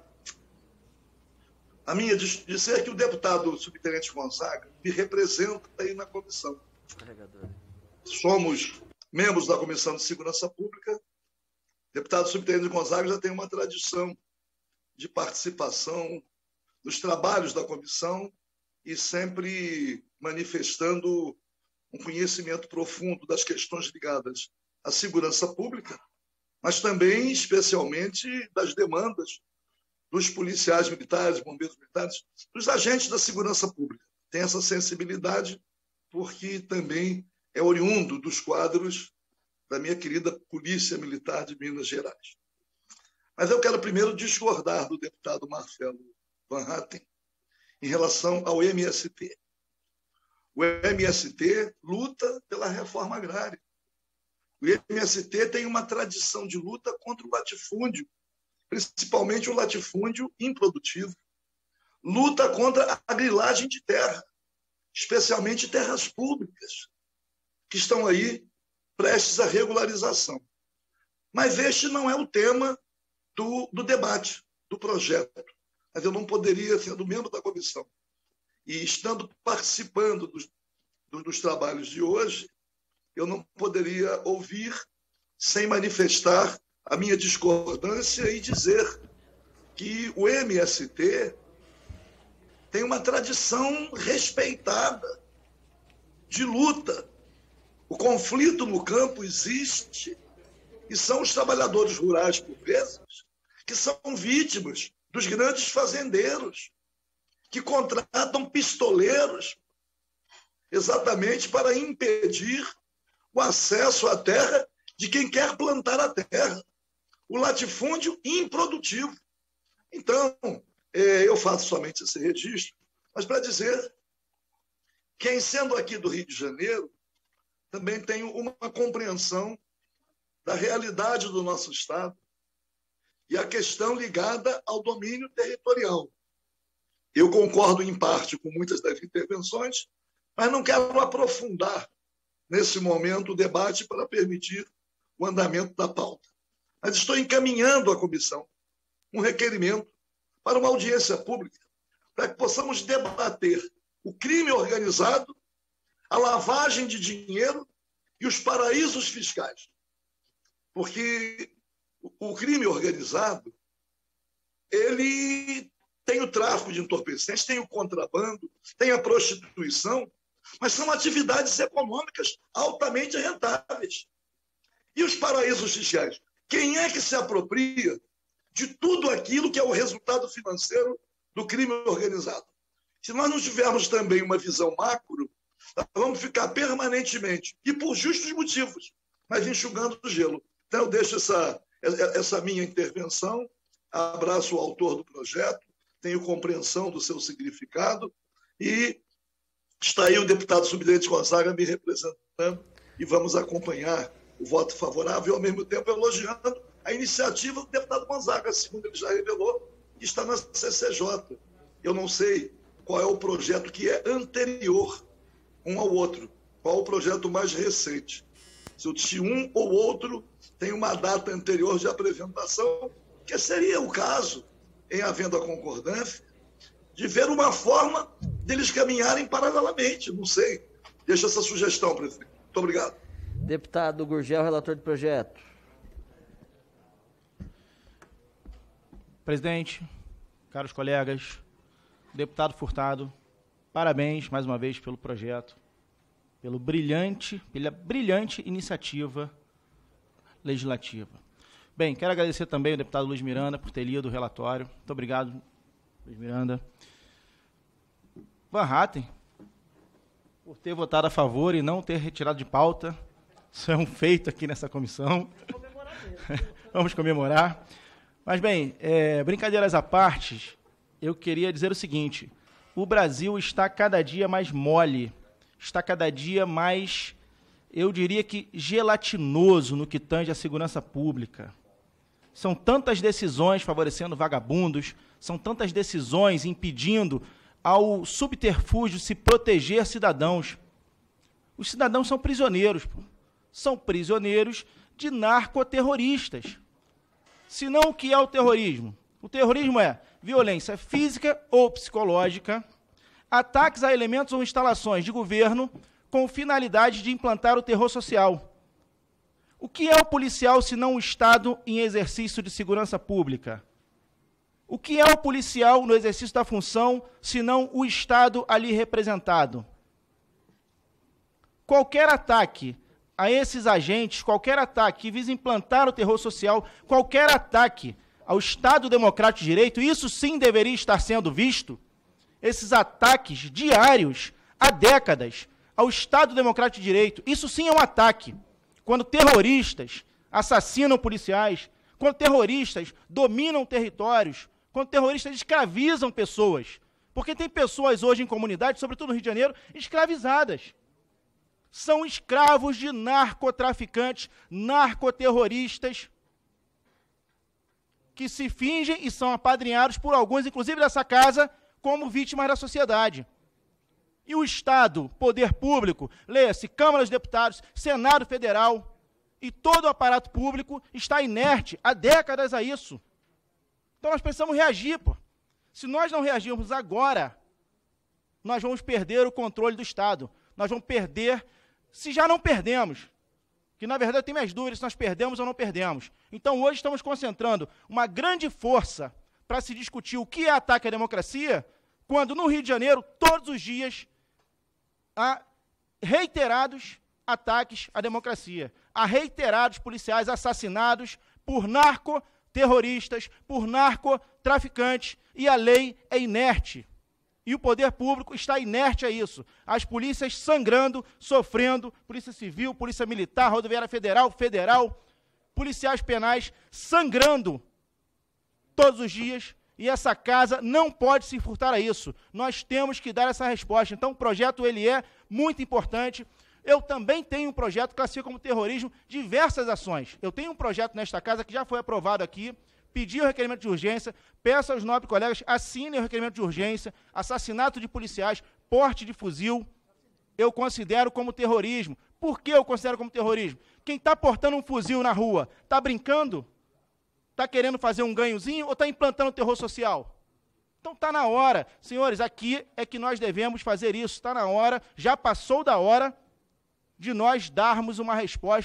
a minha dizer que o deputado subtenente Gonzaga me representa aí na comissão. Somos membros da Comissão de Segurança Pública. O deputado subtenente Gonzaga já tem uma tradição de participação nos trabalhos da comissão e sempre manifestando um conhecimento profundo das questões ligadas à segurança pública, mas também, especialmente, das demandas dos policiais militares, bombeiros militares, dos agentes da segurança pública. Tem essa sensibilidade porque também é oriundo dos quadros da minha querida Polícia Militar de Minas Gerais. Mas eu quero primeiro discordar do deputado Marcelo Van Hatten em relação ao M S T. O M S T luta pela reforma agrária. O M S T tem uma tradição de luta contra o latifúndio, principalmente o latifúndio improdutivo. Luta contra a grilagem de terra, especialmente terras públicas, que estão aí prestes à regularização. Mas este não é o tema do, do debate, do projeto. Mas eu não poderia, sendo membro da comissão e estando participando dos, dos trabalhos de hoje, eu não poderia ouvir sem manifestar a minha discordância e dizer que o M S T tem uma tradição respeitada de luta. O conflito no campo existe e são os trabalhadores rurais, por vezes, que são vítimas dos grandes fazendeiros, que contratam pistoleiros exatamente para impedir o acesso à terra de quem quer plantar a terra. O latifúndio improdutivo. Então, eu faço somente esse registro, mas para dizer que, em sendo aqui do Rio de Janeiro, também tenho uma compreensão da realidade do nosso Estado e a questão ligada ao domínio territorial. Eu concordo, em parte, com muitas das intervenções, mas não quero aprofundar, nesse momento, o debate para permitir o andamento da pauta. Mas estou encaminhando à comissão um requerimento para uma audiência pública, para que possamos debater o crime organizado, a lavagem de dinheiro e os paraísos fiscais. Porque o crime organizado ele tem o tráfico de entorpecentes, tem o contrabando, tem a prostituição, mas são atividades econômicas altamente rentáveis. E os paraísos fiscais? Quem é que se apropria de tudo aquilo que é o resultado financeiro do crime organizado? Se nós não tivermos também uma visão macro, nós vamos ficar permanentemente, e por justos motivos, mas enxugando o gelo. Então, eu deixo essa, essa minha intervenção, abraço o autor do projeto, tenho compreensão do seu significado, e está aí o deputado subtenente Gonzaga me representando, e vamos acompanhar o voto favorável, e ao mesmo tempo elogiando a iniciativa do deputado Gonzaga, segundo ele já revelou, que está na C C J. Eu não sei qual é o projeto que é anterior um ao outro, qual é o projeto mais recente. Se um ou outro tem uma data anterior de apresentação, que seria o caso, em havendo a concordância, de ver uma forma deles caminharem paralelamente, não sei. Deixa essa sugestão, presidente. Muito obrigado. Deputado Gurgel, relator do projeto. Presidente, caros colegas, deputado Furtado, parabéns mais uma vez pelo projeto, pelo brilhante, pela brilhante iniciativa legislativa. Bem, quero agradecer também ao deputado Luiz Miranda por ter lido o relatório. Muito obrigado, Luiz Miranda. Van Hatten, por ter votado a favor e não ter retirado de pauta. Isso é um feito aqui nessa comissão. Vamos comemorar. Mas, bem, é, brincadeiras à parte, eu queria dizer o seguinte: o Brasil está cada dia mais mole, está cada dia mais, eu diria que, gelatinoso no que tange à segurança pública. São tantas decisões favorecendo vagabundos, são tantas decisões impedindo ao subterfúgio se proteger cidadãos. Os cidadãos são prisioneiros, pô. São prisioneiros de narcoterroristas. Se não, o que é o terrorismo? O terrorismo é violência física ou psicológica, ataques a elementos ou instalações de governo com finalidade de implantar o terror social. O que é o policial se não o Estado em exercício de segurança pública? O que é o policial no exercício da função se não o Estado ali representado? Qualquer ataque a esses agentes, qualquer ataque que visa implantar o terror social, qualquer ataque ao Estado Democrático de Direito, isso sim deveria estar sendo visto, esses ataques diários, há décadas, ao Estado Democrático de Direito, isso sim é um ataque. Quando terroristas assassinam policiais, quando terroristas dominam territórios, quando terroristas escravizam pessoas, porque tem pessoas hoje em comunidade, sobretudo no Rio de Janeiro, escravizadas. São escravos de narcotraficantes, narcoterroristas, que se fingem e são apadrinhados por alguns, inclusive dessa casa, como vítimas da sociedade. E o Estado, poder público, leia-se Câmara dos Deputados, Senado Federal, e todo o aparato público está inerte há décadas a isso. Então nós precisamos reagir, pô. Se nós não reagirmos agora, nós vamos perder o controle do Estado. Nós vamos perder, se já não perdemos, que na verdade eu tenho minhas dúvidas se nós perdemos ou não perdemos. Então hoje estamos concentrando uma grande força para se discutir o que é ataque à democracia, quando no Rio de Janeiro, todos os dias, há reiterados ataques à democracia. Há reiterados policiais assassinados por narcoterroristas, por narcotraficantes, e a lei é inerte. E o poder público está inerte a isso. As polícias sangrando, sofrendo, Polícia Civil, Polícia Militar, Rodoviária Federal, Federal, policiais penais sangrando todos os dias, e essa casa não pode se furtar a isso. Nós temos que dar essa resposta. Então, o projeto ele é muito importante. Eu também tenho um projeto que classifica como terrorismo diversas ações. Eu tenho um projeto nesta casa que já foi aprovado aqui, pedi o requerimento de urgência, peço aos nobres colegas, assinem o requerimento de urgência, assassinato de policiais, porte de fuzil, eu considero como terrorismo. Por que eu considero como terrorismo? Quem está portando um fuzil na rua, está brincando? Está querendo fazer um ganhozinho ou está implantando terror social? Então está na hora. Senhores, aqui é que nós devemos fazer isso. Está na hora, já passou da hora de nós darmos uma resposta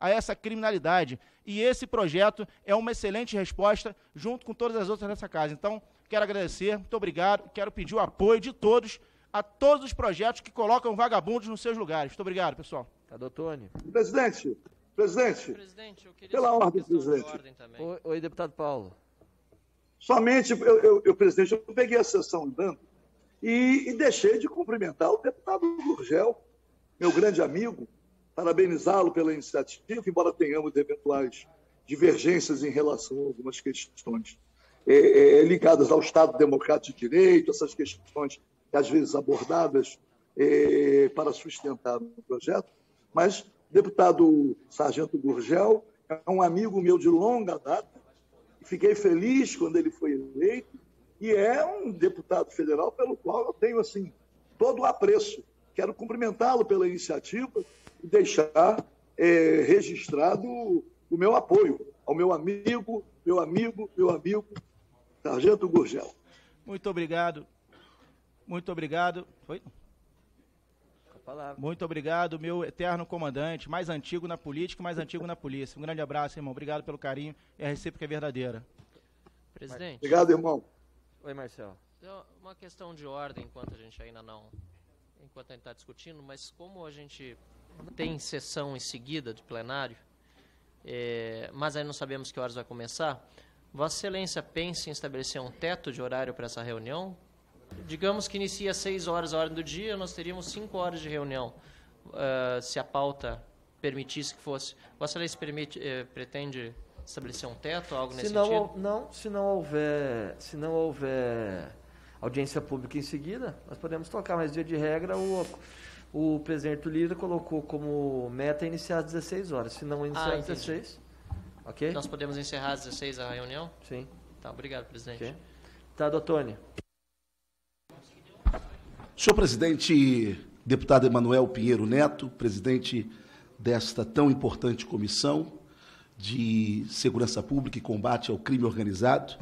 a essa criminalidade. E esse projeto é uma excelente resposta, junto com todas as outras dessa casa. Então, quero agradecer, muito obrigado, quero pedir o apoio de todos a todos os projetos que colocam vagabundos nos seus lugares. Muito obrigado, pessoal. Cadê o Tony? Presidente, presidente, Presidente, eu queria pela só uma ordem, questão de presidente. ordem também. Oi, oi, deputado Paulo. Somente, eu, eu, eu, presidente, eu peguei a sessão andando e, e deixei de cumprimentar o deputado Gurgel, meu grande amigo, parabenizá-lo pela iniciativa, embora tenhamos eventuais divergências em relação a algumas questões é, é, ligadas ao Estado Democrático de Direito, essas questões que às vezes abordadas é, para sustentar o projeto, mas deputado Sargento Gurgel é um amigo meu de longa data, fiquei feliz quando ele foi eleito, e é um deputado federal pelo qual eu tenho assim, todo o apreço. Quero cumprimentá-lo pela iniciativa e deixar é, registrado o meu apoio ao meu amigo, meu amigo, meu amigo, Sargento Gurgel. Muito obrigado. Muito obrigado. Foi? Muito obrigado, meu eterno comandante, mais antigo na política, mais antigo na polícia. Um grande abraço, irmão. Obrigado pelo carinho e a recíproca é verdadeira. Presidente. Obrigado, irmão. Oi, Marcelo. Uma questão de ordem, enquanto a gente ainda não... Enquanto a gente está discutindo, mas como a gente tem sessão em seguida de plenário, é, mas aí não sabemos que horas vai começar, Vossa Excelência pensa em estabelecer um teto de horário para essa reunião? Digamos que inicia às seis horas a ordem do dia, nós teríamos cinco horas de reunião, uh, se a pauta permitisse que fosse. Vossa Excelência permite, eh, pretende estabelecer um teto, algo nesse se não, sentido? Não, se não houver, se não houver audiência pública em seguida, nós podemos tocar, mas dia de regra o, o presidente Lira colocou como meta iniciar às dezesseis horas, se não iniciar Ah, às dezesseis, ok? Nós podemos encerrar às dezesseis a reunião? Sim. Tá, obrigado, presidente. Okay. Tá, doutor Tony. Senhor presidente, deputado Emanuel Pinheiro Neto, presidente desta tão importante comissão de Segurança Pública e Combate ao Crime Organizado,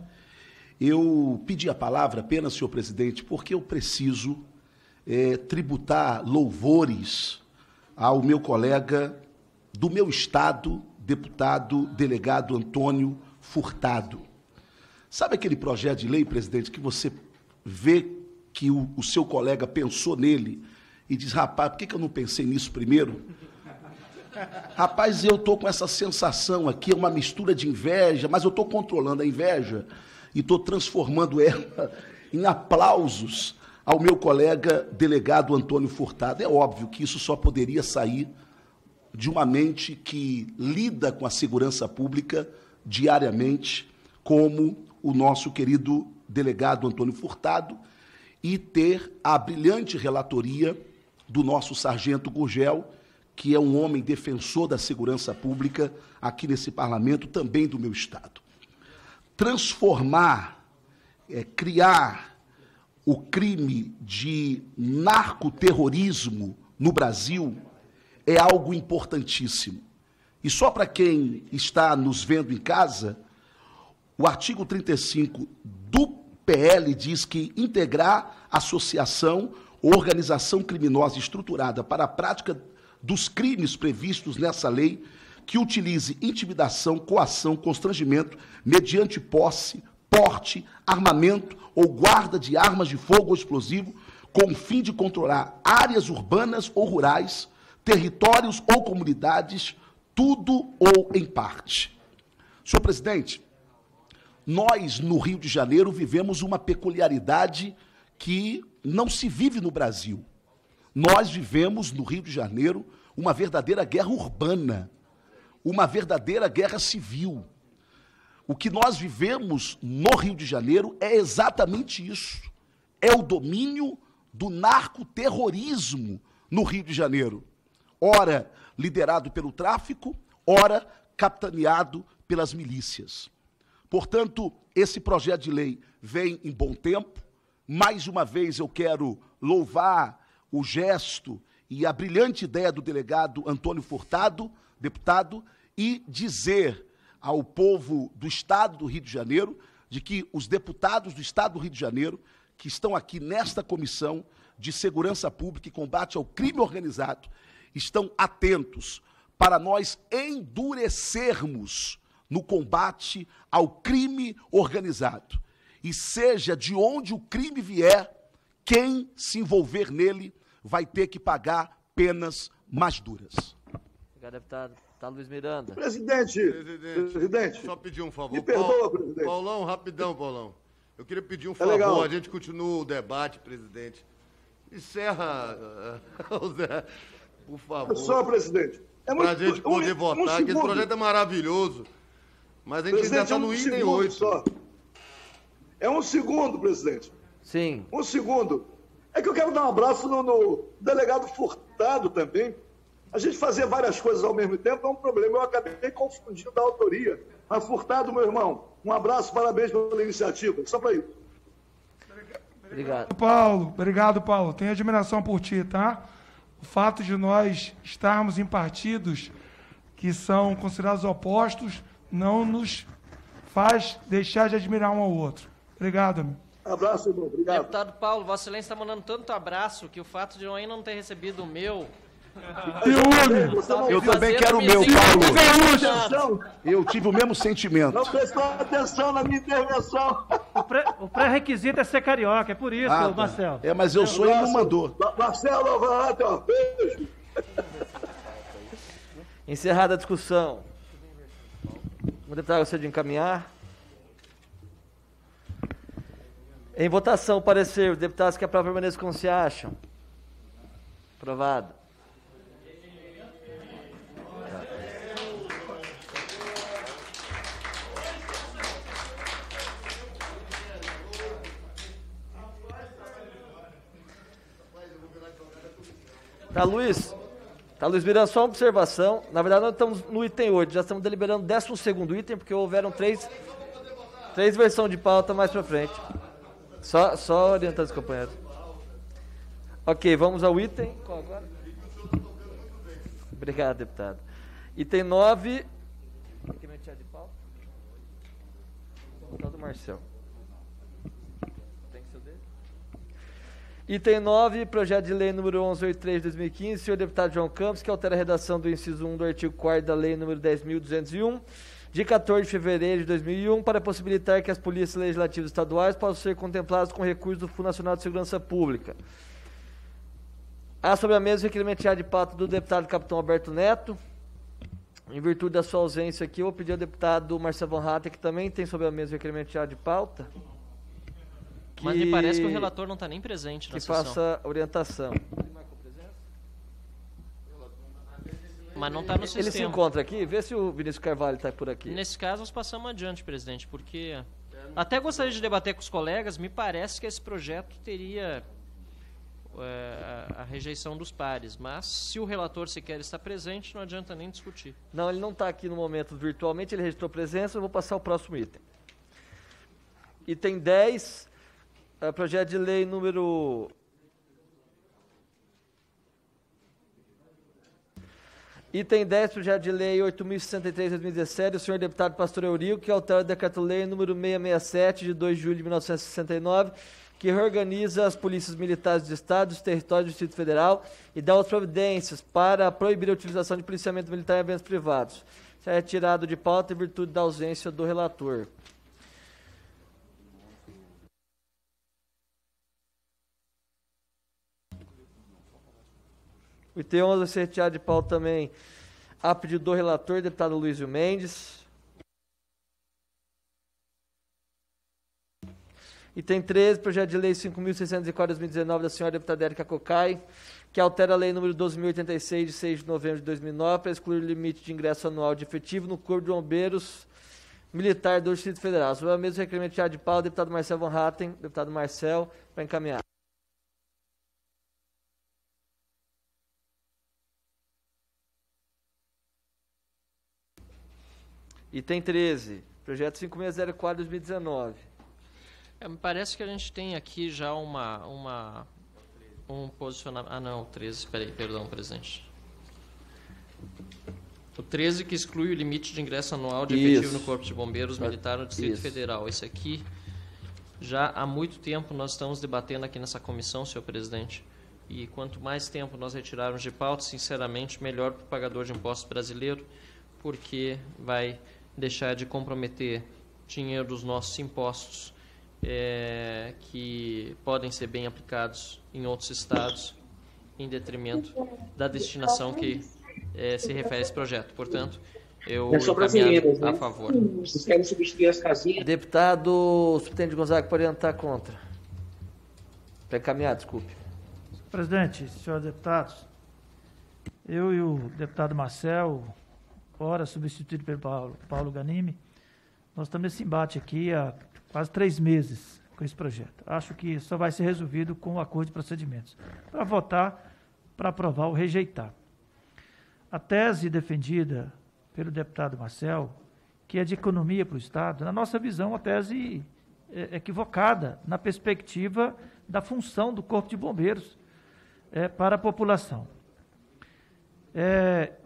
eu pedi a palavra apenas, senhor presidente, porque eu preciso é, tributar louvores ao meu colega do meu estado, deputado delegado Antônio Furtado. Sabe aquele projeto de lei, presidente, que você vê que o, o seu colega pensou nele e diz, rapaz, por que, que eu não pensei nisso primeiro? Rapaz, eu estou com essa sensação aqui, é uma mistura de inveja, mas eu estou controlando a inveja e estou transformando ela em aplausos ao meu colega delegado Antônio Furtado. É óbvio que isso só poderia sair de uma mente que lida com a segurança pública diariamente, como o nosso querido delegado Antônio Furtado, e ter a brilhante relatoria do nosso sargento Gurgel, que é um homem defensor da segurança pública aqui nesse parlamento, também do meu estado. Transformar, é, criar o crime de narcoterrorismo no Brasil é algo importantíssimo. E só para quem está nos vendo em casa, o artigo trinta e cinco do P L diz que integrar associação ou organização criminosa estruturada para a prática dos crimes previstos nessa lei que utilize intimidação, coação, constrangimento, mediante posse, porte, armamento ou guarda de armas de fogo ou explosivo, com o fim de controlar áreas urbanas ou rurais, territórios ou comunidades, tudo ou em parte. Senhor presidente, nós, no Rio de Janeiro, vivemos uma peculiaridade que não se vive no Brasil. Nós vivemos, no Rio de Janeiro, uma verdadeira guerra urbana, uma verdadeira guerra civil. O que nós vivemos no Rio de Janeiro é exatamente isso. É o domínio do narcoterrorismo no Rio de Janeiro. Ora liderado pelo tráfico, ora capitaneado pelas milícias. Portanto, esse projeto de lei vem em bom tempo. Mais uma vez eu quero louvar o gesto e a brilhante ideia do delegado Antônio Furtado, deputado, e dizer ao povo do Estado do Rio de Janeiro de que os deputados do Estado do Rio de Janeiro, que estão aqui nesta comissão de Segurança Pública e Combate ao Crime Organizado, estão atentos para nós endurecermos no combate ao crime organizado. E seja de onde o crime vier, quem se envolver nele vai ter que pagar penas mais duras. Obrigado, deputado. Deputado Luiz Miranda. Presidente, Presidente, presidente, só pedir um favor. me perdoa, Paul- presidente. Paulão, rapidão, Paulão. Eu queria pedir um É favor, legal. a gente continua o debate, presidente. Encerra, uh, Zé, por favor. É só, presidente. É Pra muito- gente poder um- votar, um que esse segundo. projeto é maravilhoso. Mas a gente ainda Presidente, está é no um item segundo oito. só. É um segundo, presidente. Sim. Um segundo. É que eu quero dar um abraço no, no delegado Furtado também. A gente fazer várias coisas ao mesmo tempo é um problema. Eu acabei confundindo a autoria. Mas Furtado, meu irmão, um abraço, parabéns pela iniciativa. Só para isso. Obrigado. Paulo, obrigado, Paulo. Tenho admiração por ti, tá? O fato de nós estarmos em partidos que são considerados opostos não nos faz deixar de admirar um ao outro. Obrigado, amigo. Abraço, irmão. Obrigado. Deputado Paulo, Vossa Excelência está mandando tanto abraço que o fato de eu ainda não ter recebido o meu. Eu também quero o meu, Paulo. Eu tive o mesmo sentimento. Não prestou atenção na minha intervenção. O pré- O pré-requisito é ser carioca, é por isso, Ah, tá. Marcelo. É, mas eu sou e ele não mandou. Marcelo, vai lá, ó. Beijo. Encerrada a discussão. O deputado gostaria de encaminhar. Em votação, parecer. Os deputados que aprovam permaneçam como se acham. Aprovado. Tá, Luiz? Tá, Luiz Miranda, só uma observação. Na verdade, nós estamos no item oito, já estamos deliberando o décimo segundo item, porque houveram três, três versões de pauta mais para frente. Só, só orientando os companheiros. Ok, vamos ao item. Qual agora? Obrigado, deputado. Item nove. De pauta? Deputado Marcel. Tem que ser o dele? Item nove, projeto de lei número onze oitenta e três de dois mil e quinze, senhor deputado João Campos, que altera a redação do inciso um do artigo quarto da lei número dez mil duzentos e um, de quatorze de fevereiro de dois mil e um, para possibilitar que as polícias legislativas estaduais possam ser contempladas com recursos do Fundo Nacional de Segurança Pública. Há sobre a mesa o requerimento de pauta do deputado Capitão Alberto Neto. Em virtude da sua ausência aqui, eu vou pedir ao deputado Marcelo Van Hatten, que também tem sobre a mesa o requerimento de pauta. Mas me parece que o relator não está nem presente na que sessão. faça orientação. Mas não está no sistema. Ele se encontra aqui? Vê se o Vinícius Carvalho está por aqui. Nesse caso, nós passamos adiante, presidente, porque até gostaria de debater com os colegas, me parece que esse projeto teria é, a rejeição dos pares, mas se o relator sequer está presente, não adianta nem discutir. Não, ele não está aqui no momento virtualmente, ele registrou presença, eu vou passar o próximo item. Item dez, é, projeto de lei número... Item dez, projeto de lei oito mil e sessenta e três de dois mil e dezessete, do senhor deputado Pastor Eurico, que altera o decreto-lei número seiscentos e sessenta e sete, de dois de julho de mil novecentos e sessenta e nove, que reorganiza as polícias militares dos estados, dos territórios do Distrito Federal e dá as providências para proibir a utilização de policiamento militar em eventos privados. Isso é retirado de pauta em virtude da ausência do relator. O item onze vai ser retirado de pauta também a pedido do relator, deputado Luizio Mendes. Item treze, projeto de lei cinco mil seiscentos e quatro de dois mil e dezenove, da senhora deputada Érica Cocai, que altera a lei número doze mil e oitenta e seis, de seis de novembro de dois mil e nove, para excluir o limite de ingresso anual de efetivo no Corpo de Bombeiros Militar do Distrito Federal. Sobre a mesa, requerimento de pauta, deputado Marcelo Van Hatten, deputado Marcel, para encaminhar. Item treze, projeto cinco mil seiscentos e quatro de dois mil e dezenove. É, me parece que a gente tem aqui já uma, uma um posicionamento... Ah, não, o treze, peraí, perdão, presidente. O treze que exclui o limite de ingresso anual de efetivo Isso. no Corpo de Bombeiros Militar no Distrito Isso. Federal. Esse aqui, já há muito tempo nós estamos debatendo aqui nessa comissão, senhor presidente, E quanto mais tempo nós retirarmos de pauta, sinceramente, melhor para o pagador de impostos brasileiro, porque vai deixar de comprometer dinheiro dos nossos impostos, é, que podem ser bem aplicados em outros estados, em detrimento da destinação que é, se refere a esse projeto. Portanto, eu é só brasileiros, a né? favor. Vocês querem substituir as casinhas? Deputado Subtenente Gonzaga, pode orientar contra. Para encaminhar, desculpe. Presidente, senhores deputados, eu e o deputado Marcel, ora substituído pelo Paulo, Paulo Ganimi, nós estamos nesse embate aqui há quase três meses com esse projeto. Acho que só vai ser resolvido com o acordo de procedimentos, para votar, para aprovar ou rejeitar. A tese defendida pelo deputado Marcel, que é de economia para o Estado, na nossa visão, a tese é equivocada na perspectiva da função do Corpo de Bombeiros é, para a população. É,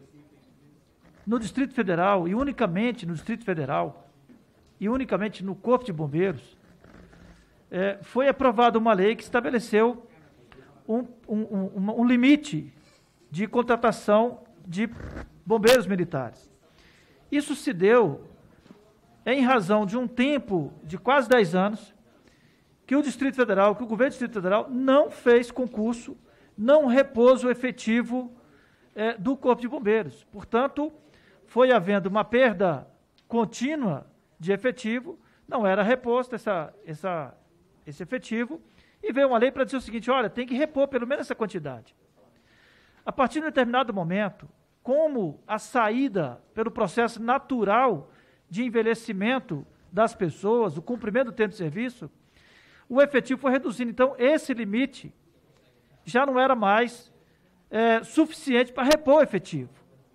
no Distrito Federal, e unicamente no Distrito Federal, e unicamente no Corpo de Bombeiros, é, foi aprovada uma lei que estabeleceu um, um, um, um limite de contratação de bombeiros militares. Isso se deu em razão de um tempo de quase dez anos que o Distrito Federal, que o governo do Distrito Federal não fez concurso, não repôs o efetivo é, do Corpo de Bombeiros. Portanto, foi havendo uma perda contínua de efetivo, não era reposto essa, essa, esse efetivo, e veio uma lei para dizer o seguinte, olha, tem que repor pelo menos essa quantidade. A partir de um determinado momento, como a saída pelo processo natural de envelhecimento das pessoas, o cumprimento do tempo de serviço, o efetivo foi reduzindo. Então, esse limite já não era mais é, suficiente para repor o efetivo.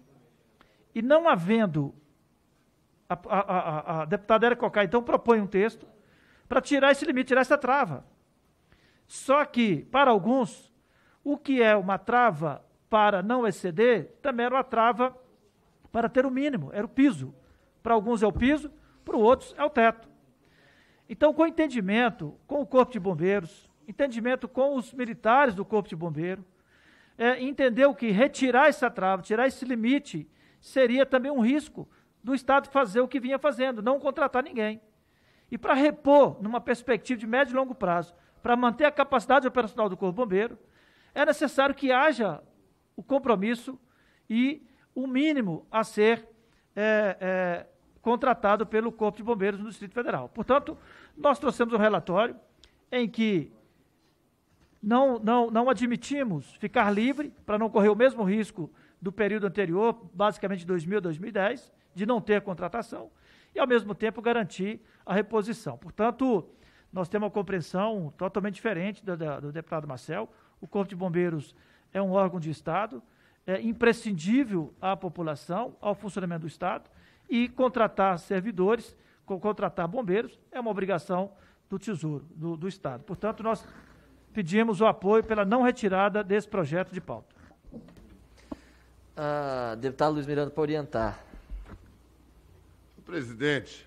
E não havendo, a, a, a, a deputada Érica Cocai, então, propõe um texto para tirar esse limite, tirar essa trava. Só que, para alguns, o que é uma trava para não exceder, também era uma trava para ter o mínimo, era o piso. Para alguns é o piso, para outros é o teto. Então, com entendimento com o Corpo de Bombeiros, entendimento com os militares do Corpo de Bombeiro, é, entendeu que retirar essa trava, tirar esse limite, seria também um risco do Estado fazer o que vinha fazendo, não contratar ninguém. E para repor, numa perspectiva de médio e longo prazo, para manter a capacidade operacional do Corpo de Bombeiro, é necessário que haja o compromisso e o mínimo a ser é, é, contratado pelo Corpo de Bombeiros no Distrito Federal. Portanto, nós trouxemos um relatório em que não, não, não admitimos ficar livre para não correr o mesmo risco do período anterior, basicamente de dois mil a dois mil e dez, de não ter contratação, e, ao mesmo tempo, garantir a reposição. Portanto, nós temos uma compreensão totalmente diferente do, do deputado Marcel. O Corpo de Bombeiros é um órgão de Estado, é imprescindível à população, ao funcionamento do Estado, e contratar servidores, contratar bombeiros, é uma obrigação do Tesouro, do, do Estado. Portanto, nós pedimos o apoio pela não retirada desse projeto de pauta. Ah, deputado Luiz Miranda, para orientar. Presidente,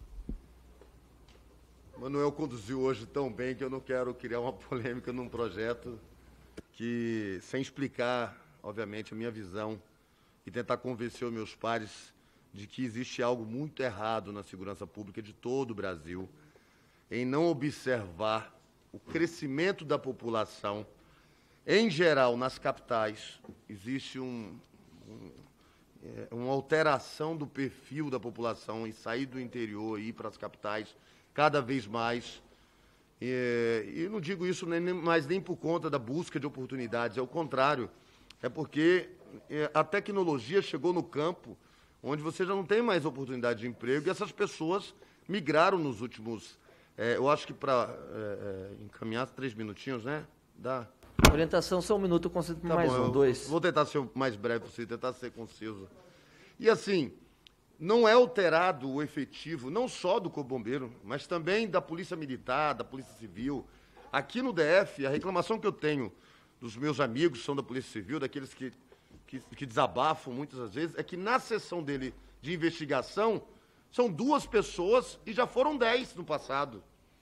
Manuel conduziu hoje tão bem que eu não quero criar uma polêmica num projeto que, sem explicar, obviamente, a minha visão e tentar convencer os meus pares de que existe algo muito errado na segurança pública de todo o Brasil, em não observar o crescimento da população. Em geral, nas capitais, existe um, um, é, uma alteração do perfil da população em sair do interior e ir para as capitais cada vez mais. E, e não digo isso nem, nem, mais nem por conta da busca de oportunidades, é o contrário. É porque é, a tecnologia chegou no campo onde você já não tem mais oportunidade de emprego, e essas pessoas migraram nos últimos... É, eu acho que para é, é, encaminhar três minutinhos, né? Dá. Orientação só um minuto, eu consigo Tá mais bom, um, dois. Vou tentar ser o mais breve possível, tentar ser conciso. E assim, não é alterado o efetivo, não só do Corpo Bombeiro, mas também da Polícia Militar, da Polícia Civil. Aqui no D F, a reclamação que eu tenho dos meus amigos que são da Polícia Civil, daqueles que, que, que desabafam muitas das vezes, é que na sessão dele de investigação, são duas pessoas e já foram dez no passado.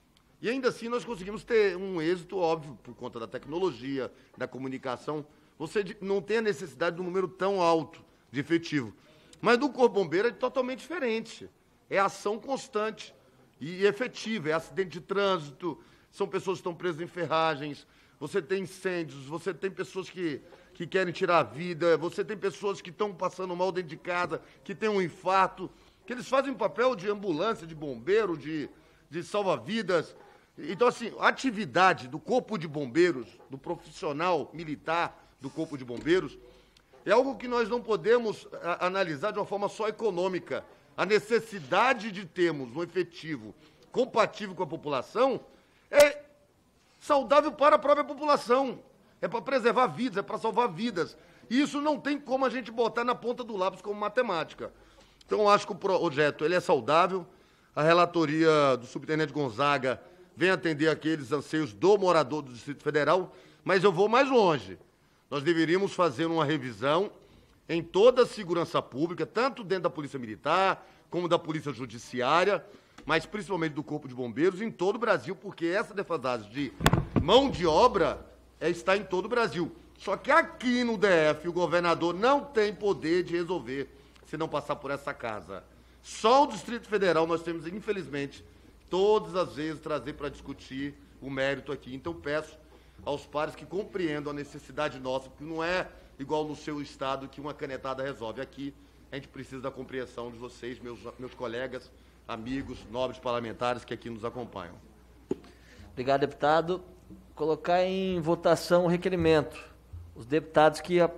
E ainda assim nós conseguimos ter um êxito óbvio por conta da tecnologia, da comunicação. Você não tem a necessidade de um número tão alto de efetivo. Mas do Corpo Bombeiro é totalmente diferente. É ação constante e efetiva. É acidente de trânsito, são pessoas que estão presas em ferragens, você tem incêndios, você tem pessoas que, que querem tirar a vida, você tem pessoas que estão passando mal dentro de casa, que têm um infarto, que eles fazem um papel de ambulância, de bombeiro, de, de salva-vidas. Então, assim, a atividade do Corpo de Bombeiros, do profissional militar do Corpo de Bombeiros, é algo que nós não podemos a, analisar de uma forma só econômica. A necessidade de termos um efetivo compatível com a população é saudável para a própria população. É para preservar vidas, é para salvar vidas. E isso não tem como a gente botar na ponta do lápis como matemática. Então, eu acho que o projeto ele é saudável. A relatoria do subtenente Gonzaga vem atender aqueles anseios do morador do Distrito Federal, mas eu vou mais longe. Nós deveríamos fazer uma revisão em toda a segurança pública, tanto dentro da Polícia Militar, como da Polícia Judiciária, mas principalmente do Corpo de Bombeiros, em todo o Brasil, porque essa defasagem de mão de obra é, está em todo o Brasil. Só que aqui no D F, o governador não tem poder de resolver se não passar por essa casa. Só o Distrito Federal nós temos, infelizmente, todas as vezes trazer para discutir o mérito aqui. Então, peço aos pares que compreendam a necessidade nossa, porque não é igual no seu estado que uma canetada resolve. Aqui, a gente precisa da compreensão de vocês, meus, meus colegas, amigos, nobres parlamentares que aqui nos acompanham. Obrigado, deputado. Colocar em votação o requerimento. Os deputados que, a...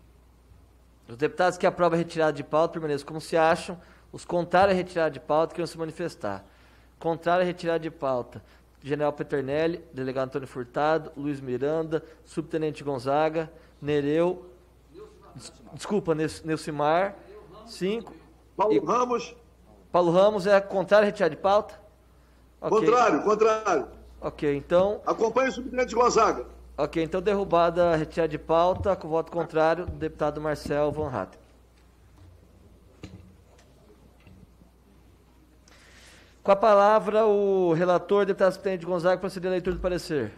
Os deputados que aprovam a retirada de pauta permaneçam como se acham. Os contrários à retirada de pauta queiram se manifestar. Contrário à retirada de pauta, General Peternelli, delegado Antônio Furtado, Luiz Miranda, subtenente Gonzaga, Nereu, des, desculpa, Neucimar, cinco. Paulo e, Ramos. Paulo Ramos é contrário à retirada de pauta? Okay. Contrário, contrário. Ok, então... Acompanhe o subtenente Gonzaga. Ok, então derrubada a retirada de pauta, com voto contrário do deputado Marcel Van Hatten. Com a palavra, o relator, deputado subtenente Gonzaga, proceder à leitura do parecer.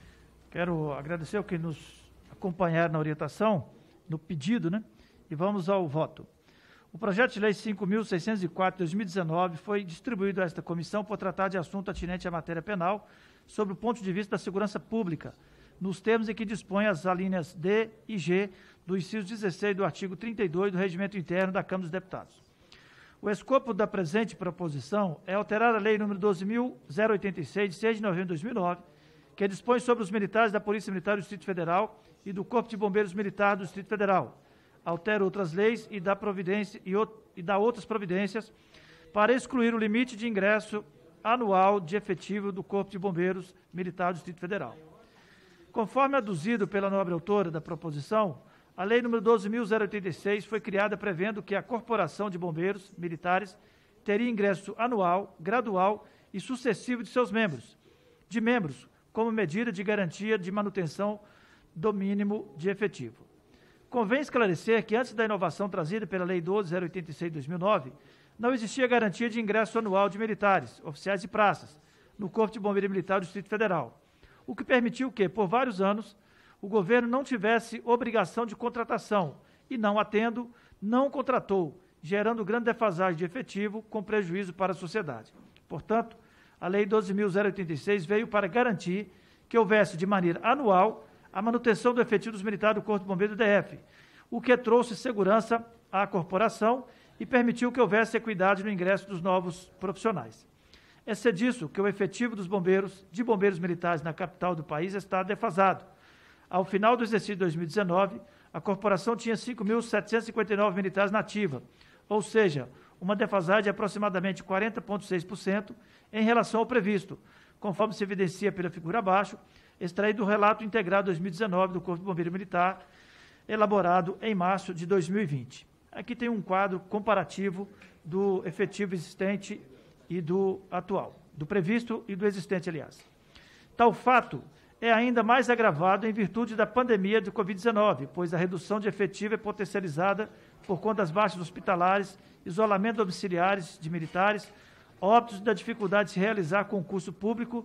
Quero agradecer ao que nos acompanharam na orientação, no pedido, né? E vamos ao voto. O projeto de lei cinco mil seiscentos e quatro de dois mil e dezenove foi distribuído a esta comissão por tratar de assunto atinente à matéria penal, sob o ponto de vista da segurança pública, nos termos em que dispõe as alíneas D e G do inciso dezesseis do artigo trinta e dois do Regimento Interno da Câmara dos Deputados. O escopo da presente proposição é alterar a Lei número doze mil oitenta e seis, de seis de novembro de dois mil e nove, que dispõe sobre os militares da Polícia Militar do Distrito Federal e do Corpo de Bombeiros Militar do Distrito Federal. Altera outras leis e dá, providência, e, o, e dá outras providências para excluir o limite de ingresso anual de efetivo do Corpo de Bombeiros Militar do Distrito Federal. Conforme aduzido pela nobre autora da proposição, a Lei número doze mil oitenta e seis foi criada prevendo que a Corporação de Bombeiros Militares teria ingresso anual, gradual e sucessivo de seus membros, de membros, como medida de garantia de manutenção do mínimo de efetivo. Convém esclarecer que antes da inovação trazida pela Lei doze mil oitenta e seis de dois mil e nove, não existia garantia de ingresso anual de militares, oficiais e praças, no Corpo de Bombeiro Militar do Distrito Federal, o que permitiu que, por vários anos, o governo não tivesse obrigação de contratação e, não a tendo, não contratou, gerando grande defasagem de efetivo com prejuízo para a sociedade. Portanto, a Lei doze mil oitenta e seis veio para garantir que houvesse de maneira anual a manutenção do efetivo dos militares do Corpo de Bombeiros do D F, o que trouxe segurança à corporação e permitiu que houvesse equidade no ingresso dos novos profissionais. É disso que o efetivo dos bombeiros, de bombeiros militares na capital do país está defasado. Ao final do exercício de dois mil e dezenove, a corporação tinha cinco mil setecentos e cinquenta e nove militares na ativa, ou seja, uma defasagem de aproximadamente quarenta vírgula seis por cento em relação ao previsto, conforme se evidencia pela figura abaixo, extraído do relato integrado dois mil e dezenove do Corpo de Bombeiro Militar, elaborado em março de dois mil e vinte. Aqui tem um quadro comparativo do efetivo existente e do atual, do previsto e do existente, aliás. Tal fato é ainda mais agravado em virtude da pandemia de covid dezenove, pois a redução de efetivo é potencializada por conta das baixas hospitalares, isolamento domiciliares de militares, óbitos da dificuldade de se realizar concurso público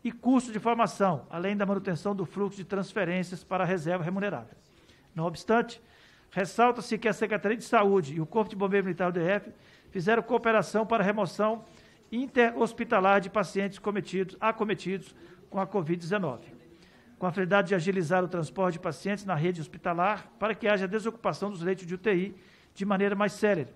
e custo de formação, além da manutenção do fluxo de transferências para a reserva remunerada. Não obstante, ressalta-se que a Secretaria de Saúde e o Corpo de Bombeiro Militar do D F fizeram cooperação para a remoção interhospitalar de pacientes cometidos, acometidos com a covid dezenove, com a finalidade de agilizar o transporte de pacientes na rede hospitalar para que haja desocupação dos leitos de U T I de maneira mais célere,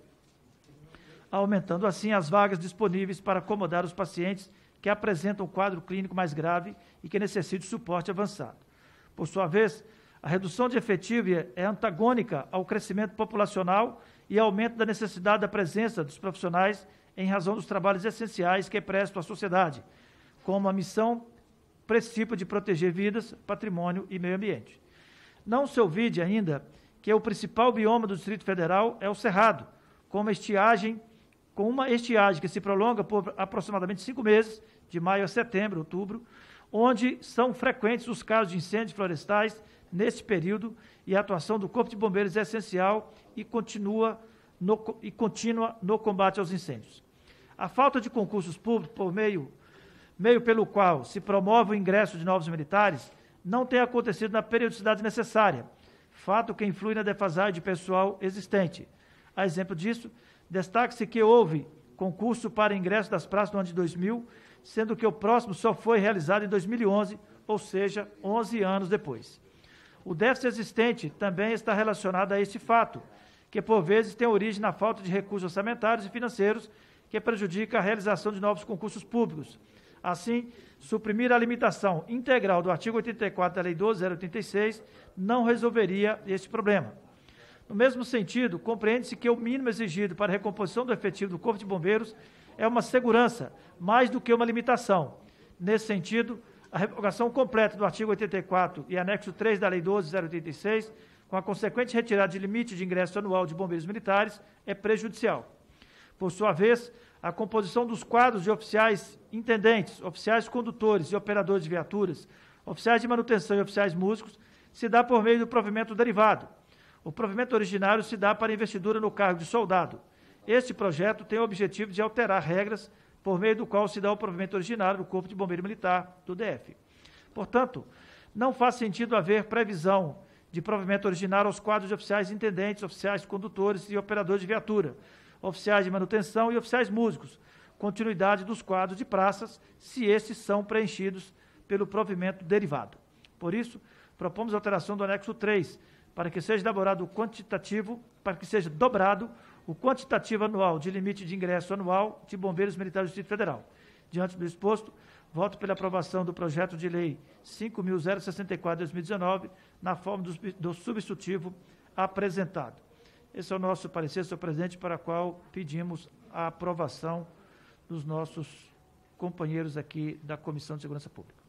aumentando assim as vagas disponíveis para acomodar os pacientes que apresentam um quadro clínico mais grave e que necessitam de suporte avançado. Por sua vez, a redução de efetivo é antagônica ao crescimento populacional e aumento da necessidade da presença dos profissionais em razão dos trabalhos essenciais que prestam à sociedade, como a missão principal de proteger vidas, patrimônio e meio ambiente. Não se ouvide ainda que o principal bioma do Distrito Federal é o Cerrado, com uma estiagem, com uma estiagem que se prolonga por aproximadamente cinco meses, de maio a setembro, outubro, onde são frequentes os casos de incêndios florestais neste período e a atuação do Corpo de Bombeiros é essencial e continua no, e contínua no combate aos incêndios. A falta de concursos públicos por meio, meio pelo qual se promove o ingresso de novos militares não tem acontecido na periodicidade necessária, fato que influi na defasagem de pessoal existente. A exemplo disso, destaque-se que houve concurso para ingresso das praças no ano de dois mil, sendo que o próximo só foi realizado em dois mil e onze, ou seja, onze anos depois. O déficit existente também está relacionado a este fato, que por vezes tem origem na falta de recursos orçamentários e financeiros que prejudica a realização de novos concursos públicos. Assim, suprimir a limitação integral do artigo oitenta e quatro da Lei doze mil oitenta e seis não resolveria este problema. No mesmo sentido, compreende-se que o mínimo exigido para a recomposição do efetivo do Corpo de Bombeiros é uma segurança, mais do que uma limitação. Nesse sentido, a revogação completa do artigo oitenta e quatro e anexo três da Lei doze mil oitenta e seis, com a consequente retirada de limite de ingresso anual de bombeiros militares, é prejudicial. Por sua vez, a composição dos quadros de oficiais intendentes, oficiais condutores e operadores de viaturas, oficiais de manutenção e oficiais músicos, se dá por meio do provimento derivado. O provimento originário se dá para investidura no cargo de soldado. Este projeto tem o objetivo de alterar regras por meio do qual se dá o provimento originário do Corpo de Bombeiro Militar do D F. Portanto, não faz sentido haver previsão de provimento originário aos quadros de oficiais intendentes, oficiais condutores e operadores de viatura, oficiais de manutenção e oficiais músicos, continuidade dos quadros de praças, se estes são preenchidos pelo provimento derivado. Por isso, propomos a alteração do anexo três, para que seja elaborado o quantitativo, para que seja dobrado o quantitativo anual de limite de ingresso anual de bombeiros militares do Distrito Federal. Diante do exposto, voto pela aprovação do projeto de lei cinco mil sessenta e quatro de dois mil e dezenove, na forma do, do substitutivo apresentado. Esse é o nosso parecer, senhor presidente, para o qual pedimos a aprovação dos nossos companheiros aqui da Comissão de Segurança Pública.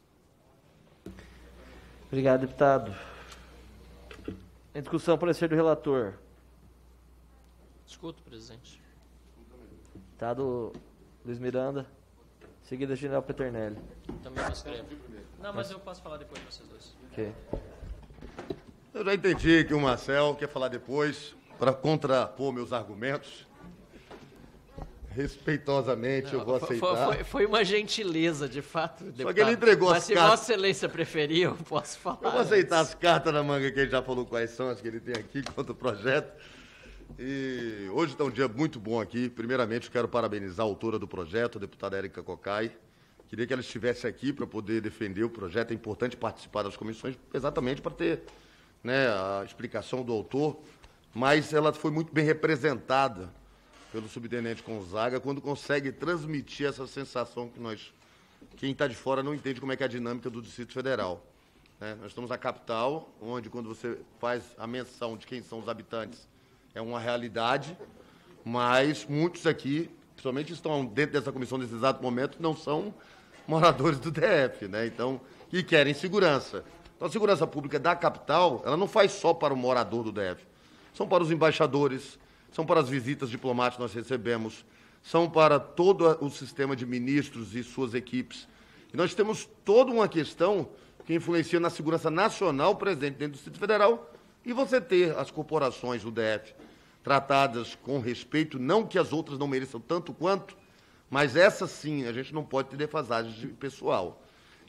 Obrigado, deputado. Em discussão, parecer do relator. Escuto, presidente. Deputado Luiz Miranda, seguida general Peternelli. Também me escrevo. Não, mas eu posso falar depois de vocês dois. Ok. Eu já entendi que o Marcel quer falar depois, para contrapor meus argumentos. Respeitosamente, Não, eu vou foi, aceitar. Foi, foi uma gentileza, de fato, deputado. Só que ele entregou Mas as se cartas. Vossa Excelência preferir, eu posso falar. Eu vou aceitar as cartas na manga que ele já falou quais são as que ele tem aqui quanto ao projeto. E hoje está um dia muito bom aqui. Primeiramente, eu quero parabenizar a autora do projeto, a deputada Érica Cocai. Queria que ela estivesse aqui para poder defender o projeto. É importante participar das comissões, exatamente para ter, né, a explicação do autor. Mas ela foi muito bem representada pelo subtenente Gonzaga, quando consegue transmitir essa sensação que nós, quem está de fora, não entende como é que é a dinâmica do Distrito Federal. Né? Nós estamos na capital, onde, quando você faz a menção de quem são os habitantes, é uma realidade, mas muitos aqui, principalmente estão dentro dessa comissão nesse exato momento, não são moradores do D F, né? Então, e querem segurança. Então, a segurança pública da capital, ela não faz só para o morador do D F, são para os embaixadores, são para as visitas diplomáticas que nós recebemos, são para todo o sistema de ministros e suas equipes. E nós temos toda uma questão que influencia na segurança nacional presente dentro do Distrito Federal e você ter as corporações do D F tratadas com respeito, não que as outras não mereçam tanto quanto, mas essa sim, a gente não pode ter defasagem de pessoal.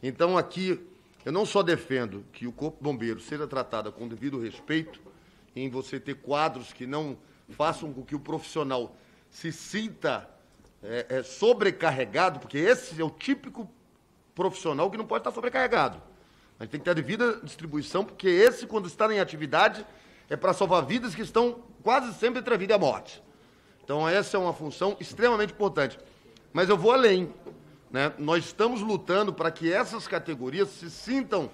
Então, aqui, eu não só defendo que o Corpo de Bombeiros seja tratado com devido respeito, em você ter quadros que não façam com que o profissional se sinta é, é, sobrecarregado, porque esse é o típico profissional que não pode estar sobrecarregado. A gente tem que ter a devida distribuição, porque esse, quando está em atividade, é para salvar vidas que estão quase sempre entre a vida e a morte. Então, essa é uma função extremamente importante. Mas eu vou além, né? Nós estamos lutando para que essas categorias se sintam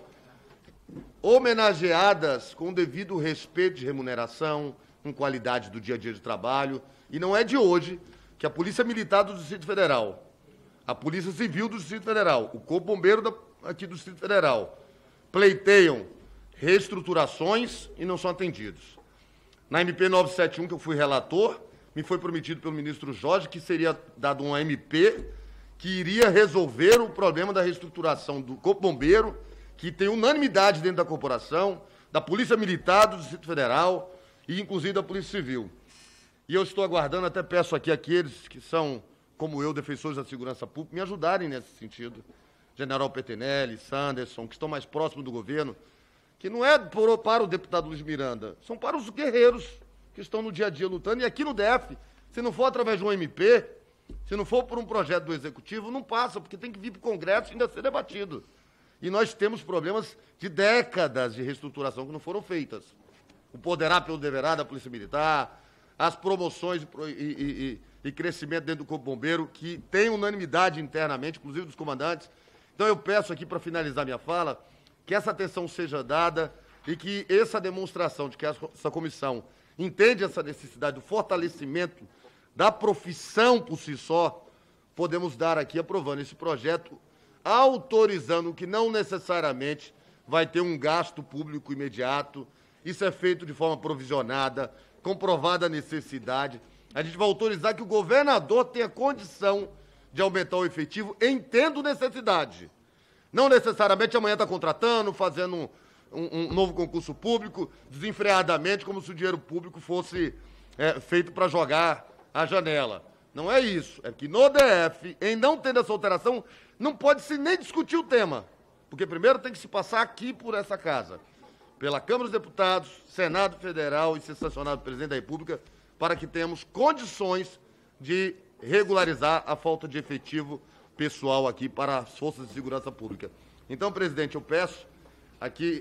homenageadas com o devido respeito de remuneração, com qualidade do dia a dia de trabalho. E não é de hoje que a Polícia Militar do Distrito Federal, a Polícia Civil do Distrito Federal, o Corpo Bombeiro da, aqui do Distrito Federal, pleiteiam reestruturações e não são atendidos. Na M P novecentos e setenta e um, que eu fui relator, me foi prometido pelo ministro Jorge que seria dado uma M P que iria resolver o problema da reestruturação do Corpo Bombeiro, que tem unanimidade dentro da corporação, da Polícia Militar do Distrito Federal e, inclusive, da Polícia Civil. E eu estou aguardando, até peço aqui àqueles que são, como eu, defensores da segurança pública, me ajudarem nesse sentido. General Petinelli, Sanderson, que estão mais próximos do governo, que não é por, para o deputado Luiz Miranda, são para os guerreiros que estão no dia a dia lutando. E aqui no D F, se não for através de um M P, se não for por um projeto do Executivo, não passa, porque tem que vir para o Congresso e ainda ser debatido. E nós temos problemas de décadas de reestruturação que não foram feitas. O poderá pelo deverá da Polícia Militar, as promoções e, e, e, e crescimento dentro do Corpo Bombeiro, que tem unanimidade internamente, inclusive dos comandantes. Então eu peço aqui, para finalizar minha fala, que essa atenção seja dada e que essa demonstração de que essa comissão entende essa necessidade do fortalecimento da profissão por si só, podemos dar aqui aprovando esse projeto, autorizando que não necessariamente vai ter um gasto público imediato. Isso é feito de forma provisionada, comprovada a necessidade. A gente vai autorizar que o governador tenha condição de aumentar o efetivo, entendo necessidade. Não necessariamente amanhã está contratando, fazendo um, um, um novo concurso público, desenfreadamente, como se o dinheiro público fosse é, feito para jogar a janela. Não é isso. É que no D F, em não tendo essa alteração, não pode-se nem discutir o tema. Porque primeiro tem que se passar aqui por essa casa, pela Câmara dos Deputados, Senado Federal e ser sancionado pelo Presidente da República, para que tenhamos condições de regularizar a falta de efetivo pessoal aqui para as forças de segurança pública. Então, presidente, eu peço aqui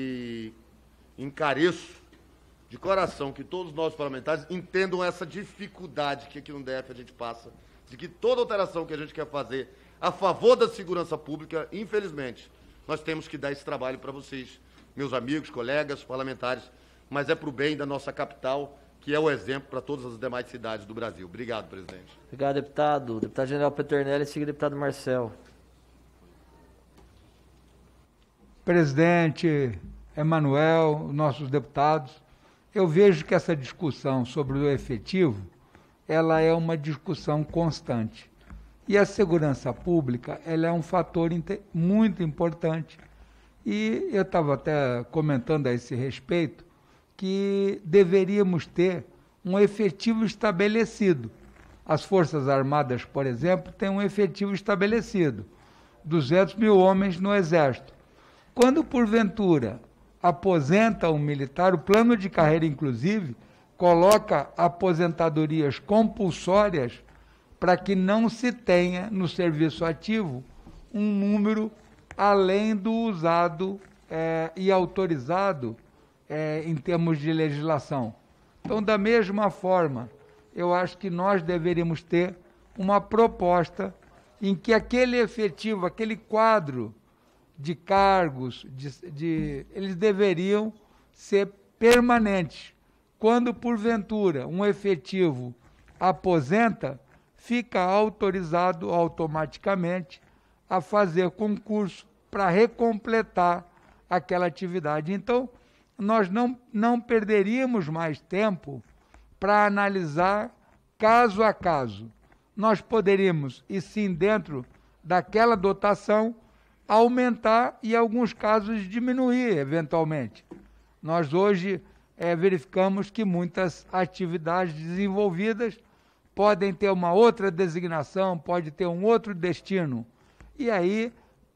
e encareço de coração que todos nós parlamentares entendam essa dificuldade que aqui no D F a gente passa, de que toda alteração que a gente quer fazer a favor da segurança pública, infelizmente, nós temos que dar esse trabalho para vocês, meus amigos, colegas, parlamentares, mas é para o bem da nossa capital, que é o exemplo para todas as demais cidades do Brasil. Obrigado, presidente. Obrigado, deputado. Deputado General Peternelli, siga deputado Marcel. Presidente Emanuel, nossos deputados, eu vejo que essa discussão sobre o efetivo, ela é uma discussão constante. E a segurança pública, ela é um fator muito importante. E eu estava até comentando a esse respeito, que deveríamos ter um efetivo estabelecido. As Forças Armadas, por exemplo, têm um efetivo estabelecido, duzentos mil homens no Exército. Quando, porventura, aposenta um militar, o plano de carreira, inclusive, coloca aposentadorias compulsórias para que não se tenha no serviço ativo um número além do usado é, e autorizado É, em termos de legislação. Então, da mesma forma, eu acho que nós deveríamos ter uma proposta em que aquele efetivo, aquele quadro de cargos, de, de, eles deveriam ser permanentes. Quando, porventura, um efetivo aposenta, fica autorizado automaticamente a fazer concurso para recompletar aquela atividade. Então, nós não, não perderíamos mais tempo para analisar caso a caso. Nós poderíamos, e sim dentro daquela dotação, aumentar e, em alguns casos, diminuir, eventualmente. Nós hoje é, verificamos que muitas atividades desenvolvidas podem ter uma outra designação, pode ter um outro destino. E aí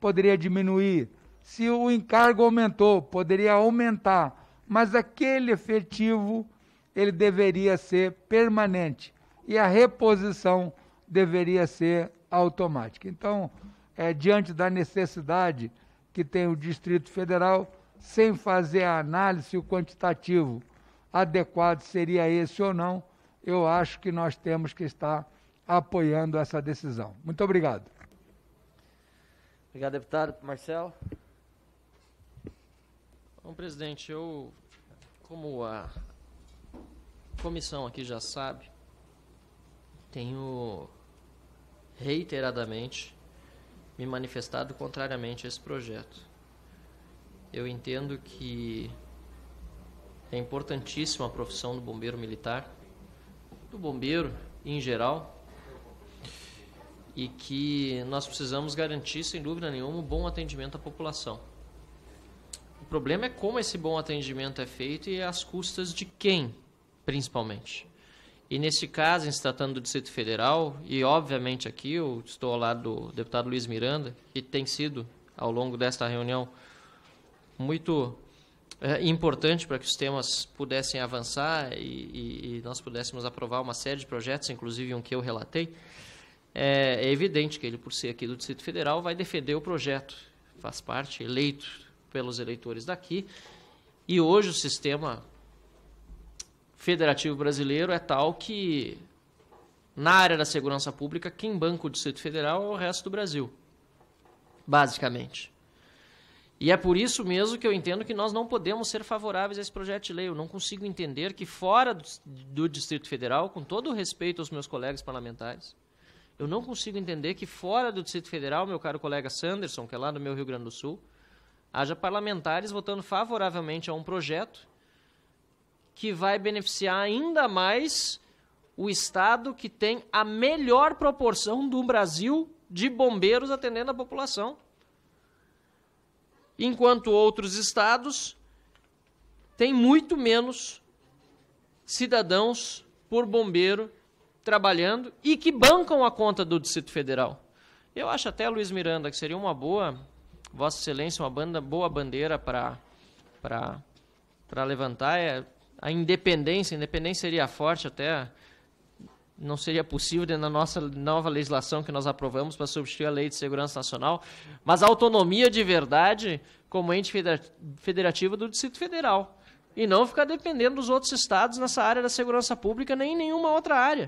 poderia diminuir. Se o encargo aumentou, poderia aumentar. Mas aquele efetivo, ele deveria ser permanente. E a reposição deveria ser automática. Então, é, diante da necessidade que tem o Distrito Federal, sem fazer a análise se o quantitativo adequado seria esse ou não, eu acho que nós temos que estar apoiando essa decisão. Muito obrigado. Obrigado, deputado. Marcelo. Bom, presidente, eu, como a comissão aqui já sabe, tenho reiteradamente me manifestado contrariamente a esse projeto. Eu entendo que é importantíssima a profissão do bombeiro militar, do bombeiro em geral, e que nós precisamos garantir, sem dúvida nenhuma, um bom atendimento à população. O problema é como esse bom atendimento é feito e às custas de quem, principalmente. E nesse caso, em se tratando do Distrito Federal, e obviamente aqui eu estou ao lado do deputado Luiz Miranda, que tem sido, ao longo desta reunião, muito é, importante para que os temas pudessem avançar e, e, e nós pudéssemos aprovar uma série de projetos, inclusive um que eu relatei. É, é evidente que ele, por ser aqui do Distrito Federal, vai defender o projeto. Faz parte, eleito pelos eleitores daqui. E hoje o sistema federativo brasileiro é tal que, na área da segurança pública, quem banca o Distrito Federal é o resto do Brasil, basicamente. E é por isso mesmo que eu entendo que nós não podemos ser favoráveis a esse projeto de lei. Eu não consigo entender que fora do, do Distrito Federal, com todo o respeito aos meus colegas parlamentares, eu não consigo entender que fora do Distrito Federal, meu caro colega Sanderson, que é lá do meu Rio Grande do Sul, haja parlamentares votando favoravelmente a um projeto que vai beneficiar ainda mais o Estado que tem a melhor proporção do Brasil de bombeiros atendendo a população. Enquanto outros estados têm muito menos cidadãos por bombeiro trabalhando e que bancam a conta do Distrito Federal. Eu acho até, Luiz Miranda, que seria uma boa, Vossa Excelência, uma banda, boa bandeira para para levantar é a independência. A independência seria forte até, não seria possível dentro da nossa nova legislação que nós aprovamos para substituir a Lei de Segurança Nacional, mas a autonomia de verdade como ente federativo do Distrito Federal. E não ficar dependendo dos outros estados nessa área da segurança pública, nem em nenhuma outra área.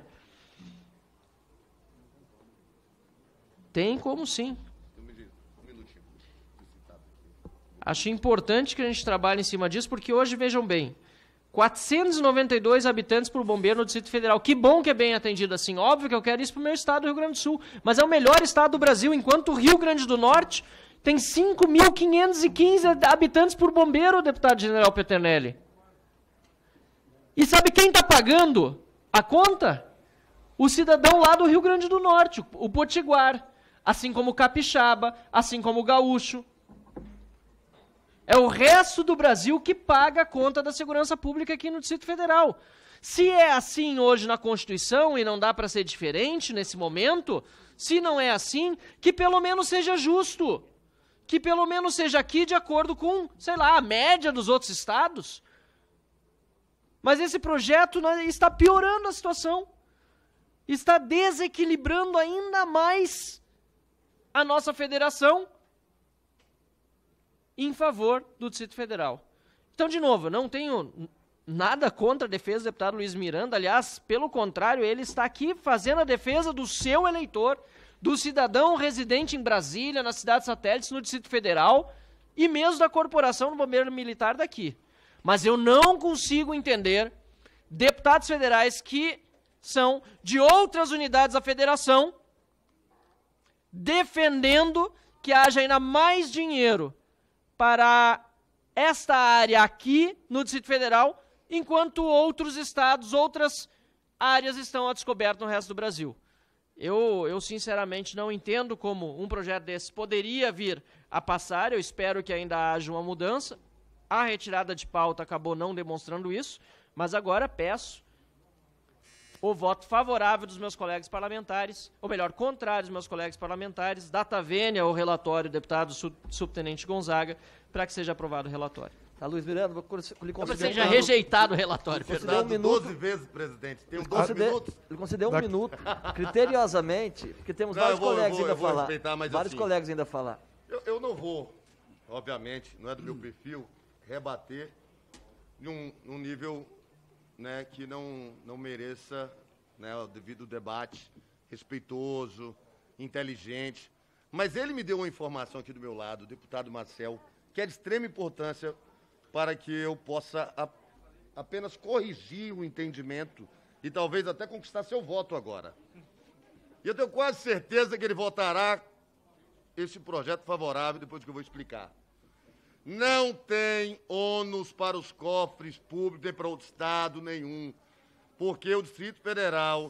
Tem como sim. Acho importante que a gente trabalhe em cima disso, porque hoje, vejam bem, quatrocentos e noventa e dois habitantes por bombeiro no Distrito Federal. Que bom que é bem atendido assim. Óbvio que eu quero isso para o meu estado, do Rio Grande do Sul. Mas é o melhor estado do Brasil, enquanto o Rio Grande do Norte tem cinco mil quinhentos e quinze habitantes por bombeiro, deputado general Peternelli. E sabe quem está pagando a conta? O cidadão lá do Rio Grande do Norte, o potiguar. Assim como o capixaba, assim como o gaúcho. É o resto do Brasil que paga a conta da segurança pública aqui no Distrito Federal. Se é assim hoje na Constituição e não dá para ser diferente nesse momento, se não é assim, que pelo menos seja justo. Que pelo menos seja aqui de acordo com, sei lá, a média dos outros estados. Mas esse projeto está piorando a situação. Está desequilibrando ainda mais a nossa federação em favor do Distrito Federal. Então, de novo, eu não tenho nada contra a defesa do deputado Luiz Miranda. Aliás, pelo contrário, ele está aqui fazendo a defesa do seu eleitor, do cidadão residente em Brasília, nas cidades satélites, no Distrito Federal, e mesmo da corporação do bombeiro militar daqui. Mas eu não consigo entender deputados federais que são de outras unidades da federação defendendo que haja ainda mais dinheiro para esta área aqui no Distrito Federal, enquanto outros estados, outras áreas estão a descoberto no resto do Brasil. Eu, eu sinceramente não entendo como um projeto desse poderia vir a passar. Eu espero que ainda haja uma mudança. A retirada de pauta acabou não demonstrando isso, mas agora peço o voto favorável dos meus colegas parlamentares, ou melhor, contrário dos meus colegas parlamentares, data vênia ao relatório do deputado sub- subtenente Gonzaga, para que seja aprovado o relatório. Tá, Luiz Miranda, vou lhe conceder... Seja rejeitado o relatório. Ele concedeu um minuto. doze vezes, presidente. Tem Ele doze concedeu, minutos. ele concedeu um Daqui- minuto, criteriosamente, porque temos Não, vários eu vou- eu colegas vou- ainda a eu vou falar. respeitar, mas Vários assim- colegas ainda a falar. Eu, eu não vou, obviamente, não é do meu perfil, rebater num, num nível, né, que não, não mereça, né, o devido debate respeitoso, inteligente. Mas ele me deu uma informação aqui do meu lado, o deputado Marcel, que é de extrema importância para que eu possa a, apenas corrigir o entendimento e talvez até conquistar seu voto agora. E eu tenho quase certeza que ele votará esse projeto favorável, depois que eu vou explicar. Não tem ônus para os cofres públicos, nem para outro estado nenhum, porque o Distrito Federal,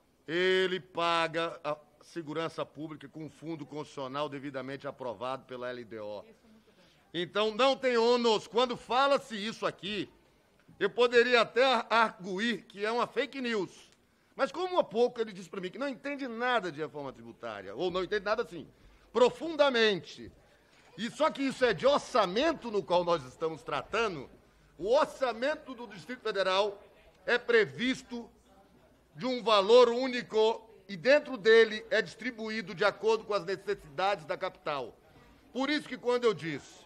ele paga a segurança pública com um fundo constitucional devidamente aprovado pela L D O. Então, não tem ônus. Quando fala-se isso aqui, eu poderia até arguir que é uma fake news. Mas como há pouco ele disse para mim que não entende nada de reforma tributária, ou não entende nada assim, profundamente. E só que isso é de orçamento no qual nós estamos tratando, o orçamento do Distrito Federal é previsto de um valor único e dentro dele é distribuído de acordo com as necessidades da capital. Por isso que quando eu disse,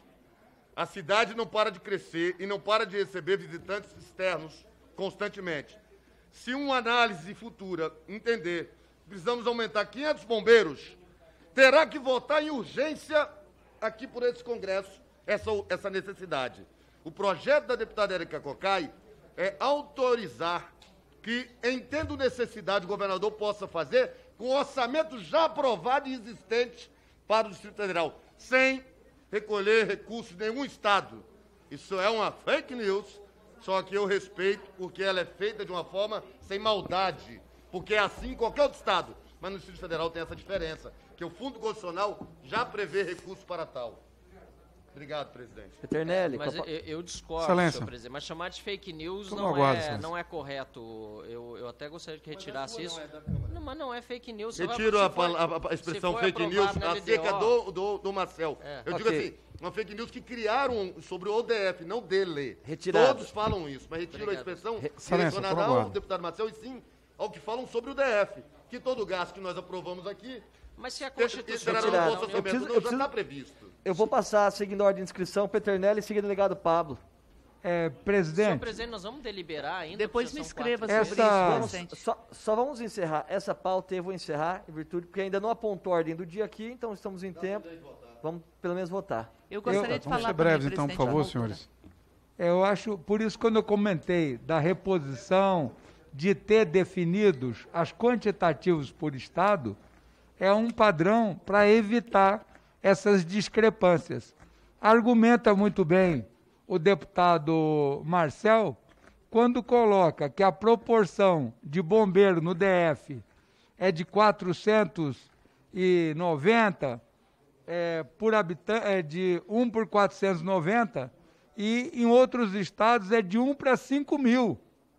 a cidade não para de crescer e não para de receber visitantes externos constantemente. Se uma análise futura entender que precisamos aumentar quinhentos bombeiros, terá que votar em urgência aqui por esse Congresso essa, essa necessidade. O projeto da deputada Érica Cocai é autorizar que, entendo necessidade, o governador possa fazer com orçamento já aprovado e existente para o Distrito Federal, sem recolher recursos de nenhum estado. Isso é uma fake news, só que eu respeito porque ela é feita de uma forma sem maldade, porque é assim em qualquer outro estado. Mas no Distrito Federal tem essa diferença, que o Fundo Constitucional já prevê recursos para tal. Obrigado, presidente. Peternelli. Mas eu, eu discordo, Excelência. senhor presidente. Mas chamar de fake news Toma não aguardo, é, excelência. não é correto. Eu, eu até gostaria que retirasse isso. Não, mas não é fake news. Se Retiro vai- a, se for- pala- a- a se expressão for fake news aprovado na acerca L D O, do, do, do Marcel. É. Eu digo Ok. assim, uma fake news que criaram sobre o O D F, não dele. Retirado. Todos falam isso, mas retiro a Obrigado. expressão Excelência, direcionada toma ao aguardo. deputado Marcel e sim ao que falam sobre o D F. Que todo gasto que nós aprovamos aqui, Mas se a esse- Constituição... esse será no Retirado. nosso Eu orçamento, preciso- não, eu já está preciso- previsto. Eu vou passar, seguindo a ordem de inscrição, Peternelli e seguindo o delegado Pablo. É, Senhor presidente, presidente, nós vamos deliberar ainda. Depois porque me são escreva quatro. sobre Essa- isso, Vamos, presidente. só, só vamos encerrar essa pauta e eu vou encerrar, em virtude, porque ainda não apontou a ordem do dia aqui, então estamos em tempo. Vamos pelo menos votar. Eu gostaria Eu- de Vamos falar ser breves, também, então, por presidente, favor, da altura. senhores. eu acho, por isso quando eu comentei da reposição de ter definidos as quantitativos por estado, é um padrão para evitar essas discrepâncias. Argumenta muito bem o deputado Marcel quando coloca que a proporção de bombeiro no D F é de quatrocentos e noventa é, por habitante, é de um por quatrocentos e noventa e em outros estados é de um para cinco mil.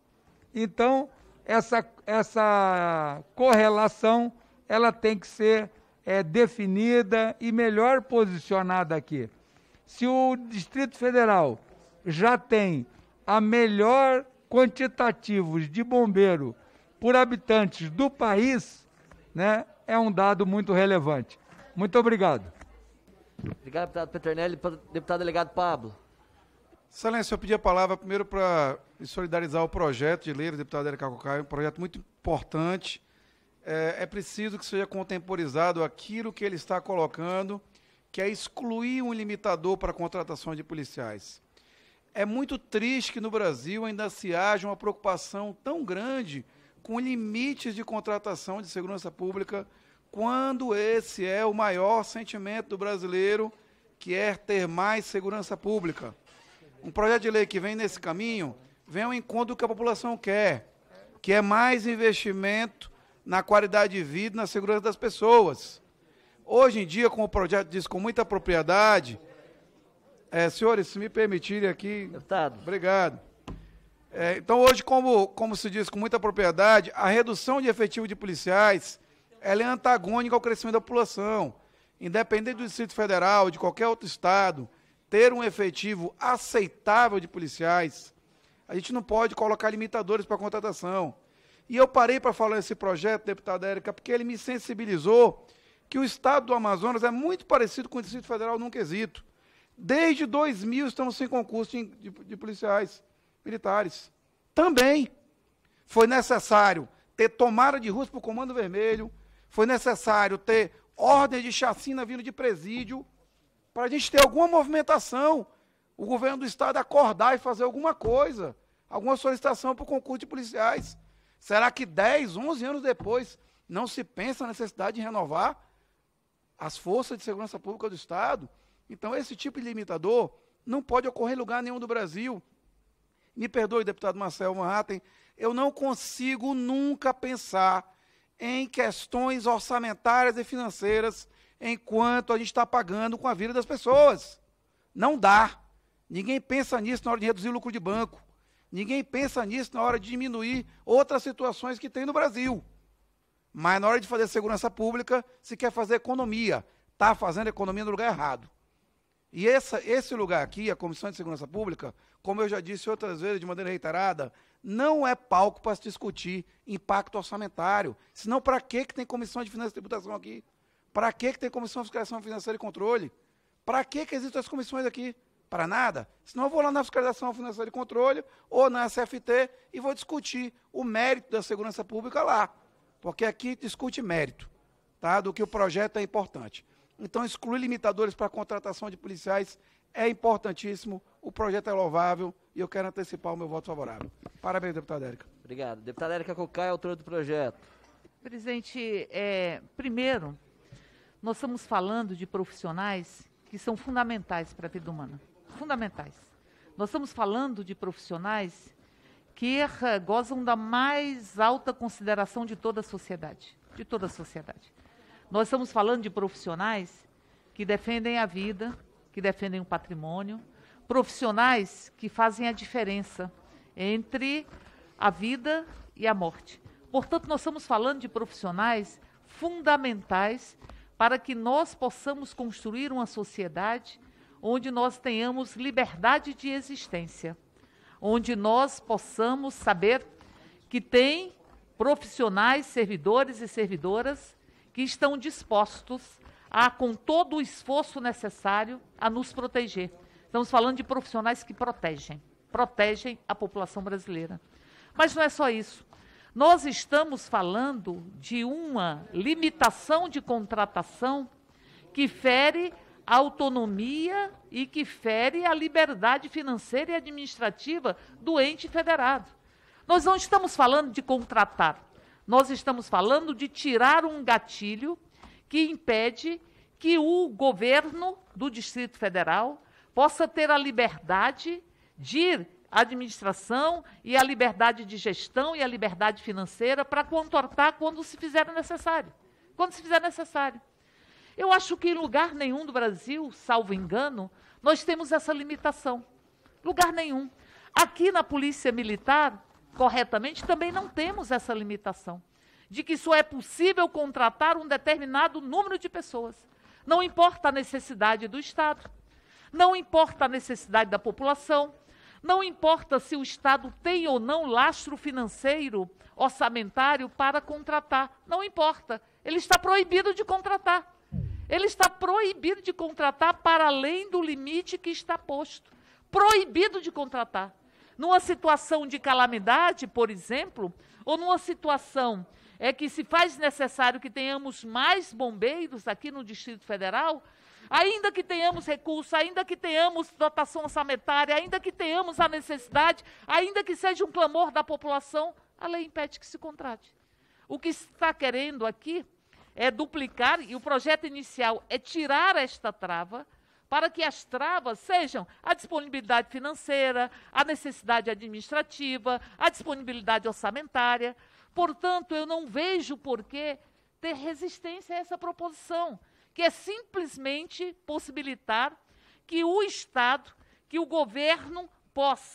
Então, essa, essa correlação ela tem que ser é, definida e melhor posicionada aqui. Se o Distrito Federal já tem a melhor quantitativos de bombeiro por habitantes do país, né, é um dado muito relevante. Muito obrigado. Obrigado, deputado Peternelli. Deputado delegado Pablo. Excelência, eu pedi a palavra primeiro para solidarizar o projeto de lei do deputado Érica Cocai, um projeto muito importante. É, é preciso que seja contemporizado aquilo que ele está colocando, que é excluir um limitador para a contratação de policiais. É muito triste que no Brasil ainda se haja uma preocupação tão grande com limites de contratação de segurança pública, quando esse é o maior sentimento do brasileiro, que é ter mais segurança pública. Um projeto de lei que vem nesse caminho, vem ao encontro do que a população quer, que é mais investimento na qualidade de vida e na segurança das pessoas. Hoje em dia, como o projeto diz com muita propriedade, é, senhores, se me permitirem aqui... Deputado. Obrigado. É, então, hoje, como, como se diz com muita propriedade, a redução de efetivo de policiais ela é antagônica ao crescimento da população. Independente do Distrito Federal, de qualquer outro estado, ter um efetivo aceitável de policiais, a gente não pode colocar limitadores para a contratação. E eu parei para falar esse projeto, deputada Érica, porque ele me sensibilizou que o estado do Amazonas é muito parecido com o Distrito Federal num quesito. Desde dois mil estamos sem concurso de, de, de policiais militares. Também foi necessário ter tomada de ruas para o Comando Vermelho, foi necessário ter ordem de chacina vindo de presídio, para a gente ter alguma movimentação, o governo do estado acordar e fazer alguma coisa, alguma solicitação para o concurso de policiais. Será que dez, onze anos depois não se pensa na necessidade de renovar as forças de segurança pública do estado? Então, esse tipo de limitador não pode ocorrer em lugar nenhum do Brasil. Me perdoe, deputado Marcel Van Hatten, eu não consigo nunca pensar em questões orçamentárias e financeiras enquanto a gente está pagando com a vida das pessoas. Não dá. Ninguém pensa nisso na hora de reduzir o lucro de banco. Ninguém pensa nisso na hora de diminuir outras situações que tem no Brasil. Mas na hora de fazer segurança pública, se quer fazer economia. Está fazendo economia no lugar errado. E essa, esse lugar aqui, a Comissão de Segurança Pública, como eu já disse outras vezes de maneira reiterada, não é palco para se discutir impacto orçamentário. Senão, para que que tem Comissão de Finanças e Tributação aqui? Para que que tem Comissão de Fiscalização Financeira e Controle? Para que que existem as comissões aqui? Para nada. Senão eu vou lá na Fiscalização Financeira e Controle ou na S F T e vou discutir o mérito da segurança pública lá. Porque aqui discute mérito, tá? Do que o projeto é importante. Então, excluir limitadores para a contratação de policiais é importantíssimo, o projeto é louvável e eu quero antecipar o meu voto favorável. Parabéns, deputada Érica. Obrigado. Deputada Érica Cocai, autora do projeto. Presidente, é, primeiro, nós estamos falando de profissionais que são fundamentais para a vida humana. Fundamentais. Nós estamos falando de profissionais que uh, gozam da mais alta consideração de toda a sociedade. De toda a sociedade. Nós estamos falando de profissionais que defendem a vida, que defendem o patrimônio, profissionais que fazem a diferença entre a vida e a morte. Portanto, nós estamos falando de profissionais fundamentais para que nós possamos construir uma sociedade onde nós tenhamos liberdade de existência, onde nós possamos saber que tem profissionais, servidores e servidoras que estão dispostos a, com todo o esforço necessário, a nos proteger. Estamos falando de profissionais que protegem, protegem a população brasileira. Mas não é só isso. Nós estamos falando de uma limitação de contratação que fere a autonomia e que fere a liberdade financeira e administrativa do ente federado. Nós não estamos falando de contratar, nós estamos falando de tirar um gatilho que impede que o governo do Distrito Federal possa ter a liberdade de administração e a liberdade de gestão e a liberdade financeira para contratar quando se fizer necessário. Quando se fizer necessário. Eu acho que em lugar nenhum do Brasil, salvo engano, nós temos essa limitação. Lugar nenhum. Aqui na Polícia Militar, corretamente, também não temos essa limitação, de que só é possível contratar um determinado número de pessoas. Não importa a necessidade do Estado, não importa a necessidade da população, não importa se o Estado tem ou não lastro financeiro, orçamentário para contratar, não importa. Ele está proibido de contratar. Ele está proibido de contratar para além do limite que está posto. Proibido de contratar. Numa situação de calamidade, por exemplo, ou numa situação é que se faz necessário que tenhamos mais bombeiros aqui no Distrito Federal, ainda que tenhamos recursos, ainda que tenhamos dotação orçamentária, ainda que tenhamos a necessidade, ainda que seja um clamor da população, a lei impede que se contrate. O que está querendo aqui é duplicar, e o projeto inicial é tirar esta trava, para que as travas sejam a disponibilidade financeira, a necessidade administrativa, a disponibilidade orçamentária. Portanto, eu não vejo por que ter resistência a essa proposição, que é simplesmente possibilitar que o Estado, que o governo possa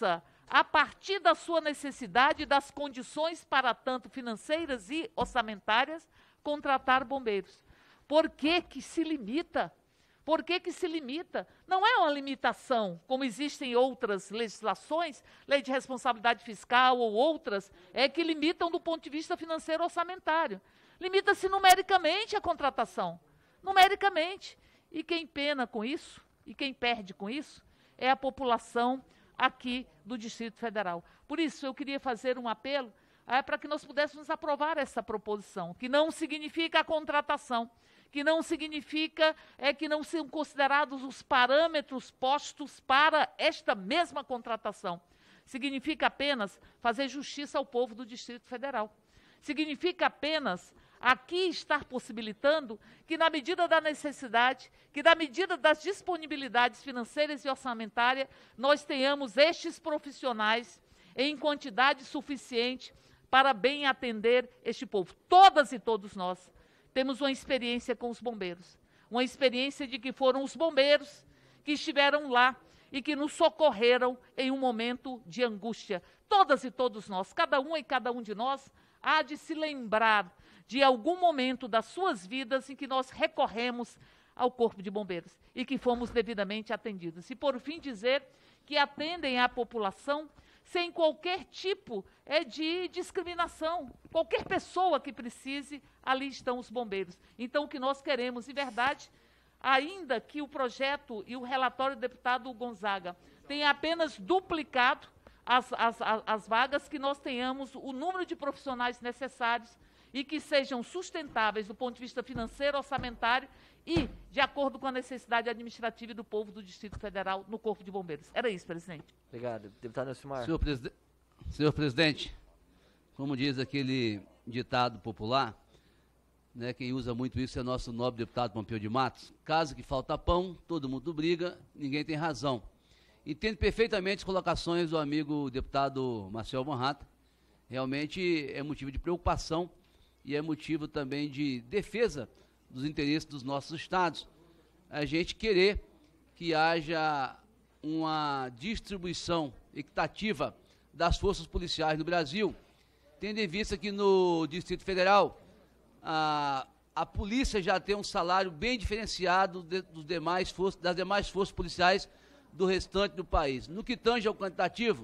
a partir da sua necessidade e das condições, para tanto financeiras e orçamentárias, contratar bombeiros. Por que que se limita? Por que que se limita? Não é uma limitação, como existem outras legislações, lei de responsabilidade fiscal ou outras, é que limitam do ponto de vista financeiro orçamentário. Limita-se numericamente a contratação, numericamente. E quem pena com isso, e quem perde com isso, é a população aqui do Distrito Federal. Por isso, eu queria fazer um apelo é, para que nós pudéssemos aprovar essa proposição, que não significa a contratação, que não significa é, que não são considerados os parâmetros postos para esta mesma contratação. Significa apenas fazer justiça ao povo do Distrito Federal. Significa apenas aqui estar possibilitando que, na medida da necessidade, que na medida das disponibilidades financeiras e orçamentárias, nós tenhamos estes profissionais em quantidade suficiente para bem atender este povo. Todas e todos nós temos uma experiência com os bombeiros, uma experiência de que foram os bombeiros que estiveram lá e que nos socorreram em um momento de angústia. Todas e todos nós, cada um e cada um de nós, há de se lembrar de algum momento das suas vidas em que nós recorremos ao Corpo de Bombeiros e que fomos devidamente atendidos. E, por fim, dizer que atendem à população sem qualquer tipo é, de discriminação. Qualquer pessoa que precise, ali estão os bombeiros. Então, o que nós queremos, em verdade, ainda que o projeto e o relatório do deputado Gonzaga tenha apenas duplicado as, as, as, as vagas, que nós tenhamos o número de profissionais necessários e que sejam sustentáveis do ponto de vista financeiro, orçamentário e de acordo com a necessidade administrativa do povo do Distrito Federal no Corpo de Bombeiros. Era isso, presidente. Obrigado. Deputado Nelsimar. Senhor, preside... Senhor presidente, como diz aquele ditado popular, né, quem usa muito isso é nosso nobre deputado Pompeu de Matos: caso que falta pão, todo mundo briga, ninguém tem razão. Entendo perfeitamente as colocações do amigo deputado Marcel Van Hatten. Realmente é motivo de preocupação e é motivo também de defesa dos interesses dos nossos estados. A gente querer que haja uma distribuição equitativa das forças policiais no Brasil, tendo em vista que no Distrito Federal a, a polícia já tem um salário bem diferenciado de, dos demais forças, das demais forças policiais do restante do país. No que tange ao quantitativo,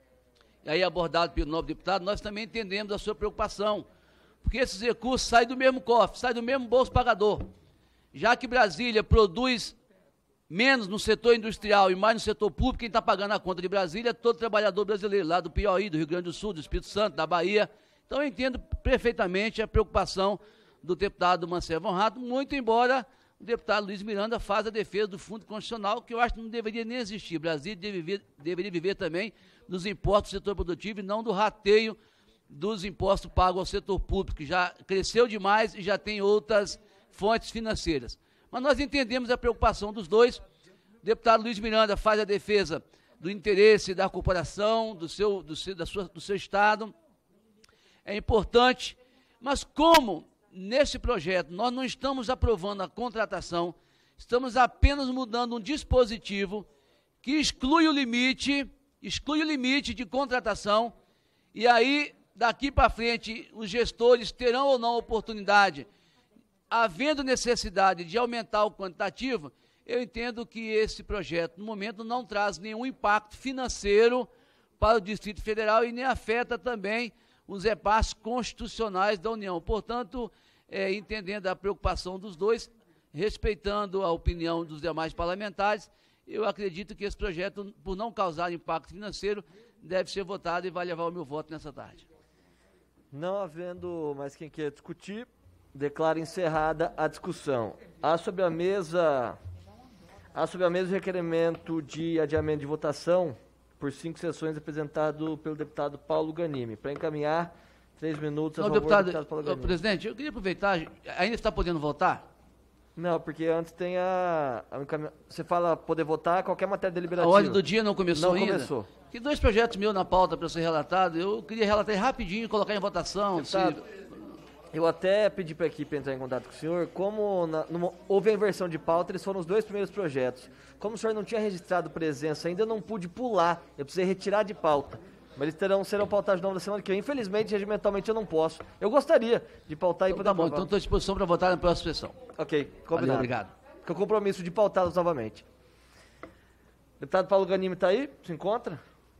e aí abordado pelo nobre deputado, nós também entendemos a sua preocupação, porque esses recursos saem do mesmo cofre, saem do mesmo bolso pagador. Já que Brasília produz menos no setor industrial e mais no setor público, quem está pagando a conta de Brasília é todo trabalhador brasileiro, lá do Piauí, do Rio Grande do Sul, do Espírito Santo, da Bahia. Então eu entendo perfeitamente a preocupação do deputado Marcel Van Hatten, muito embora o deputado Luiz Miranda faça a defesa do Fundo Constitucional, que eu acho que não deveria nem existir. Brasília deveria, deveria viver também dos impostos do setor produtivo e não do rateio dos impostos pagos ao setor público, que já cresceu demais e já tem outras fontes financeiras. Mas nós entendemos a preocupação dos dois. O deputado Luiz Miranda faz a defesa do interesse da corporação, do seu, do seu, da sua, do seu Estado. É importante, mas como nesse projeto nós não estamos aprovando a contratação, estamos apenas mudando um dispositivo que exclui o limite, exclui o limite de contratação, e aí, daqui para frente, os gestores terão ou não oportunidade, havendo necessidade de aumentar o quantitativo. Eu entendo que esse projeto, no momento, não traz nenhum impacto financeiro para o Distrito Federal e nem afeta também os repasses constitucionais da União. Portanto, é, entendendo a preocupação dos dois, respeitando a opinião dos demais parlamentares, eu acredito que esse projeto, por não causar impacto financeiro, deve ser votado e vai levar o meu voto nessa tarde. Não havendo mais quem queira discutir, declaro encerrada a discussão. Há sobre a mesa, há sobre a mesa o requerimento de adiamento de votação por cinco sessões apresentado pelo deputado Paulo Ganimi. Para encaminhar, três minutos a não, favor deputado, do deputado Paulo Ganimi. Presidente, eu queria aproveitar, ainda está podendo votar? Não, porque antes tem a, a encaminh... Você fala poder votar qualquer matéria deliberativa. A ordem do dia não começou não ainda? Não começou. Tem dois projetos meus na pauta para ser relatado. Eu queria relatar rapidinho e colocar em votação. Deputado, se... Eu até pedi para a equipe entrar em contato com o senhor, como na, numa, houve a inversão de pauta, eles foram os dois primeiros projetos. Como o senhor não tinha registrado presença ainda, eu não pude pular, eu precisei retirar de pauta. Mas eles terão, serão pautados de novo na semana que vem. Infelizmente, regimentalmente, eu não posso. Eu gostaria de pautar e então, poder tá bom, aprovar. então estou à disposição para votar na próxima sessão. Ok, combinado. Valeu, obrigado. Fica o compromisso de pautá-los novamente. Deputado Paulo Ganimi está aí? Se encontra?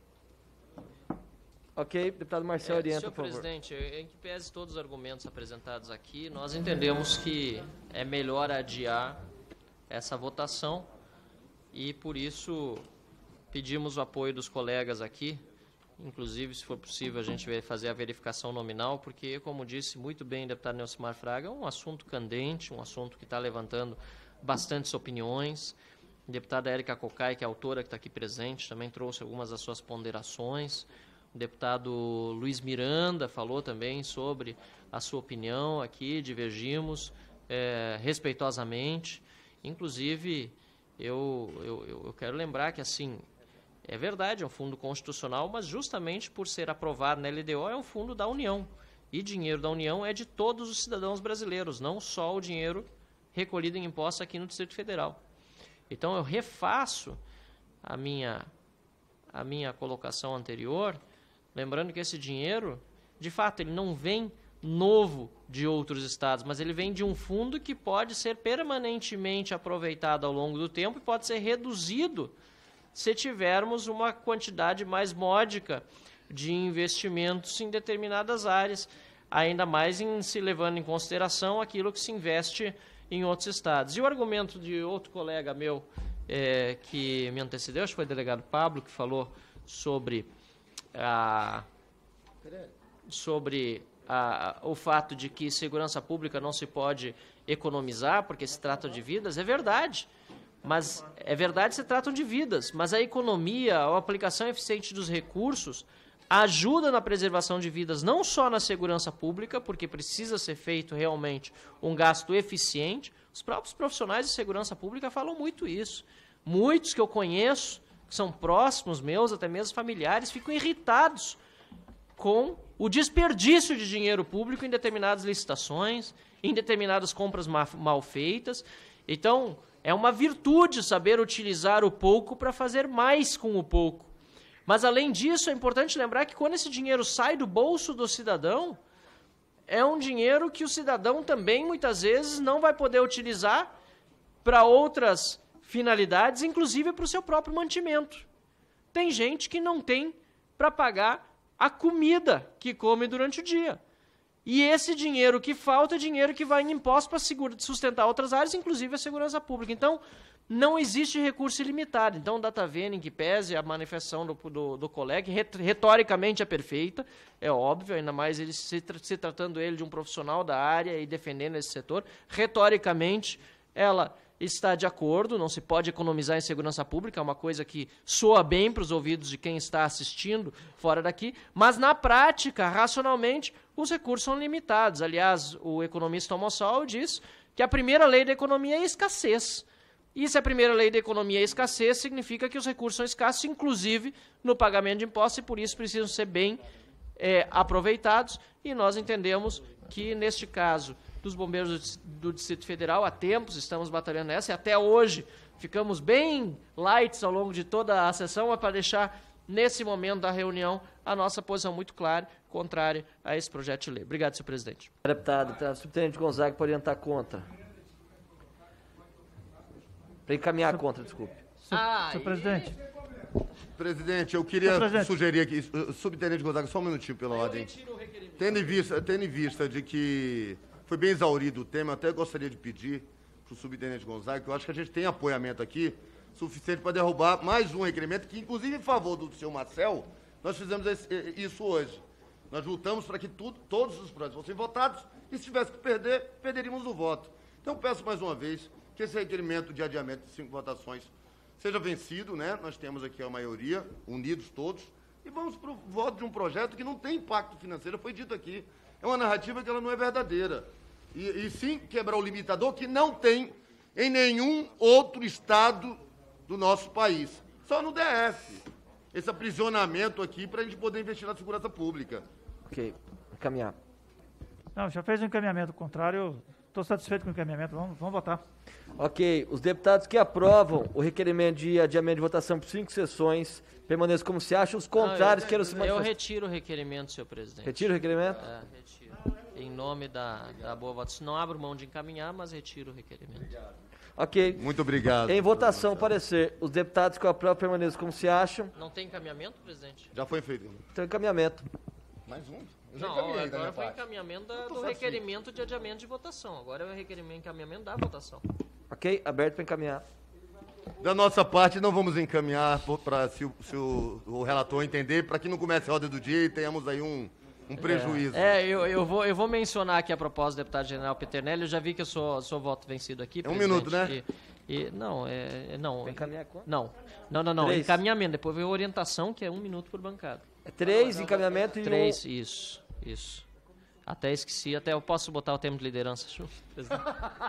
Ok, deputado Marcel É, orienta, senhor por favor. presidente, em que pese todos os argumentos apresentados aqui, nós entendemos que é melhor adiar essa votação e, por isso, pedimos o apoio dos colegas aqui. Inclusive, se for possível, a gente vai fazer a verificação nominal, porque, como disse muito bem o deputado Nelson Fraga, é um assunto candente, um assunto que está levantando bastantes opiniões. A deputada Érica Cocai, que é a autora que está aqui presente, também trouxe algumas das suas ponderações. O deputado Luiz Miranda falou também sobre a sua opinião aqui, divergimos é, respeitosamente. Inclusive, eu, eu, eu quero lembrar que, assim, é verdade, é um fundo constitucional, mas justamente por ser aprovado na L D O é um fundo da União. E dinheiro da União é de todos os cidadãos brasileiros, não só o dinheiro recolhido em impostos aqui no Distrito Federal. Então, eu refaço a minha, a minha colocação anterior, lembrando que esse dinheiro, de fato, ele não vem novo de outros estados, mas ele vem de um fundo que pode ser permanentemente aproveitado ao longo do tempo e pode ser reduzido se tivermos uma quantidade mais módica de investimentos em determinadas áreas, ainda mais em se levando em consideração aquilo que se investe em outros estados. E o argumento de outro colega meu é, que me antecedeu, acho que foi o delegado Pablo, que falou sobre a, sobre a, o fato de que segurança pública não se pode economizar porque se trata de vidas, é verdade. Mas é verdade, se tratam de vidas, mas a economia, a aplicação eficiente dos recursos ajuda na preservação de vidas, não só na segurança pública, porque precisa ser feito realmente um gasto eficiente. Os próprios profissionais de segurança pública falam muito isso. Muitos que eu conheço, que são próximos meus, até mesmo familiares, ficam irritados com o desperdício de dinheiro público em determinadas licitações, em determinadas compras mal feitas. Então, é uma virtude saber utilizar o pouco para fazer mais com o pouco. Mas, além disso, é importante lembrar que quando esse dinheiro sai do bolso do cidadão, é um dinheiro que o cidadão também, muitas vezes, não vai poder utilizar para outras finalidades, inclusive para o seu próprio mantimento. Tem gente que não tem para pagar a comida que come durante o dia. E esse dinheiro que falta é dinheiro que vai em impostos para sustentar outras áreas, inclusive a segurança pública. Então, não existe recurso ilimitado. Então, o DataVene, em que pese a manifestação do, do, do colega, retoricamente é perfeita, é óbvio, ainda mais ele se, se tratando ele de um profissional da área e defendendo esse setor, retoricamente ela está de acordo, não se pode economizar em segurança pública, é uma coisa que soa bem para os ouvidos de quem está assistindo fora daqui, mas na prática, racionalmente, os recursos são limitados. Aliás, o economista Tomossol diz que a primeira lei da economia é a escassez. E se a primeira lei da economia é escassez, significa que os recursos são escassos, inclusive no pagamento de impostos, e por isso precisam ser bem é, aproveitados. E nós entendemos que, neste caso, dos bombeiros do Distrito Federal, há tempos estamos batalhando nessa, e até hoje ficamos bem lights ao longo de toda a sessão, é para deixar, nesse momento da reunião, a nossa posição muito clara, contrária a esse projeto de lei. Obrigado, senhor presidente. Deputado, deputado subtenente Gonzaga, pode orientar contra. Para encaminhar a contra, desculpe. Ah, senhor presidente. Presidente, eu queria Senhor presidente. sugerir aqui, subtenente Gonzaga, só um minutinho pela ordem. Tendo em vista, tendo em vista de que foi bem exaurido o tema, eu até gostaria de pedir para o subtenente Gonzaga, que eu acho que a gente tem apoiamento aqui suficiente para derrubar mais um requerimento, que inclusive em favor do senhor Marcel, nós fizemos esse, isso hoje. Nós lutamos para que tudo, todos os projetos fossem votados, e se tivesse que perder, perderíamos o voto. Então, peço mais uma vez que esse requerimento de adiamento de cinco votações seja vencido, né? Nós temos aqui a maioria, unidos todos, e vamos para o voto de um projeto que não tem impacto financeiro, foi dito aqui. É uma narrativa que ela não é verdadeira. E, e sim quebrar o limitador que não tem em nenhum outro estado do nosso país. Só no D F. Esse aprisionamento aqui para a gente poder investir na segurança pública. Ok, caminhar. Não, já fez um encaminhamento contrário. Estou satisfeito com o encaminhamento. Vamos, vamos votar. Ok. Os deputados que aprovam o requerimento de adiamento de votação por cinco sessões permaneçam como se acham. Os contrários Não, eu, queiram se Eu manifestar. retiro o requerimento, senhor presidente. Retira o requerimento? É, retiro. Em nome da, da boa votação. Não abro mão de encaminhar, mas retiro o requerimento. Ok. Muito obrigado. Em votação, parecer. Os deputados que aprovam permaneçam como se acham. Não tem encaminhamento, presidente? Já foi feito. Tem encaminhamento. Mais um? Eu já Não, encaminhei da minha agora foi parte. encaminhamento da- Eu tô do satisfeito. requerimento de adiamento de votação. Agora é o requerimento encaminhamento da votação. Ok? Aberto para encaminhar. Da nossa parte, não vamos encaminhar para se, o, se o, o relator entender, para que não comece a roda do dia e tenhamos aí um, um prejuízo. É, é, eu, eu, vou, eu vou mencionar aqui a proposta do deputado general Peternelli. Eu já vi que eu sou, sou voto vencido aqui. É um presidente, minuto, né? E, e- não, é, é- não. Encaminhar quanto? Não, não, não, não. Três. Encaminhamento. Depois vem a orientação, que é um minuto por bancada. É três, encaminhamento e Três, um... isso, isso. Até esqueci, até eu posso botar o termo de liderança. Presidente.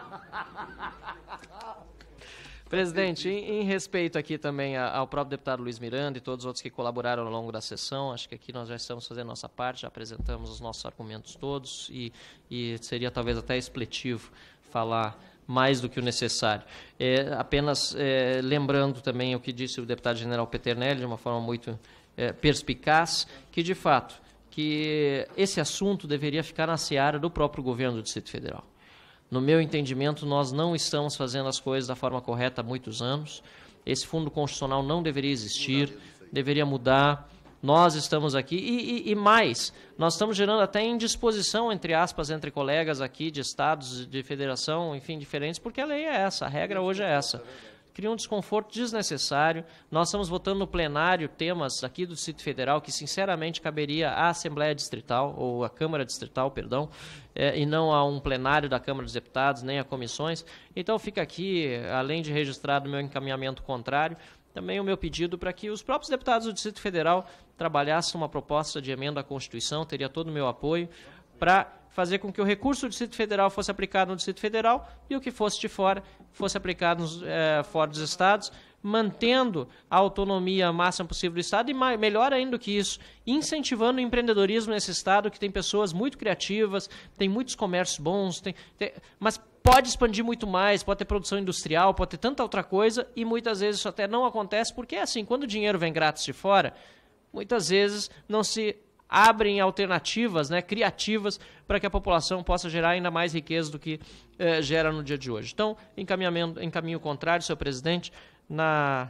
Presidente, em, em respeito aqui também a- ao próprio deputado Luiz Miranda e todos os outros que colaboraram ao longo da sessão, acho que aqui nós já estamos fazendo a nossa parte, já apresentamos os nossos argumentos todos e, e seria talvez até expletivo falar mais do que o necessário. É, apenas é, lembrando também o que disse o deputado general Peternelli de uma forma muito é, perspicaz, que de fato que esse assunto deveria ficar na seara do próprio governo do Distrito Federal. No meu entendimento, nós não estamos fazendo as coisas da forma correta há muitos anos. Esse fundo constitucional não deveria existir, deveria mudar. Nós estamos aqui e, e, e mais, nós estamos gerando até indisposição, entre aspas, entre colegas aqui de estados, de federação, enfim, diferentes, porque a lei é essa, a regra hoje é essa. Cria um desconforto desnecessário. Nós estamos votando no plenário temas aqui do Distrito Federal que, sinceramente, caberia à Assembleia Distrital, ou à Câmara Distrital, perdão, é, e não a um plenário da Câmara dos Deputados, nem a comissões. Então, fica aqui, além de registrado o meu encaminhamento contrário, também o meu pedido para que os próprios deputados do Distrito Federal trabalhassem uma proposta de emenda à Constituição, teria todo o meu apoio, para fazer com que o recurso do Distrito Federal fosse aplicado no Distrito Federal e o que fosse de fora fosse aplicado nos, eh, fora dos estados, mantendo a autonomia máxima possível do Estado e, mais, melhor ainda do que isso, incentivando o empreendedorismo nesse Estado, que tem pessoas muito criativas, tem muitos comércios bons, tem, tem, mas pode expandir muito mais, pode ter produção industrial, pode ter tanta outra coisa e muitas vezes isso até não acontece, porque é assim, quando o dinheiro vem grátis de fora, muitas vezes não se abrem alternativas, né, criativas, para que a população possa gerar ainda mais riqueza do que eh, gera no dia de hoje. Então, encaminhamento, em caminho contrário, senhor presidente, na,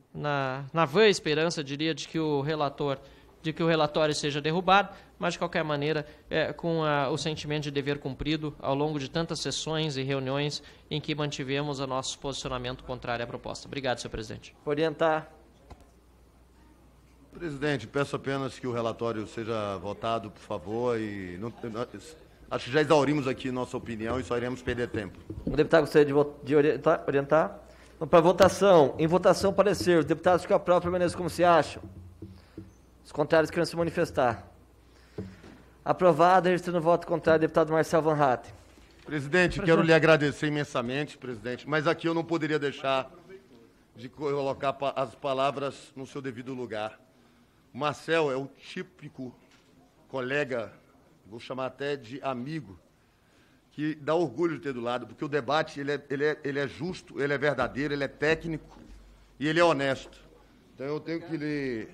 na, na vã esperança, diria, de que o relator, de que o relatório seja derrubado, mas, de qualquer maneira, eh, com a, o sentimento de dever cumprido ao longo de tantas sessões e reuniões em que mantivemos o nosso posicionamento contrário à proposta. Obrigado, senhor presidente. Orientar. Presidente, peço apenas que o relatório seja votado, por favor, e não, acho que já exaurimos aqui nossa opinião e só iremos perder tempo. O deputado gostaria de, vo- de orientar? orientar? Então, para votação. Em votação, parecer. Os deputados que aprovam permaneçam como se acham. Os contrários querem se manifestar. Aprovado, registrando o voto contrário, deputado Marcel Van Hatten. Presidente, quero lhe agradecer imensamente, presidente, mas aqui eu não poderia deixar de colocar pa- as palavras no seu devido lugar. O Marcel é o típico colega, vou chamar até de amigo, que dá orgulho de ter do lado, porque o debate ele é, ele é, ele é justo, ele é verdadeiro, ele é técnico e ele é honesto. Então eu tenho que lhe,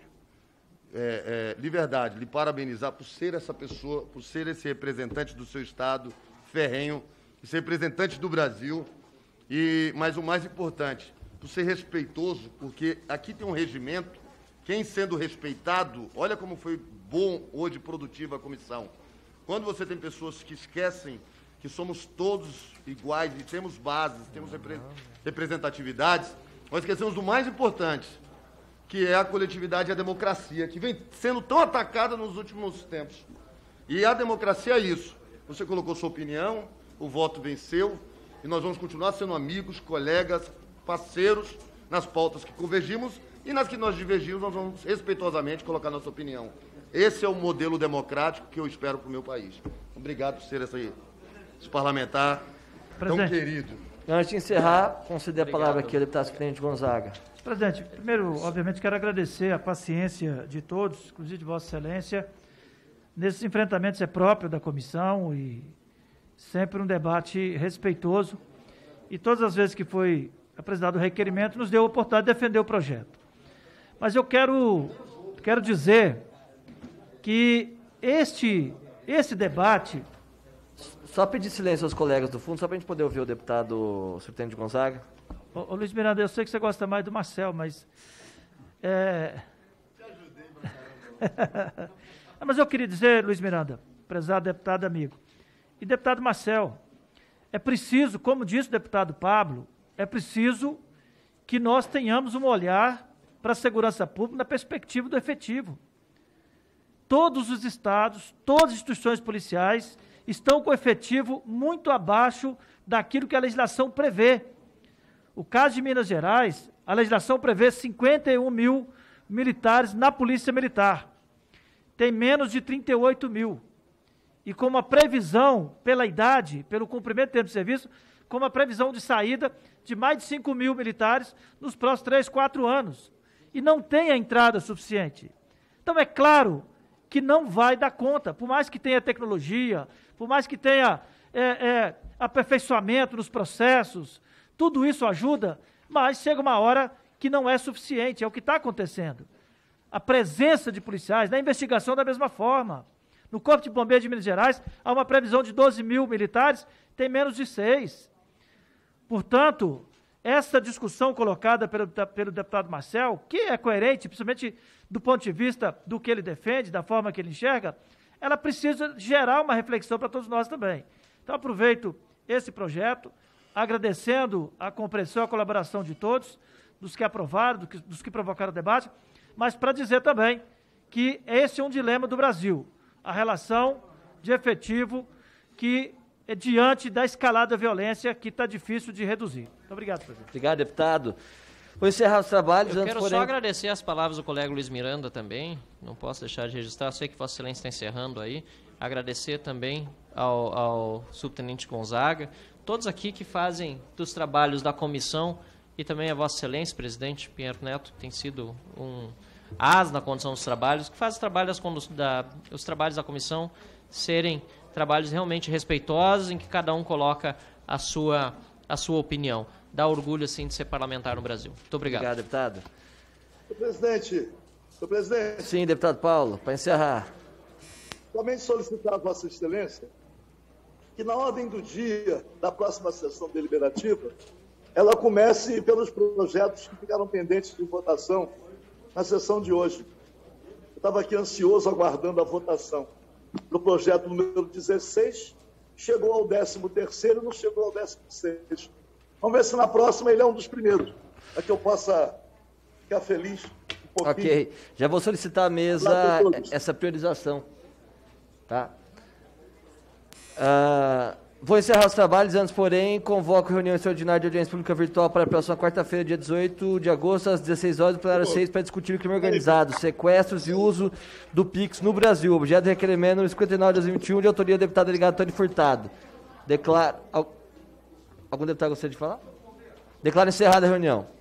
é, é, de verdade, lhe parabenizar por ser essa pessoa, por ser esse representante do seu Estado ferrenho, esse representante do Brasil, e, mas o mais importante, por ser respeitoso, porque aqui tem um regimento. Quem sendo respeitado, olha como foi bom hoje produtiva a comissão. Quando você tem pessoas que esquecem que somos todos iguais e temos bases, temos repre- representatividades, nós esquecemos do mais importante, que é a coletividade e a democracia, que vem sendo tão atacada nos últimos tempos. E a democracia é isso. Você colocou sua opinião, o voto venceu, e nós vamos continuar sendo amigos, colegas, parceiros nas pautas que convergimos e nas que nós divergimos, nós vamos respeitosamente colocar nossa opinião. Esse é o modelo democrático que eu espero para o meu país. Obrigado por ser esse, esse parlamentar tão Presidente. querido. Antes de encerrar, conceder a palavra aqui ao deputado suplente Gonzaga. Presidente, primeiro, obviamente, quero agradecer a paciência de todos, inclusive de Vossa Excelência, nesses enfrentamentos é próprio da comissão e sempre um debate respeitoso. E todas as vezes que foi apresentado o requerimento, nos deu a oportunidade de defender o projeto. Mas eu quero, quero dizer que este, este debate... Só pedir silêncio aos colegas do fundo, só para a gente poder ouvir o deputado Subtenente Gonzaga. Ô, ô Luiz Miranda, eu sei que você gosta mais do Marcel, mas... É... Mas eu queria dizer, Luiz Miranda, prezado deputado amigo, e deputado Marcel, é preciso, como disse o deputado Pablo, é preciso que nós tenhamos um olhar para a segurança pública na perspectiva do efetivo. Todos os estados, todas as instituições policiais estão com efetivo muito abaixo daquilo que a legislação prevê. O caso de Minas Gerais, a legislação prevê cinquenta e um mil militares na Polícia Militar. Tem menos de trinta e oito mil. E com uma previsão, pela idade, pelo cumprimento do tempo de serviço, com uma previsão de saída de mais de cinco mil militares nos próximos três, quatro anos. E não tem a entrada suficiente. Então, é claro que não vai dar conta, por mais que tenha tecnologia, por mais que tenha é, é, aperfeiçoamento nos processos, tudo isso ajuda, mas chega uma hora que não é suficiente, é o que está acontecendo. A presença de policiais, na investigação da mesma forma. No Corpo de Bombeiros de Minas Gerais, há uma previsão de doze mil militares, tem menos de seis. Portanto, essa discussão colocada pelo, pelo deputado Marcel, que é coerente, principalmente do ponto de vista do que ele defende, da forma que ele enxerga, ela precisa gerar uma reflexão para todos nós também. Então, aproveito esse projeto, agradecendo a compreensão e a colaboração de todos, dos que aprovaram, dos que, dos que provocaram o debate, mas para dizer também que esse é um dilema do Brasil, a relação de efetivo que é diante da escalada da violência que está difícil de reduzir. Muito obrigado, presidente. Obrigado, deputado. Vou encerrar os trabalhos. Eu antes, quero porém... só agradecer as palavras do colega Luiz Miranda também, não posso deixar de registrar, sei que Vossa Excelência está encerrando aí, agradecer também ao, ao subtenente Gonzaga, todos aqui que fazem dos trabalhos da comissão e também a Vossa Excelência, presidente Pinheiro Neto, que tem sido um as na condução dos trabalhos, que faz os trabalhos, da, os trabalhos da comissão serem trabalhos realmente respeitosos, em que cada um coloca a sua, a sua opinião. Dá orgulho, assim, de ser parlamentar no Brasil. Muito obrigado. Obrigado, deputado. Senhor presidente, senhor presidente. Sim, deputado Paulo, para encerrar. Somente solicitar a Vossa Excelência que na ordem do dia da próxima sessão deliberativa, ela comece pelos projetos que ficaram pendentes de votação na sessão de hoje. Eu estava aqui ansioso, aguardando a votação do projeto número dezesseis, chegou ao décimo terceiro e não chegou ao décimo sexto. Vamos ver se na próxima ele é um dos primeiros, para que eu possa ficar feliz um pouquinho. Ok, já vou solicitar à mesa essa priorização. Tá? Uh, vou encerrar os trabalhos, antes, porém, convoco reunião extraordinária de audiência pública virtual para a próxima quarta-feira, dia dezoito de agosto, às dezesseis horas, do plenário seis, para discutir o crime organizado, sequestros e uso do Pix no Brasil. Objeto de requerimento número cinquenta e nove de dois mil e vinte e um, de autoria do deputado delegado Antônio Furtado. Declaro... Algum deputado gostaria de falar? Declaro encerrada a reunião.